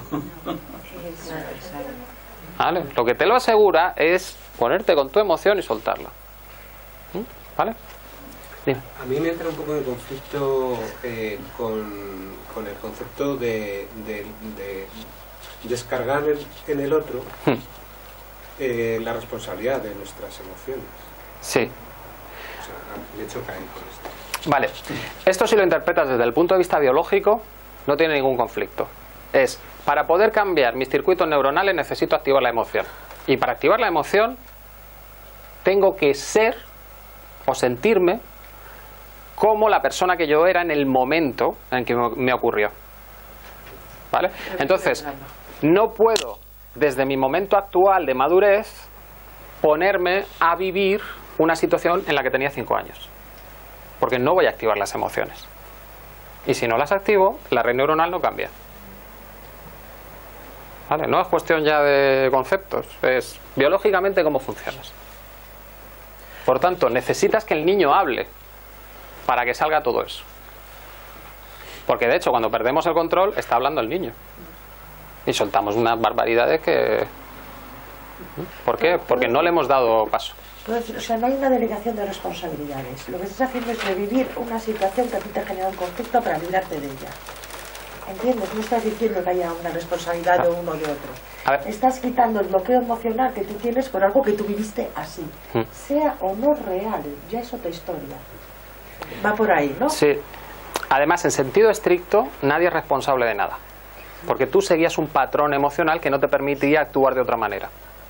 ¿Vale? Lo que te lo asegura es ponerte con tu emoción y soltarla. ¿Vale? Dime. A mí me entra un poco en conflicto eh, con, con el concepto de, de, de descargar en, en el otro Hmm. eh, la responsabilidad de nuestras emociones. Sí. O sea, me choca ahí con esto. Vale. Esto si lo interpretas desde el punto de vista biológico, no tiene ningún conflicto. Es, para poder cambiar mis circuitos neuronales necesito activar la emoción. Y para activar la emoción tengo que ser o sentirme como la persona que yo era en el momento en que me ocurrió. ¿Vale? Entonces, no puedo, desde mi momento actual de madurez, ponerme a vivir una situación en la que tenía cinco años. Porque no voy a activar las emociones. Y si no las activo, la red neuronal no cambia. ¿Vale? No es cuestión ya de conceptos, es biológicamente cómo funcionas. Por tanto, necesitas que el niño hable para que salga todo eso. Porque de hecho, cuando perdemos el control, está hablando el niño. Y soltamos unas barbaridades que... ¿Por qué? Porque no le hemos dado paso. Pues, o sea, no hay una delegación de responsabilidades. Lo que estás haciendo es revivir una situación que a ti te ha generado un conflicto para librarte de ella. ¿Entiendes? No estás diciendo que haya una responsabilidad de uno o de otro. Estás quitando el bloqueo emocional que tú tienes por algo que tú viviste así. Hmm. Sea o no real, ya es otra historia. Va por ahí, ¿no? Sí. Además, en sentido estricto, nadie es responsable de nada. Porque tú seguías un patrón emocional que no te permitía actuar de otra manera.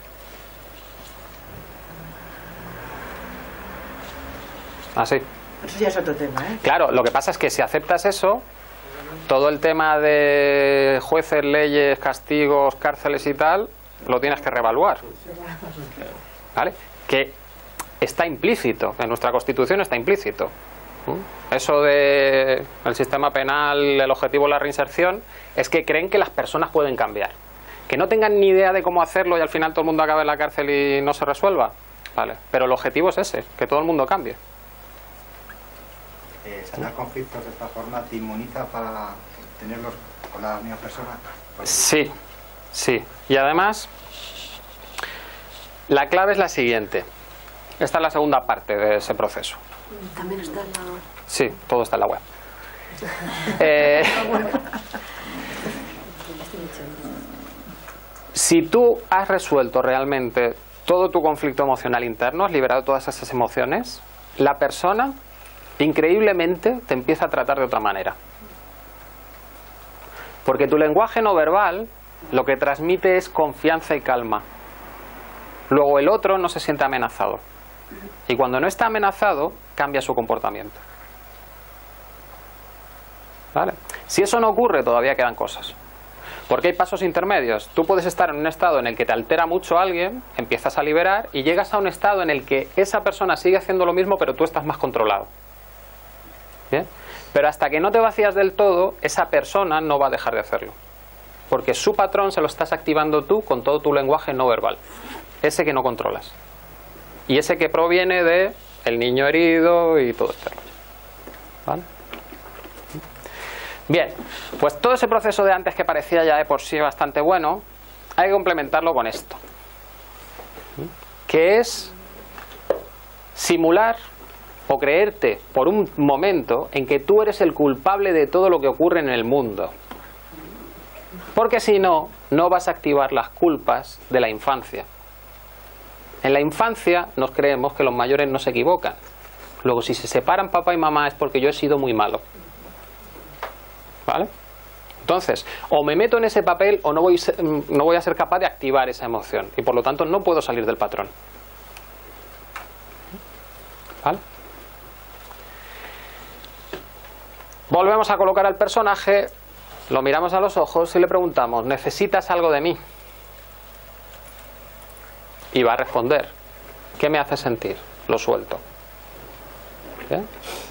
Así. Eso ya es otro tema, ¿eh? Claro, lo que pasa es que si aceptas eso, todo el tema de jueces, leyes, castigos, cárceles y tal, lo tienes que reevaluar. ¿Vale? Que está implícito, en nuestra Constitución está implícito. Eso de el sistema penal, el objetivo de la reinserción, es que creen que las personas pueden cambiar. Que no tengan ni idea de cómo hacerlo y al final todo el mundo acabe en la cárcel y no se resuelva. Vale. Pero el objetivo es ese, que todo el mundo cambie. Eh, ¿Sanar conflictos de esta forma te inmuniza para tenerlos con la misma persona? Pues... Sí, sí. Y además, la clave es la siguiente. Esta es la segunda parte de ese proceso. También está en la web. Sí, todo está en la web. eh, si tú has resuelto realmente todo tu conflicto emocional interno, has liberado todas esas emociones, la persona increíblemente te empieza a tratar de otra manera. Porque tu lenguaje no verbal lo que transmite es confianza y calma. Luego el otro no se siente amenazado. Y cuando no está amenazado, cambia su comportamiento. ¿Vale? Si eso no ocurre, todavía quedan cosas. Porque hay pasos intermedios. Tú puedes estar en un estado en el que te altera mucho a alguien, empiezas a liberar y llegas a un estado en el que esa persona sigue haciendo lo mismo, pero tú estás más controlado. ¿Bien? Pero hasta que no te vacías del todo, esa persona no va a dejar de hacerlo. Porque su patrón se lo estás activando tú con todo tu lenguaje no verbal. Ese que no controlas. Y ese que proviene de el niño herido y todo este rollo. ¿Vale? Bien, pues todo ese proceso de antes que parecía ya de por sí bastante bueno, hay que complementarlo con esto. Que es simular o creerte por un momento en que tú eres el culpable de todo lo que ocurre en el mundo. Porque si no, no vas a activar las culpas de la infancia. En la infancia nos creemos que los mayores no se equivocan. Luego, si se separan papá y mamá es porque yo he sido muy malo. ¿Vale? Entonces, o me meto en ese papel o no voy, no voy a ser capaz de activar esa emoción. Y por lo tanto no puedo salir del patrón. ¿Vale? Volvemos a colocar al personaje, lo miramos a los ojos y le preguntamos, ¿necesitas algo de mí? Y va a responder, ¿qué me hace sentir? Lo suelto. ¿Bien?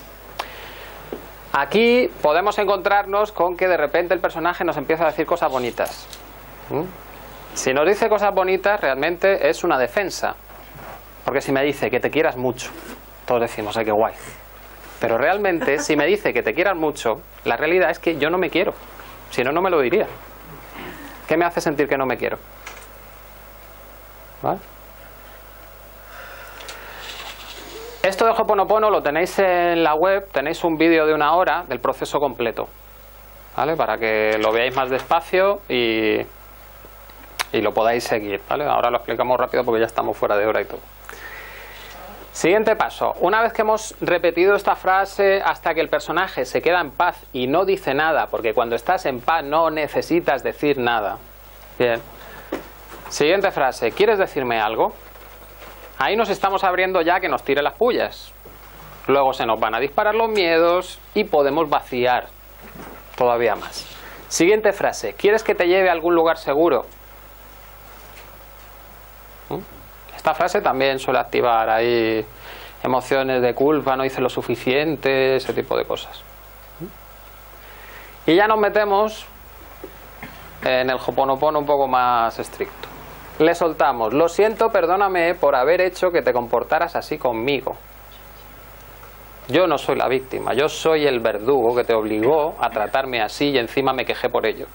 Aquí podemos encontrarnos con que de repente el personaje nos empieza a decir cosas bonitas. ¿Mm? Si nos dice cosas bonitas, realmente es una defensa. Porque si me dice que te quieras mucho, todos decimos, ¡ay, qué guay! Pero realmente, si me dice que te quieras mucho, la realidad es que yo no me quiero. Si no, no me lo diría. ¿Qué me hace sentir que no me quiero? ¿Vale? Esto de Ho'oponopono lo tenéis en la web, tenéis un vídeo de una hora del proceso completo, ¿vale? Para que lo veáis más despacio y, y lo podáis seguir, ¿vale? Ahora lo explicamos rápido porque ya estamos fuera de hora y todo. Siguiente paso. Una vez que hemos repetido esta frase hasta que el personaje se queda en paz y no dice nada, porque cuando estás en paz no necesitas decir nada. Bien. Siguiente frase. ¿Quieres decirme algo? Ahí nos estamos abriendo ya que nos tire las pullas. Luego se nos van a disparar los miedos y podemos vaciar todavía más. Siguiente frase. ¿Quieres que te lleve a algún lugar seguro? ¿Mm? Esta frase también suele activar ahí emociones de culpa, no hice lo suficiente, ese tipo de cosas. Y ya nos metemos en el Ho'oponopono un poco más estricto. Le soltamos: lo siento, perdóname por haber hecho que te comportaras así conmigo. Yo no soy la víctima, yo soy el verdugo que te obligó a tratarme así y encima me quejé por ello.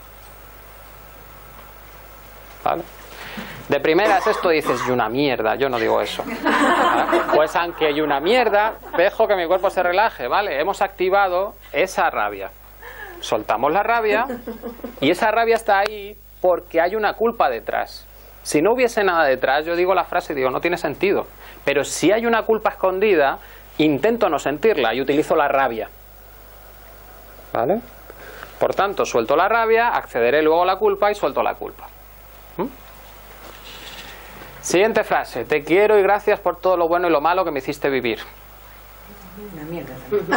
¿Vale? De primeras esto dices, y una mierda, yo no digo eso. ¿Vale? Pues aunque y una mierda, dejo que mi cuerpo se relaje, ¿vale? Hemos activado esa rabia. Soltamos la rabia y esa rabia está ahí porque hay una culpa detrás. Si no hubiese nada detrás, yo digo la frase y digo, no tiene sentido. Pero si hay una culpa escondida, intento no sentirla y utilizo la rabia. ¿Vale? Por tanto, suelto la rabia, accederé luego a la culpa y suelto la culpa. ¿Mm? Siguiente frase. Te quiero y gracias por todo lo bueno y lo malo que me hiciste vivir. Una mierda.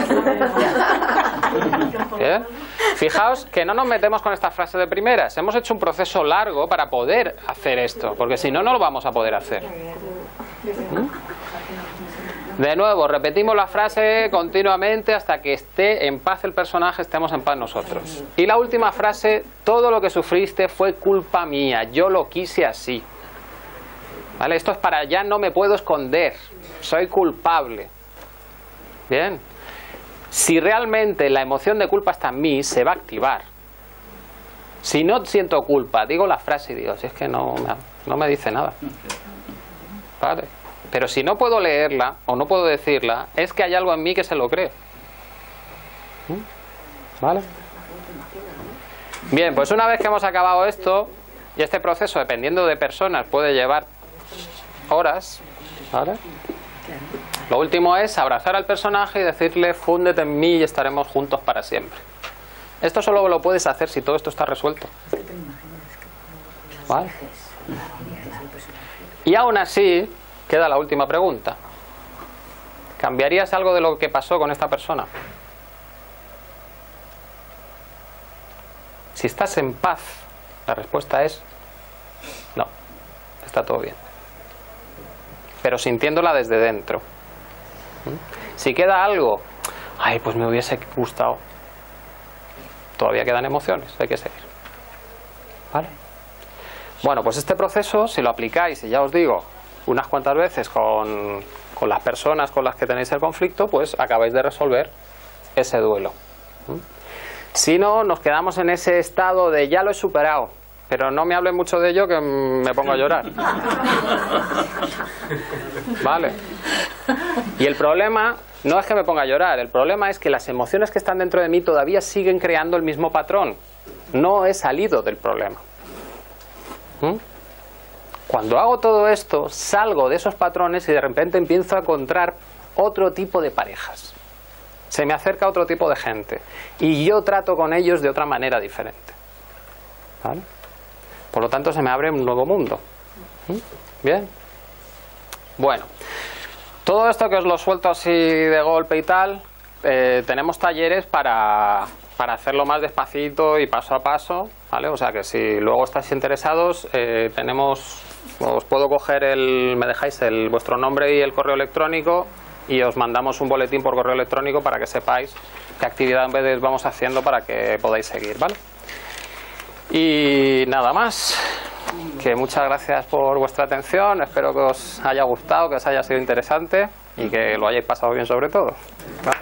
¿Eh? Fijaos que no nos metemos con esta frase de primeras. Hemos hecho un proceso largo para poder hacer esto, porque si no, no lo vamos a poder hacer. ¿Mm? De nuevo, repetimos la frase continuamente hasta que esté en paz el personaje, estemos en paz nosotros. Y la última frase: todo lo que sufriste fue culpa mía, yo lo quise así. ¿Vale? Esto es para ya no me puedo esconder, soy culpable. Bien. Si realmente la emoción de culpa está en mí, se va a activar. Si no siento culpa, digo la frase y digo, si es que no, no me dice nada. ¿Vale? Pero si no puedo leerla o no puedo decirla, es que hay algo en mí que se lo cree. ¿Vale? Bien, pues una vez que hemos acabado esto, y este proceso, dependiendo de personas, puede llevar horas, ¿vale? Lo último es abrazar al personaje y decirle, fúndete en mí y estaremos juntos para siempre. Esto solo lo puedes hacer si todo esto está resuelto. ¿Vale? Y aún así, queda la última pregunta. ¿Cambiarías algo de lo que pasó con esta persona? Si estás en paz, la respuesta es no, está todo bien. Pero sintiéndola desde dentro. Si queda algo, ay, pues me hubiese gustado, todavía quedan emociones, hay que seguir. ¿Vale? Bueno, pues este proceso, si lo aplicáis, y ya os digo, unas cuantas veces con, con las personas con las que tenéis el conflicto, pues acabáis de resolver ese duelo. Si no, nos quedamos en ese estado de ya lo he superado, pero no me hablen mucho de ello que me pongo a llorar. Vale. Y el problema no es que me ponga a llorar, el problema es que las emociones que están dentro de mí todavía siguen creando el mismo patrón. No he salido del problema. ¿Mm? Cuando hago todo esto, salgo de esos patrones y de repente empiezo a encontrar otro tipo de parejas. Se me acerca otro tipo de gente. Y yo trato con ellos de otra manera diferente. ¿Vale? Por lo tanto, se me abre un nuevo mundo. ¿Mm? Bien. Bueno. Todo esto que os lo suelto así de golpe y tal, eh, tenemos talleres para, para hacerlo más despacito y paso a paso, ¿vale? O sea que si luego estáis interesados, eh, tenemos, os puedo coger el, me dejáis el vuestro nombre y el correo electrónico y os mandamos un boletín por correo electrónico para que sepáis qué actividades vamos haciendo para que podáis seguir, ¿vale? Y nada más. Que muchas gracias por vuestra atención, espero que os haya gustado, que os haya sido interesante y que lo hayáis pasado bien sobre todo. ¿Vale?